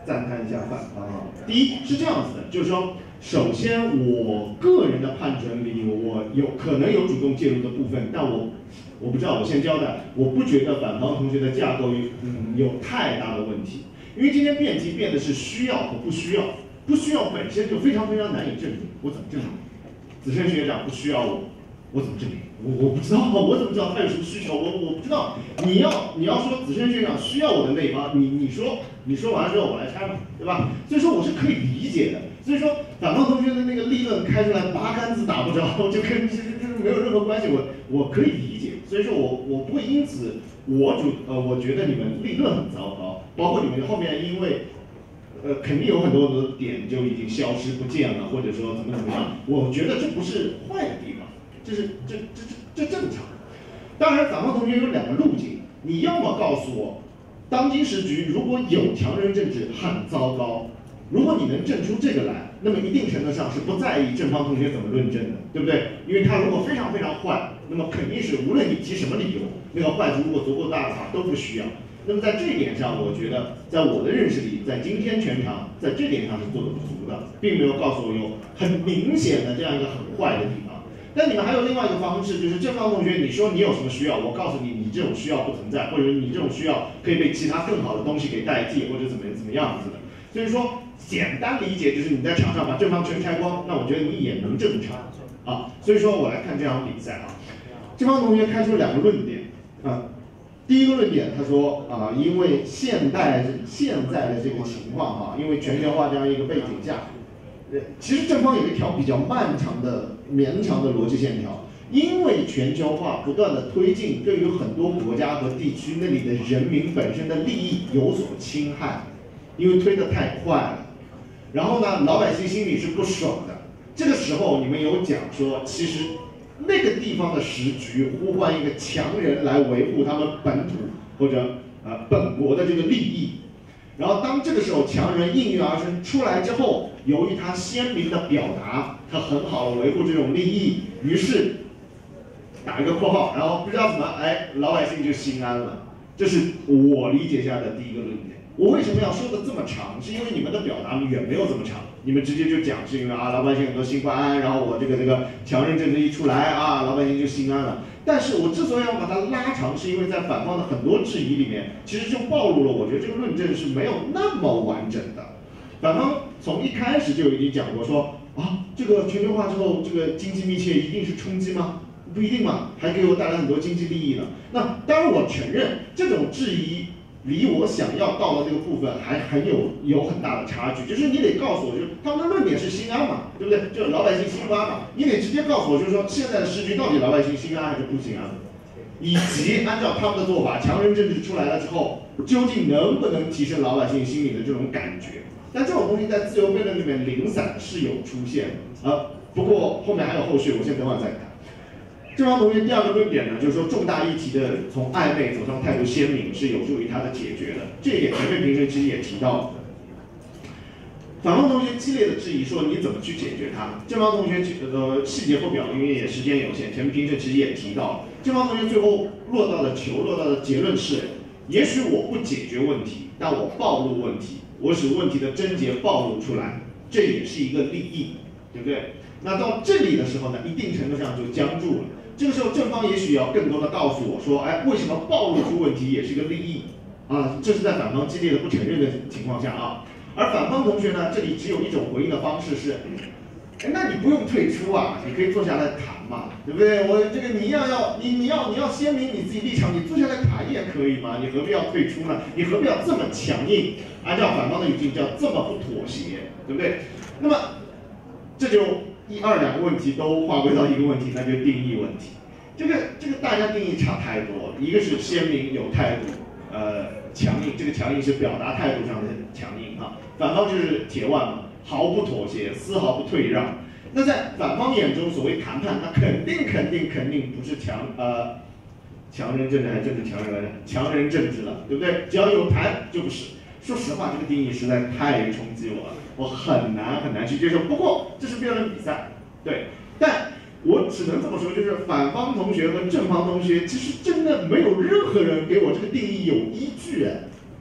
赞叹一下反方啊。第一是这样子的，就是说，首先我个人的判准里，我可能有主动介入的部分，但我不知道，我先交代，我不觉得反方同学的架构有太大的问题，因为今天辩题辩的是需要和不需要，不需要本身就非常非常难以证明，我怎么证明？子申学长不需要我怎么证明？我不知道，我怎么知道他有什么需求？我不知道。你要说子申学长需要我的那一方，你说完之后我来拆嘛，对吧？所以说我是可以理解的。所以说反方同学的那个立论开出来八竿子打不着，就跟这没有任何关系，我可以理解。所以说我不会因此我觉得你们立论很糟糕，包括你们后面因为肯定有很多的点就已经消失不见了，或者说怎么样，我觉得这不是坏的地方，这正常。当然，反方同学有两个路径，你要么告诉我，当今时局如果有强人政治很糟糕，如果你能证出这个来，那么一定程度上是不在意正方同学怎么论证的，对不对？因为他如果非常非常坏，那么肯定是无论你提什么理由，那个坏处如果足够大的话都不需要。那么在这一点上，我觉得在我的认识里，在今天全场在这点上是做得不足的，并没有告诉我有很明显的这样一个很坏的地方。但你们还有另外一个方式，就是正方同学，你说你有什么需要，我告诉你，你这种需要不存在，或者你这种需要可以被其他更好的东西给代替，或者怎么样子的。所以说，简单理解就是你在场上把正方全拆光，那我觉得你也能正常啊。所以说我来看这场比赛啊，正方同学开出两个论点啊。第一个论点，他说啊，因为现在的这个情况哈，因为全球化这样一个背景下，其实正方有一条比较漫长的、绵长的逻辑线条。因为全球化不断的推进，对于很多国家和地区那里的人民本身的利益有所侵害，因为推得太快了。然后呢，老百姓心里是不爽的。这个时候，你们有讲说，其实那个地方的时局呼唤一个强人来维护他们本土或者本国的这个利益。然后当这个时候强人应运而生出来之后，由于他鲜明的表达，他很好的维护这种利益，于是打一个括号，然后不知道怎么，老百姓就心安了。这是我理解下的第一个论点。我为什么要说的这么长？是因为你们的表达远没有这么长，你们直接就讲是因为老百姓很多心不安，然后我这个强人政治一出来老百姓就心安了。但是我之所以要把它拉长，是因为在反方的很多质疑里面，其实就暴露了我觉得这个论证是没有那么完整的。反方从一开始就已经讲过说这个全球化之后，这个经济密切一定是冲击吗？不一定嘛，还给我带来很多经济利益呢。那当然我承认这种质疑离我想要到的这个部分还有很大的差距，就是你得告诉我，就是他们的论点是心安嘛，对不对？就老百姓心不安嘛，你得直接告诉我，就是说现在的时局到底老百姓心安还是不心安，以及按照他们的做法，强人政治出来了之后，究竟能不能提升老百姓心里的这种感觉？但这种东西在自由辩论里面零散是有出现的不过后面还有后续，我先等会儿再谈。正方同学第二个论点呢，就是说重大议题的从暧昧走向态度鲜明是有助于他的解决的，这一点前面评审其实也提到了。反方同学激烈的质疑说你怎么去解决它？正方同学细节不表，因为也时间有限，前面评审其实也提到了。正方同学最后落到的结论是，也许我不解决问题，但我暴露问题，我使问题的症结暴露出来，这也是一个利益，对不对？那到这里的时候呢，一定程度上就僵住了。这个时候正方也许要更多的告诉我说，为什么暴露出问题也是一个利益这是在反方激烈的不承认的情况下而反方同学呢，这里只有一种回应的方式是，那你不用退出你可以坐下来谈嘛，对不对？我这个你要鲜明你自己立场，你坐下来谈也可以嘛，你何必要退出呢？你何必要这么强硬？按照反方的语境叫这么不妥协，对不对？那么这就两个问题都划归到一个问题，那就是定义问题。这个大家定义差太多，一个是鲜明有态度，强硬，这个强硬是表达态度上的强硬反方就是铁腕嘛，毫不妥协，丝毫不退让。那在反方眼中，所谓谈判，那肯定不是强人政治还是政治强人来着？强人政治了，对不对？只要有谈就不是。说实话，这个定义实在太冲击我了，我很难去接受。不过这是辩论比赛，对，但我只能这么说，就是反方同学和正方同学，其实真的没有任何人给我这个定义有依据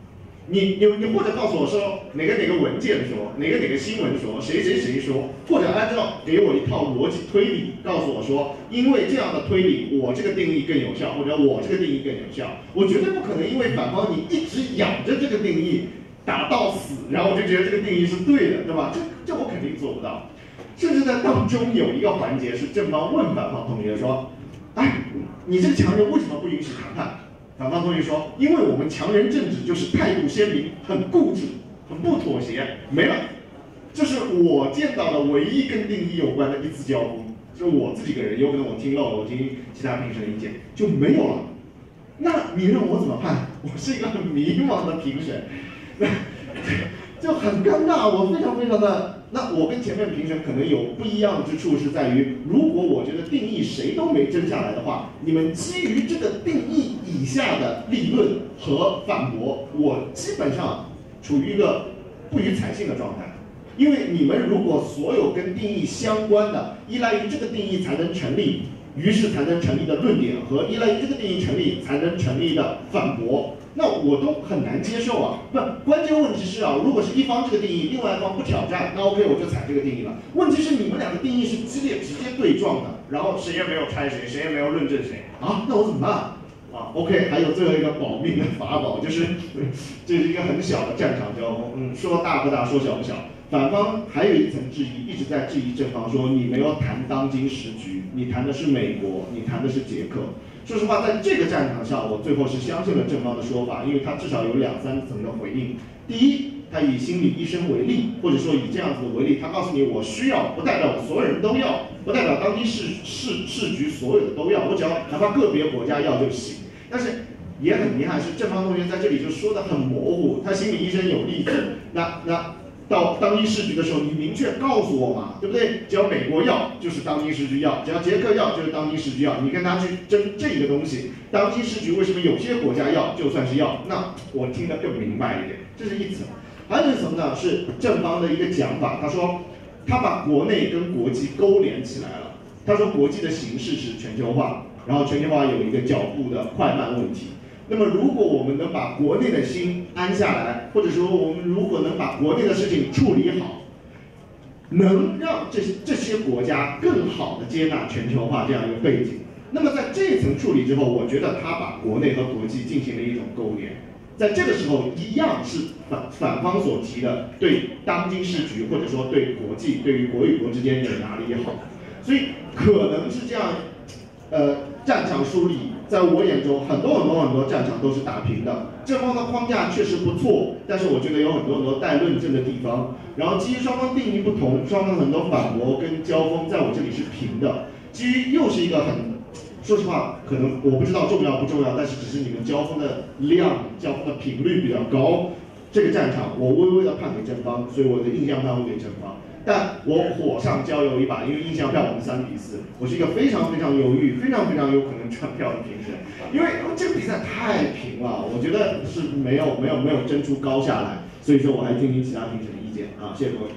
你或者告诉我说哪个文件说，哪个新闻说，谁说，或者按照给我一套逻辑推理，告诉我说，因为这样的推理，我这个定义更有效，或者我这个定义更有效。我绝对不可能因为反方你一直咬着这个定义打到死，然后我就觉得这个定义是对的，对吧？这我肯定做不到。甚至在当中有一个环节是正方问反方同学说，哎，你这个强人为什么不允许谈判？反方同学说，因为我们强人政治就是态度鲜明，很固执，很不妥协，没了。这是我见到的唯一跟定义有关的一次交锋，就是我自己个人，有可能我听漏了，我听其他评审的意见就没有了。那你让我怎么判？我是一个很迷茫的评审，就很尴尬，我非常的。那我跟前面评审可能有不一样之处是在于，如果我觉得定义谁都没争下来的话，你们基于这个定义以下的立论和反驳，我基本上处于一个不予采信的状态。因为你们如果所有跟定义相关的，依赖于这个定义才能成立，于是才能成立的论点和依赖于这个定义成立才能成立的反驳，那我都很难接受啊！不，关键问题是啊，如果是一方这个定义，另外一方不挑战，那 OK 我就采这个定义了。问题是你们两个定义是激烈直接对撞的，然后谁也没有拆谁，谁也没有论证谁啊，那我怎么办啊 ？OK， 还有最后一个保命的法宝，就是这是一个很小的战场交锋，说大不大，说小不小。反方还有一层质疑，一直在质疑正方说你没有谈当今时局，你谈的是美国，你谈的是捷克。说实话，在这个战场上，我最后是相信了正方的说法，因为他至少有2、3层的回应。第一，他以心理医生为例，或者说以这样子的为例，他告诉你我需要，不代表我所有人都要，不代表当今市局所有的都要，我只要哪怕个别国家要就行。但是也很遗憾是正方同学在这里就说的很模糊，他心理医生有例子，那到当今市局的时候，你明确告诉我嘛，对不对？只要美国要，就是当今市局要；只要捷克要，就是当今市局要。你跟他去争这个东西，当今市局为什么有些国家要，就算是要，那我听得更明白一点。这是一层。还有一层呢，是正方的一个讲法，他说他把国内跟国际勾连起来了。他说国际的形势是全球化，然后全球化有一个脚步的快慢问题。那么，如果我们能把国内的心安下来，或者说我们如果能把国内的事情处理好，能让这些国家更好的接纳全球化这样一个背景。那么在这一层处理之后，我觉得他把国内和国际进行了一种勾连。在这个时候，一样是反方所提的对当今市局，或者说对国际，对于国与国之间有哪里好。所以可能是这样，战场梳理。在我眼中，很多战场都是打平的。正方的框架确实不错，但是我觉得有很多待论证的地方。然后基于双方定义不同，双方很多反驳跟交锋，在我这里是平的。基于又是一个说实话，可能我不知道重要不重要，但是只是你们交锋的量、交锋的频率比较高。这个战场我微微的判给正方，所以我的印象判会给正方。但我火上浇油一把，因为印象票我们3比4，我是一个非常犹豫、非常有可能赚票的评审，因为这个比赛太平了，我觉得是没有争出高下来，所以说我还听听其他评审的意见啊，谢谢各位。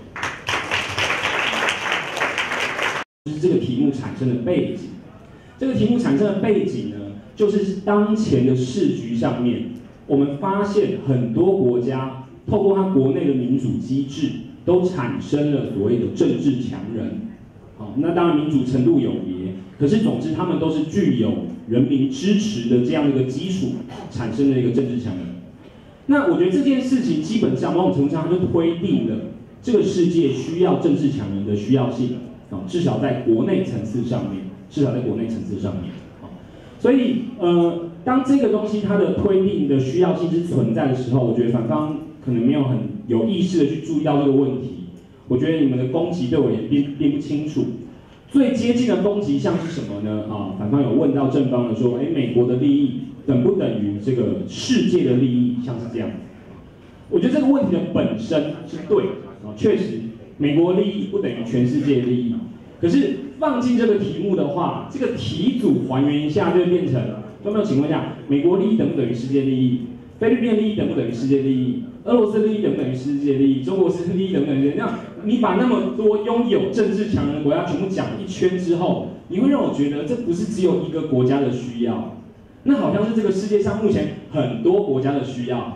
就是这个题目产生的背景，这个题目产生的背景呢，就是当前的市局上面，我们发现很多国家透过它国内的民主机制。都产生了所谓的政治强人，好，那当然民主程度有别，可是总之他们都是具有人民支持的这样一个基础，产生了一个政治强人。那我觉得这件事情基本上某种程度上就推定了这个世界需要政治强人的需要性，啊，至少在国内层次上面，所以当这个东西它的推定的需要性是存在的时候，我觉得反方可能没有很有意识的去注意到这个问题。我觉得你们的攻击对我也并不清楚。最接近的攻击像是什么呢？啊，反方有问到正方的说，美国的利益等不等于这个世界的利益？像是这样。我觉得这个问题的本身是对的啊，确实美国利益不等于全世界利益。可是放进这个题目的话，这个题组还原一下就会变成，有没有请问一下，美国利益等不等于世界利益？菲律宾利益等不等于世界利益？俄罗斯利益等不等于世界利益？中国利益等不等于？那你把那么多拥有政治强人的国家全部讲一圈之后，你会让我觉得这不是只有一个国家的需要，那好像是这个世界上目前很多国家的需要。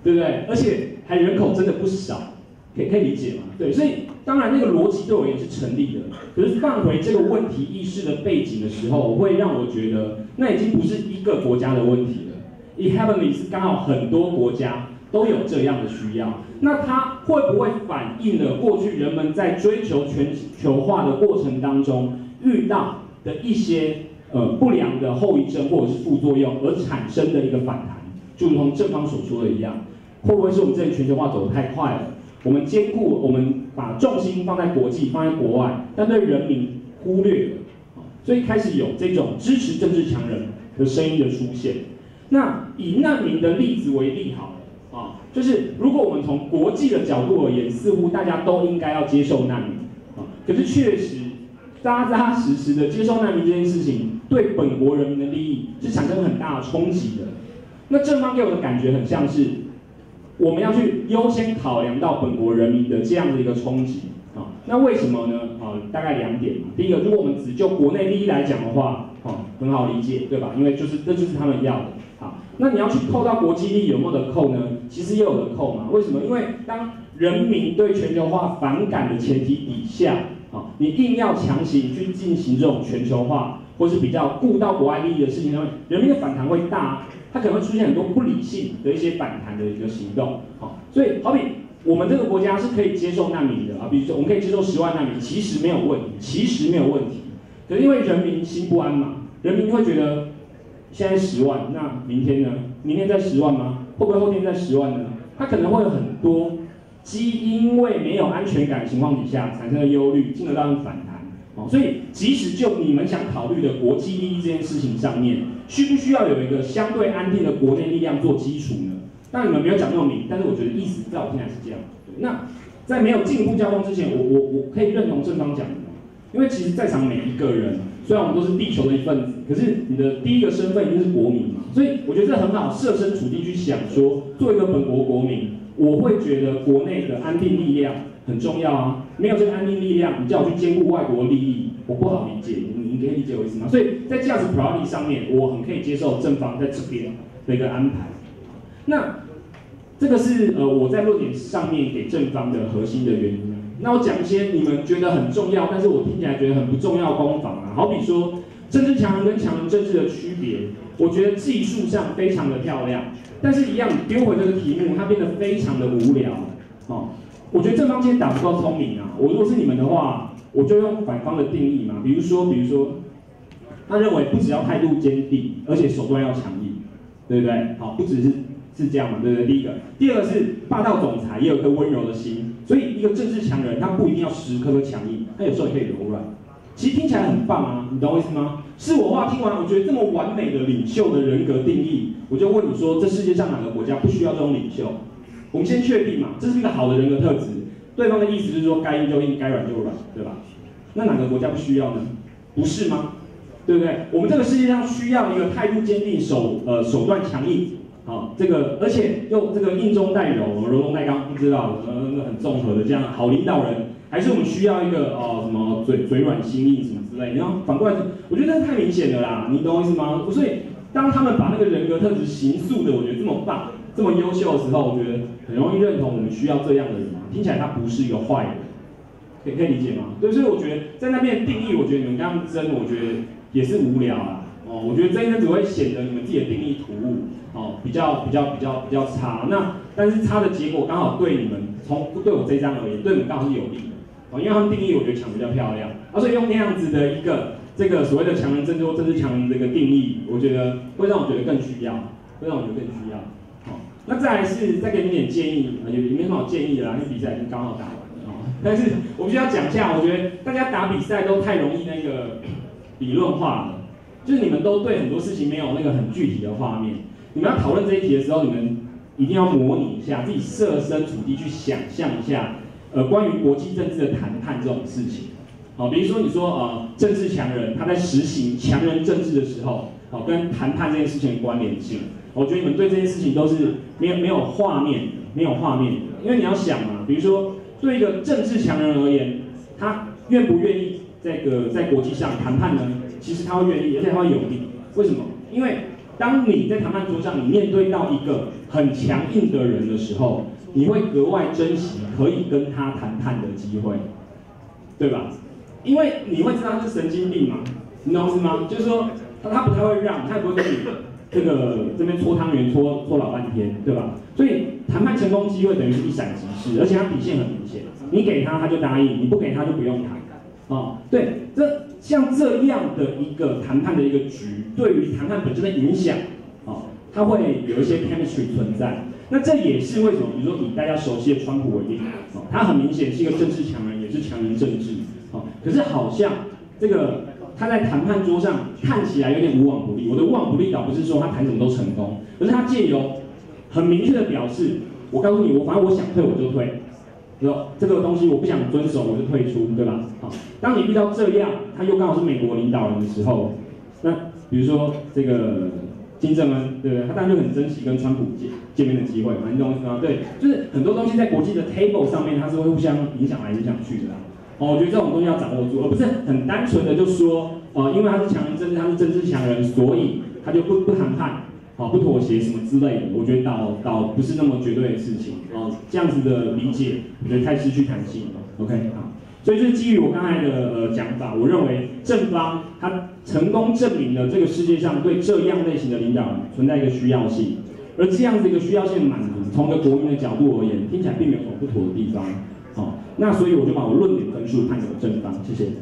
对不对？而且还人口真的不少，可以理解吗？对，所以当然那个逻辑对我而言是成立的，可是放回这个问题意识的背景的时候，会让我觉得那已经不是一个国家的问题了。eHeavenly 是刚好很多国家都有这样的需要，那它会不会反映了过去人们在追求全球化的过程当中遇到的一些不良的后遗症或者是副作用而产生的一个反弹？就如同正方所说的一样，会不会是我们这里全球化走得太快了？我们把重心放在国际，放在国外，但对人民忽略了，所以开始有这种支持政治强人的声音的出现。那以难民的例子为例好了啊，就是如果我们从国际的角度而言，似乎大家都应该要接受难民啊，可是确实扎扎实实的接受难民这件事情，对本国人民的利益是产生很大的冲击的。那正方给我的感觉很像是，我们要去优先考量到本国人民的这样的一个冲击啊。那为什么呢？大概2点。第一个，如果我们只就国内利益来讲的话，很好理解，对吧？因为这就是他们要的。好，那你要去扣到国际利益有没有的扣呢？其实也有的扣嘛。为什么？因为当人民对全球化反感的前提底下，你硬要强行去进行这种全球化，或是比较顾到国外利益的事情上面，人民的反弹会大，它可能会出现很多不理性的一些反弹的一个行动。所以好比我们这个国家是可以接受难民的啊，比如说我们可以接受10万难民，其实没有问题，可是因为人民心不安嘛，人民会觉得现在10万，那明天呢？明天再10万吗？会不会后天再10万呢？他可能会有很多因为没有安全感的情况底下产生的忧虑，进而造成反弹。所以即使就你们想考虑的国际利益这件事情上面，需不需要有一个相对安定的国内力量做基础呢？当然你们没有讲那么明，但是我觉得意思在我听来是这样。那在没有进一步交锋之前，我可以认同正方讲的，因为其实在场每一个人，虽然我们都是地球的一份子，可是你的第一个身份一定是国民嘛，所以我觉得这很好，设身处地去想说，作为一个本国国民，我会觉得国内的安定力量很重要啊，没有这个安定力量，你叫我去兼顾外国利益，我不好理解，你可以理解我意思吗？所以在价值 priority 上面，我很可以接受正方在这边的一个安排。那这个是我在论点上面给正方的核心的原因。那我讲一些你们觉得很重要，但是我听起来觉得很不重要的攻防啊，好比说政治强人跟强人政治的区别，我觉得技术上非常的漂亮，但是一样你丢回这个题目，它变得非常的无聊。我觉得正方今天打不够聪明啊，我如果是你们的话，我就用反方的定义嘛，比如说，他认为不只要态度坚定，而且手段要强硬，对不对？好，不只是这样嘛，对不对？第一个，第二个是霸道总裁也有颗温柔的心，所以一个政治强人，他不一定要时刻强硬，他有时候也可以柔软。其实听起来很棒啊，你懂我意思吗？是我话听完，我觉得这么完美的领袖的人格定义，我就问你说，这世界上哪个国家不需要这种领袖？我们先确定嘛，这是一个好的人格特质。对方的意思就是说，该硬就硬，该软就软，对吧？那哪个国家不需要呢？不是吗？对不对？我们这个世界上需要一个态度坚定、手段强硬。这个而且又这个硬中带柔，柔中带刚，不知道很综合的这样好领导人，还是我们需要一个什么嘴软心硬什么之类？然后反过来，我觉得这太明显了啦，你懂我意思吗？所以当他们把那个人格特质形塑的，我觉得这么棒、这么优秀的时候，我觉得很容易认同我们需要这样的人。听起来他不是一个坏人，可以理解吗？对，所以我觉得在那边的定义，我觉得你们这样争，我觉得也是无聊啦。我觉得这应该只会显得你们自己的定义突兀。比较差，那但是差的结果刚好对你们对我这一章而言，对你们刚好是有利的，因为他们定义我觉得讲比较漂亮，所以用那样子的一个这个所谓的强人政治或政治强人这个定义，我觉得会让我觉得更需要，那再来是再给你点建议，也没什么好建议的啦，因为比赛已经刚好打完了但是我必须要讲一下，我觉得大家打比赛都太容易那个理论化了，就是你们都对很多事情没有那个很具体的画面。你们要讨论这一题的时候，你们一定要模拟一下，自己设身处地去想象一下，关于国际政治的谈判这种事情。比如说你说政治强人他在实行强人政治的时候，跟谈判这件事情的关联性，我觉得你们对这件事情都是没有画面的，因为你要想嘛，比如说对一个政治强人而言，他愿不愿意在国际上谈判呢？其实他会愿意，而且他会有利。为什么？因为当你在谈判桌上，你面对到一个很强硬的人的时候，你会格外珍惜可以跟他谈判的机会，对吧？因为你会知道他是神经病嘛，你懂是吗？就是说他不太会让，他也不会跟你这边搓汤圆搓老半天，对吧？所以谈判成功机会等于是一闪即逝，而且他底线很明显，你给他就答应，你不给他就不用谈。对，像这样的一个谈判的一个局，对于谈判本身的影响，它会有一些 chemistry 存在。那这也是为什么，比如说以大家熟悉的川普为例，他很明显是一个政治强人，也是强人政治，可是好像这个他在谈判桌上看起来有点无往不利。我的无往不利倒不是说他谈什么都成功，而是他借由很明确的表示，我告诉你，反正我想退我就退。说这个东西我不想遵守，我就退出，对吧？当你遇到这样，他又刚好是美国领导人的时候，那比如说这个金正恩，对不对？他当然就很珍惜跟川普见面的机会嘛，你懂我意思吗？对，就是很多东西在国际的 table 上面，它是会互相影响来影响去的啦。我觉得这种东西要掌握住，而不是很单纯的就说，因为他是强人政治，他是政治强人，所以他就不谈判。不妥协什么之类的，我觉得倒不是那么绝对的事情这样子的理解，我觉得太失去弹性了。OK 好，所以就是基于我刚才的讲法，我认为正方他成功证明了这个世界上对这样类型的领导人存在一个需要性，而这样子一个需要性的满足，从一个国民的角度而言，听起来并没有什么不妥的地方。那所以我就把我论点分数判给正方，谢谢。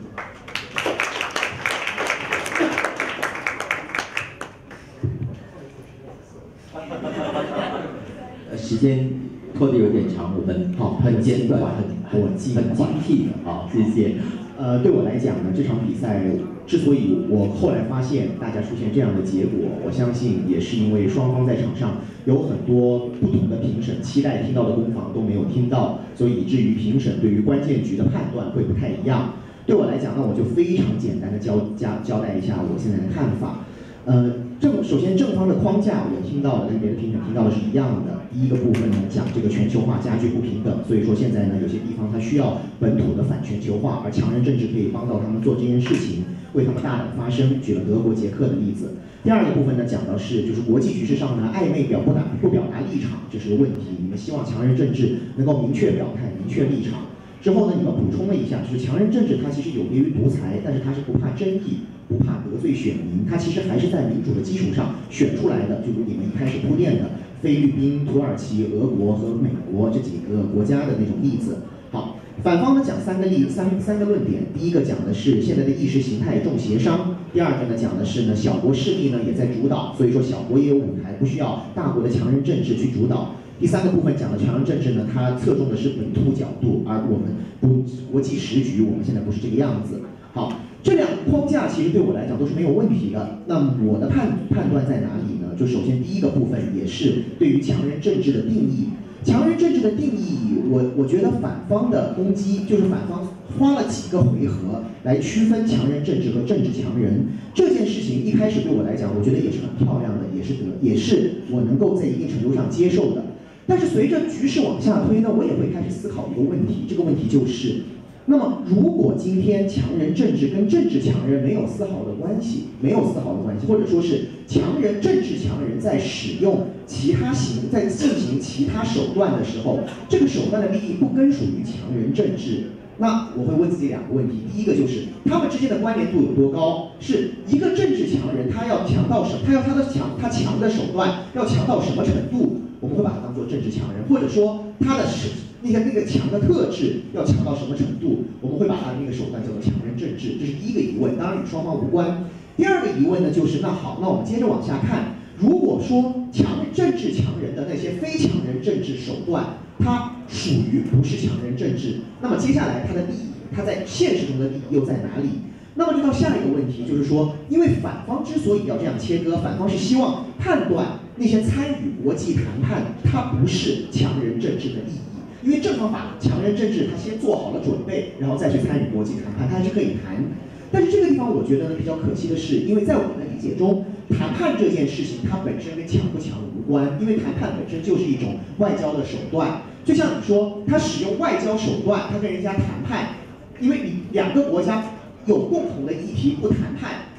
时间拖得有点长，我们很简短，很精辟的谢谢。 对我来讲呢，这场比赛之所以我后来发现大家出现这样的结果，我相信也是因为双方在场上有很多不同的评审期待听到的攻防都没有听到，所以以至于评审对于关键局的判断会不太一样。对我来讲，那我就非常简单的交代一下我现在的看法。首先正方的框架我听到的跟别的评审听到的是一样的。第一个部分呢讲这个全球化加剧不平等，所以说现在呢有些地方它需要本土的反全球化，而强人政治可以帮到他们做这件事情，为他们大胆发声，举了德国、捷克的例子。第二个部分呢讲到是就是国际局势上呢暧昧不表达立场，这是个问题。你们希望强人政治能够明确表态、明确立场。之后呢，你们补充了一下，就是强人政治它其实有别于独裁，但是它是不怕争议、不怕得罪选民，它其实还是在民主的基础上选出来的。就如你们一开始铺垫的菲律宾、土耳其、俄国和美国这几个国家的那种例子。好，反方呢讲三个论点。第一个讲的是现在的意识形态重协商，第二个呢讲的是呢小国势力呢也在主导，所以说小国也有舞台，不需要大国的强人政治去主导。第三个部分讲的强人政治呢，它侧重的是本土角度，而我们国际时局，我们现在不是这个样子。好，这两个框架其实对我来讲都是没有问题的。那么我的判断在哪里呢？就首先第一个部分也是对于强人政治的定义。强人政治的定义，我觉得反方的攻击就是反方花了几个回合来区分强人政治和政治强人这件事情，一开始对我来讲，我觉得也是很漂亮的，也是我能够在一定程度上接受的。但是随着局势往下推呢，我也会开始思考一个问题，这个问题就是，那么如果今天强人政治跟政治强人没有丝毫的关系，或者说是政治强人在使用在进行其他手段的时候，这个手段的利益不根属于强人政治，那我会问自己两个问题。第一个就是他们之间的关联度有多高？是一个政治强人他要强到什么？他强的手段要强到什么程度？我们会把它当做政治强人，或者说他的那个强的特质要强到什么程度？我们会把他的那个手段叫做强人政治，这是第一个疑问，当然与双方无关。第二个疑问呢，就是那好，那我们接着往下看，如果说政治强人的那些非强人政治手段，它属于不是强人政治，那么接下来它的利益，它在现实中的利益又在哪里？那么就到下一个问题，就是说，因为反方之所以要这样切割，反方是希望判断那些参与国际谈判，它不是强人政治的利益，因为正方把强人政治他先做好了准备，然后再去参与国际谈判，他还是可以谈。但是这个地方我觉得呢比较可惜的是，因为在我们的理解中，谈判这件事情它本身跟强不强无关，因为谈判本身就是一种外交的手段。就像你说，他使用外交手段，他跟人家谈判，因为你两个国家有共同的议题不谈判，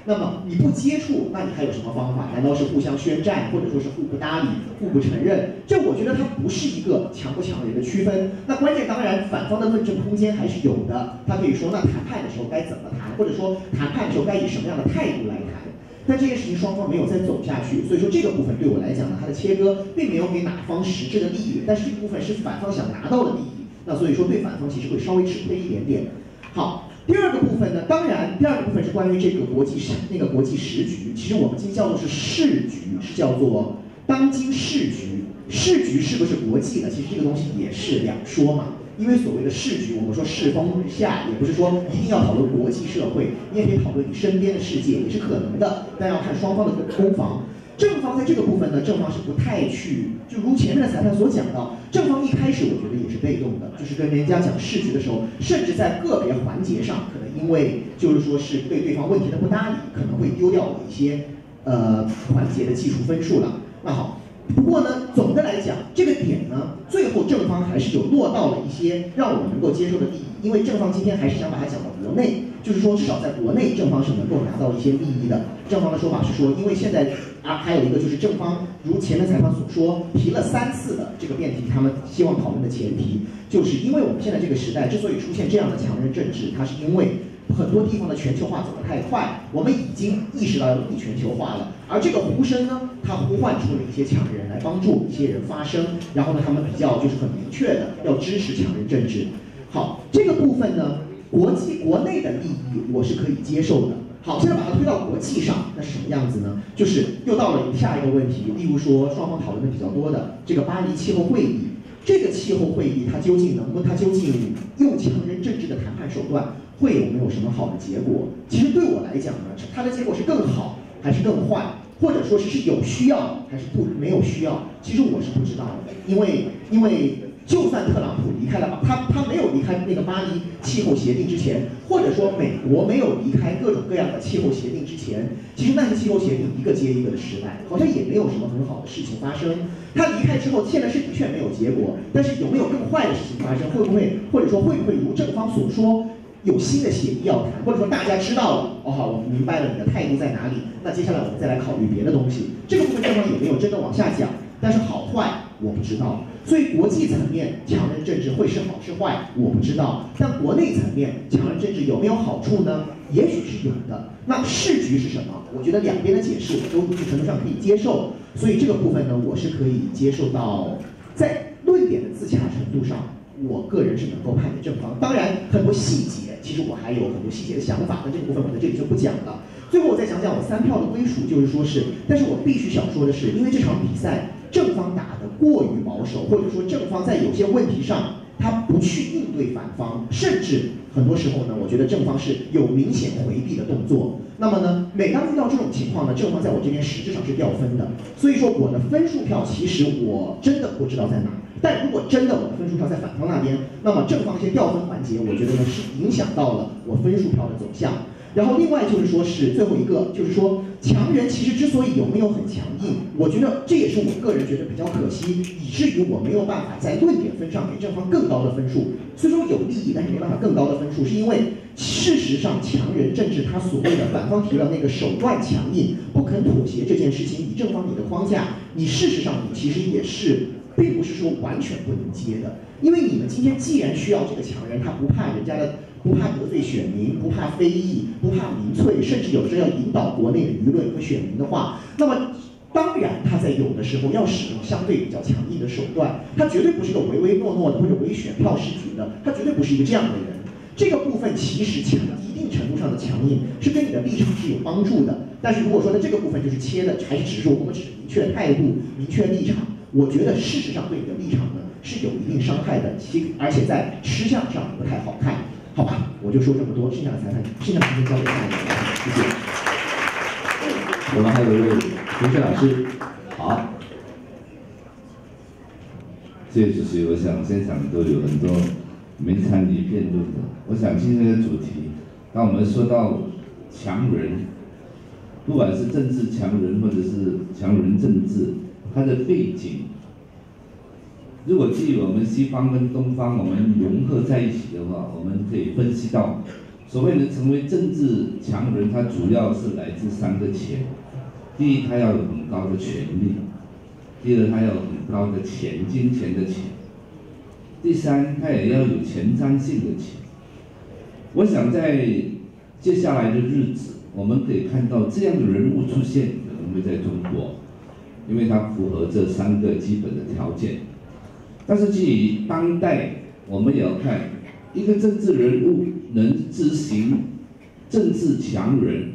那么你不接触，那你还有什么方法？难道是互相宣战，或者说是互不搭理、互不承认？这我觉得它不是一个强不强人的区分。那关键当然，反方的论证空间还是有的。他可以说，那谈判的时候该怎么谈，或者说谈判的时候该以什么样的态度来谈。但这件事情双方没有再走下去，所以说这个部分对我来讲呢，它的切割并没有给哪方实质的利益，但是这个部分是反方想拿到的利益。那所以说对反方其实会稍微吃亏一点点。好。第二个部分呢，当然，第二个部分是关于这个国际时局。其实我们今叫做是世局，是叫做当今世局。世局是不是国际的？其实这个东西也是两说嘛。因为所谓的世局，我们说世风日下，也不是说一定要讨论国际社会，你也可以讨论你身边的世界，也是可能的，但要看双方的攻防。正方在这个部分呢，正方是不太去，就如前面的裁判所讲到，正方一开始我觉得也是被动的，就是跟人家讲世局的时候，甚至在个别环节上，可能因为就是说是对对方问题的不搭理，可能会丢掉我一些环节的技术分数了。那好，不过呢，总的来讲，这个点呢，最后正方还是有落到了一些让我们能够接受的利益，因为正方今天还是想把它讲到国内。就是说，至少在国内，正方是能够拿到一些利益的。正方的说法是说，因为现在还有一个就是正方如前面裁判所说，提了3次的这个辩题，他们希望讨论的前提，就是因为我们现在这个时代之所以出现这样的强人政治，它是因为很多地方的全球化走得太快，我们已经意识到要逆全球化了。而这个呼声呢，它呼唤出了一些强人来帮助一些人发声，然后呢，他们比较就是很明确的要支持强人政治。好，这个部分呢。国内的利益我是可以接受的。好，现在把它推到国际上，那是什么样子呢？就是又到了下一个问题，例如说双方讨论的比较多的这个巴黎气候会议，这个气候会议它究竟用强人政治的谈判手段会有没有什么好的结果？其实对我来讲呢，它的结果是更好还是更坏，或者说是有需要还是没有需要？其实我是不知道的，因为。就算特朗普离开了，他没有离开那个巴黎气候协定之前，或者说美国没有离开各种各样的气候协定之前，其实那些气候协定一个接一个的失败，好像也没有什么很好的事情发生。他离开之后，现在是的确没有结果，但是有没有更坏的事情发生？会不会如正方所说，有新的协议要谈，或者说大家知道了，哦好，我们明白了你的态度在哪里，那接下来我们再来考虑别的东西。这个部分正方也没有真的往下讲，但是好坏我不知道。所以国际层面强人政治会是好是坏，我不知道。但国内层面强人政治有没有好处呢？也许是有的。那世局是什么？我觉得两边的解释我都一定程度上可以接受。所以这个部分呢，我是可以接受到，在论点的自洽程度上，我个人是能够判给正方。当然，很多细节，其实我还有很多细节的想法，但这个部分我在这里就不讲了。最后我再讲讲我3票的归属，就是说是，但是我必须想说的是，因为这场比赛正方打得过于保守，或者说正方在有些问题上他不去应对反方，甚至很多时候呢，我觉得正方是有明显回避的动作。那么呢，每当遇到这种情况呢，正方在我这边实质上是掉分的。所以说我的分数票其实我真的不知道在哪。但如果真的我的分数票在反方那边，那么正方一些掉分环节，我觉得呢是影响到了我分数票的走向。然后另外就是说是最后一个，就是说强人其实之所以有没有很强硬，我觉得这也是我个人觉得比较可惜，以至于我没有办法在论点分上给正方更高的分数。虽说有利益，但是没办法更高的分数，是因为事实上强人政治他所谓的反方提了那个手段强硬、不肯妥协这件事情，以正方你的框架，你事实上你其实也是。并不是说完全不能接的，因为你们今天既然需要这个强人，他不怕得罪选民，不怕非议，不怕民粹，甚至有时候要引导国内的舆论和选民的话，那么当然他在有的时候要使用相对比较强硬的手段，他绝对不是个唯唯诺诺的或者唯选票市局的，他绝对不是一个这样的人。这个部分其实一定程度上的强硬是跟你的立场是有帮助的，但是如果说在这个部分就是切的，还是只是说我们只是明确态度、明确立场。我觉得事实上对你的立场呢是有一定伤害的，而且在吃相上不太好看，好吧？我就说这么多，剩下的裁判，剩下的时间交给下一位，谢谢。 我们还有一位同学老师，好。谢谢主席，我想现场都有很多没参与辩论的。我想今天的主题，当我们说到强人，不管是政治强人或者是强人政治。它的背景，如果基于我们西方跟东方我们融合在一起的话，我们可以分析到， 所谓能成为政治强人，他主要是来自3个钱。第一，他要有很高的权力；第二，他要有很高的钱，金钱的钱；第三，他也要有前瞻性的钱。我想在接下来的日子，我们可以看到这样的人物出现，可能会在中国，因为他符合这3个基本的条件。但是基于当代，我们也要看一个政治人物能执行政治强人，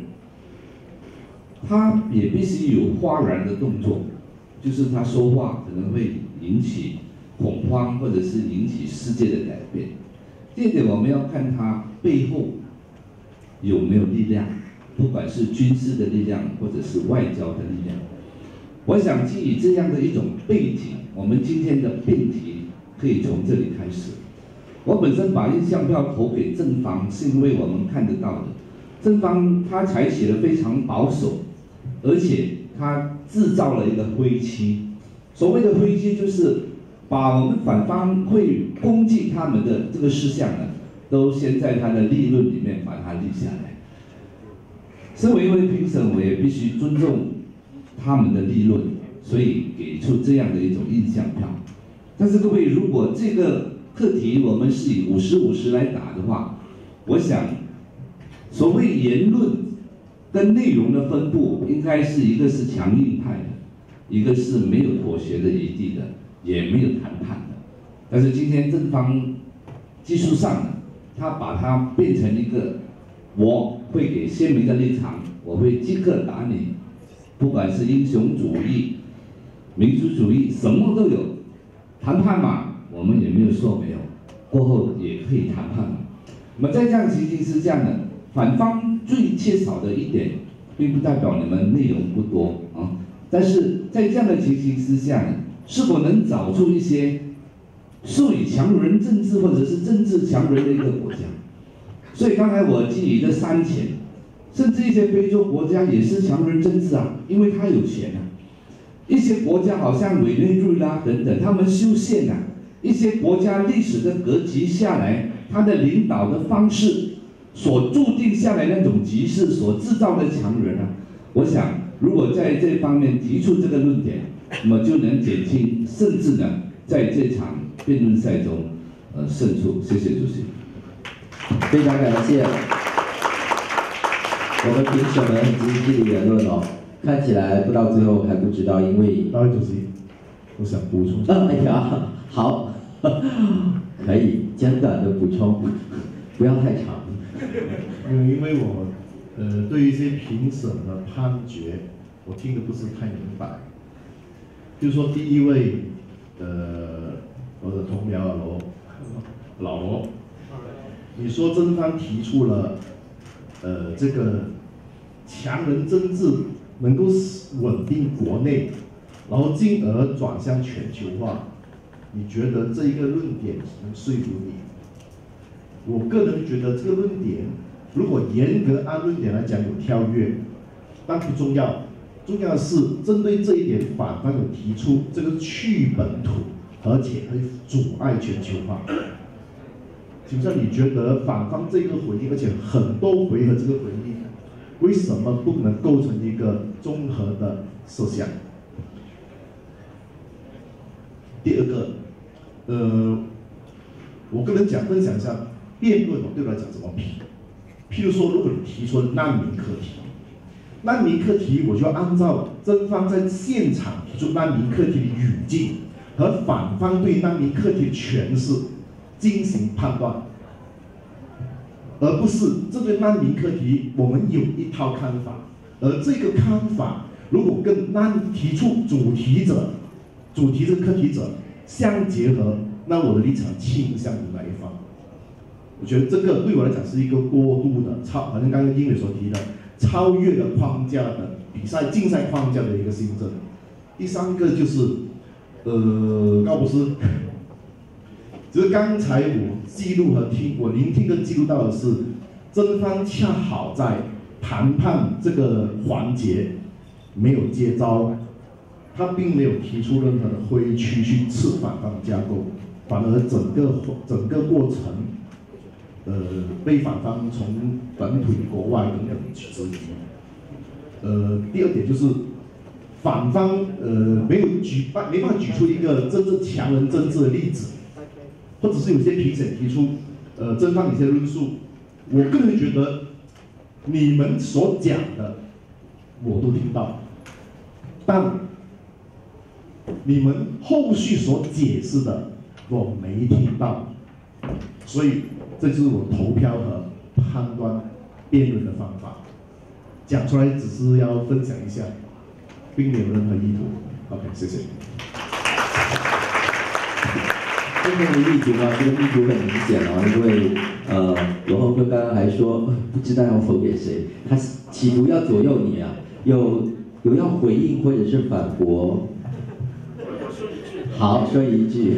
他也必须有哗然的动作，就是他说话可能会引起恐慌，或者是引起世界的改变。第二点，我们要看他背后有没有力量，不管是军事的力量，或者是外交的力量。我想基于这样的一种背景，我们今天的辩题可以从这里开始。我本身把印象票投给正方，是因为我们看得到的，正方他采取了非常保守，而且他制造了一个灰期。所谓的灰期，就是把我们反方会攻击他们的这个事项呢，都先在他的立论里面把它立下来。身为一位评审，我也必须尊重他们的立论，所以给出这样的一种印象票。但是各位，如果这个课题我们是以50-50来打的话，我想所谓言论跟内容的分布，应该是一个是强硬派的，一个是没有妥协的余地的，也没有谈判的。但是今天正方技术上呢，他把它变成一个，我会给鲜明的立场，我会即刻打你，不管是英雄主义、民族主义，什么都有。谈判嘛，我们也没有说没有，过后也可以谈判嘛。那么在这样的情形之下呢，反方最缺少的一点，并不代表你们内容不多啊，但是在这样的情形之下呢，是否能找出一些授予强人政治或者是政治强人的一个国家？所以刚才我基于这3钱，甚至一些非洲国家也是强人政治啊，因为他有钱啊。一些国家好像委内瑞拉等等，他们修宪啊，一些国家历史的格局下来，他的领导的方式所注定下来那种局势所制造的强人啊，我想如果在这方面提出这个论点，那么就能减轻，甚至呢在这场辩论赛中胜出。谢谢主席。 非常感谢我们评审们积极的言论哦。看起来不到最后还不知道，因为大位主席，我想补充。 哎呀，好，可以简短的补充，不要太长。 因为我对于一些评审的判决，我听得不是太明白。就是说第一位我的同僚老罗，你说正方提出了这个强人政治能够稳定国内，然后进而转向全球化，你觉得这一个论点能说服你？我个人觉得这个论点，如果严格按论点来讲有跳跃，但不重要，重要的是针对这一点，反方有提出这个去本土，而且会阻碍全球化。请问你觉得反方这个回应，而且很多回合这个回应，为什么不能构成一个综合的设想？第二个，我个人分享一下辩论对我来讲怎么评。譬如说，如果你提出难民课题，难民课题我就要按照正方在现场提出难民课题的语境和反方对难民课题的诠释进行判断，而不是这对难民课题我们有一套看法，而这个看法如果跟提出主题这个课题者相结合，那我的立场倾向于哪一方？我觉得这个对我来讲是一个过度的好像刚刚英伟所提的超越了框架的比赛竞赛框架的一个新政。第三个就是高博士，就是刚才我记录和我聆听跟记录到的是，正方恰好在谈判这个环节没有接招，他并没有提出任何的灰区去刺反方的架构，反而整个过程被反方从本土、国外等等质疑。第二点就是反方没办法举出一个真正强人政治的例子，或者是有些评审提出正方一些论述，我个人觉得你们所讲的我都听到，但你们后续所解释的我没听到，所以这就是我投票和判断辩论的方法。讲出来只是要分享一下，并没有任何意图。OK， 谢谢。 今天的例图啊，这个意图很明显哦，因为罗厚坤刚刚还说不知道要否给谁，他企图要左右你啊，有要回应或者是反驳。好，说一句。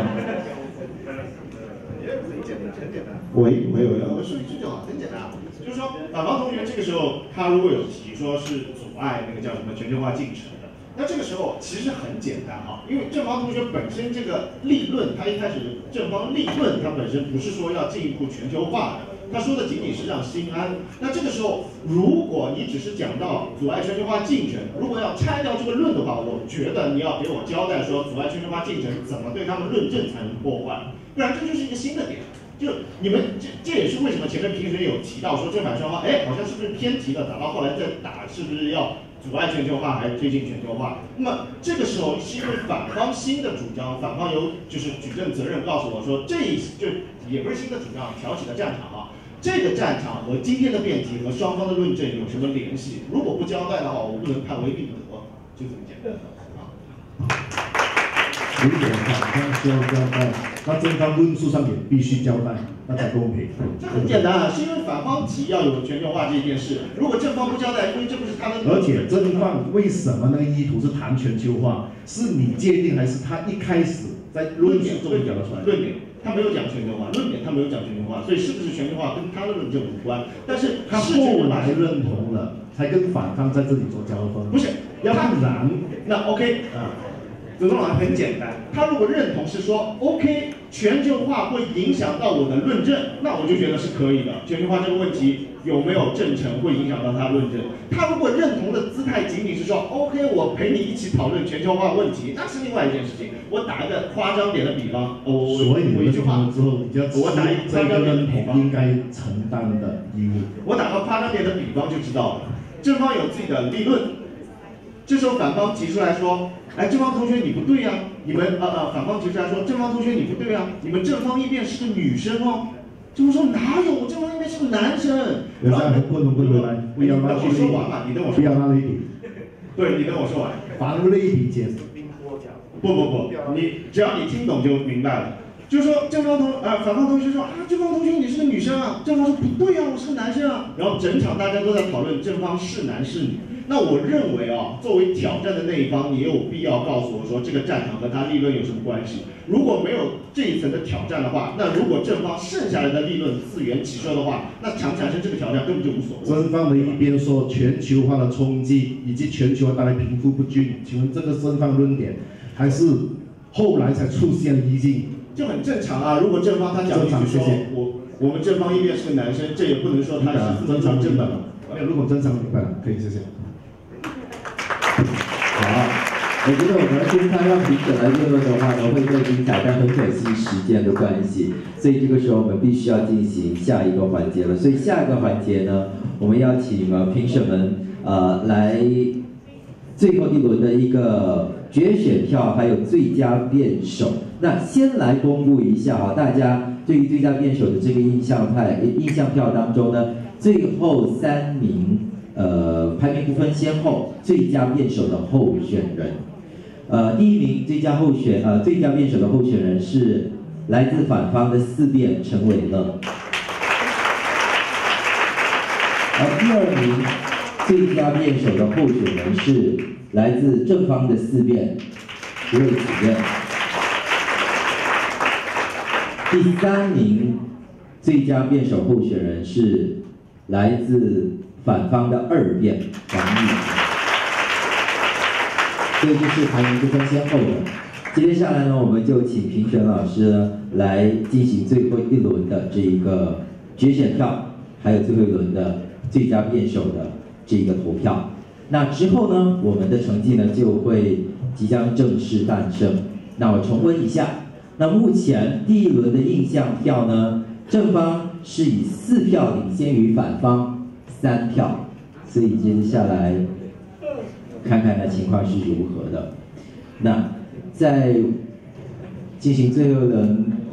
喂，我说一句就好，很简单，就是说反方同学这个时候他如果有提说是阻碍那个叫什么全球化进程的，那这个时候其实很简单哈，因为正方同学本身这个立论，他一开始正方立论他本身不是说要进一步全球化的，他说的仅仅是让新安。那这个时候如果你只是讲到阻碍全球化进程，如果要拆掉这个论的话，我觉得你要给我交代说阻碍全球化进程怎么对他们论证才能破坏，不然这就是一个新的点。就你们这也是为什么前面评审有提到说正反双方，好像是不是偏题了，打到后来再打是不是要阻碍全球化还是推进全球化？那么这个时候是因为反方新的主张，反方有就是举证责任告诉我说，这就也不是新的主张，挑起的战场啊，这个战场和今天的辩题和双方的论证有什么联系？如果不交代的话，我不能判为必得，就这么简单啊。 如果反方需要交代，那正方论述上也必须交代，那才公平。 这很简单啊，是因为反方提要有全球化这件事，如果正方不交代，因为这不是他的。 而且正方为什么那个意图是谈全球化？是你界定还是他一开始在论述中讲出来？ 论点，他没有讲全球化，论点他没有讲全球化，所以是不是全球化跟他的论证无关。但是他后来认同了，才跟反方在这里做交锋。 不是， 要不然那 OK 啊。子东老师很简单，他如果认同是说 OK 全球化会影响到我的论证，那我就觉得是可以的。全球化这个问题有没有证成会影响到他论证？他如果认同的姿态仅仅是说 OK 我陪你一起讨论全球化问题，那是另外一件事情。我打一个夸张点的比方， 所以你认同了之后，你就要我打一个夸张点的比方应该承担的义务。 我打个夸张点的比方就知道了，正方有自己的立论。这时候反方提出来说，正方同学你不对呀，你们反方提出来说，正方同学你不对呀，你们正方一辩是个女生哦。正方说哪有，正方一辩是个男生。 然后不能来，不要拉我说完嘛，你等我说。 不要拉类比。 对，你等我说完。 防类比解释。 不，你只要你听懂就明白了。就是说反方同学说正方同学你是个女生啊，正方说不对啊，我是个男生啊。然后整场大家都在讨论正方是男是女。那我认为作为挑战的那一方，你有必要告诉我说这个战场和他立论有什么关系？如果没有这一层的挑战的话，那如果正方剩下来的立论自圆其说的话，那产生这个挑战根本就无所谓。 正方的一边说全球化的冲击以及全球化带来贫富不均，请问这个正方论点还是后来才出现的意境？ 就很正常啊。如果正方他讲一句说我们正方一边是个男生，这也不能说他是正常正的。如果正常明白了，可以谢谢。 好，我觉得我们公开让评审来辩论的话呢，会更精彩，但很可惜时间的关系，所以这个时候我们必须要进行下一个环节了。所以下一个环节呢，我们要请评审们来最后一轮的一个决选票，还有最佳辩手。那先来公布一下大家对于最佳辩手的这个印象票当中呢，最后3名。排名不分先后，最佳辩手的候选人，第1名最佳辩手的候选人是来自反方的4辩陈伟乐，而第2名最佳辩手的候选人是来自正方的4辩吴伟子任，第3名最佳辩手候选人是来自反方的2辩王玉婷，这就是排名不分先后的。接下来呢，我们就请评审老师来进行最后一轮的这一个决选票，还有最后一轮的最佳辩手的这个投票。那之后呢，我们的成绩呢就会即将正式诞生。那我重温一下，那目前第一轮的印象票呢，正方是以4票领先于反方3票，所以接下来看看呢情况是如何的。那在进行最后一轮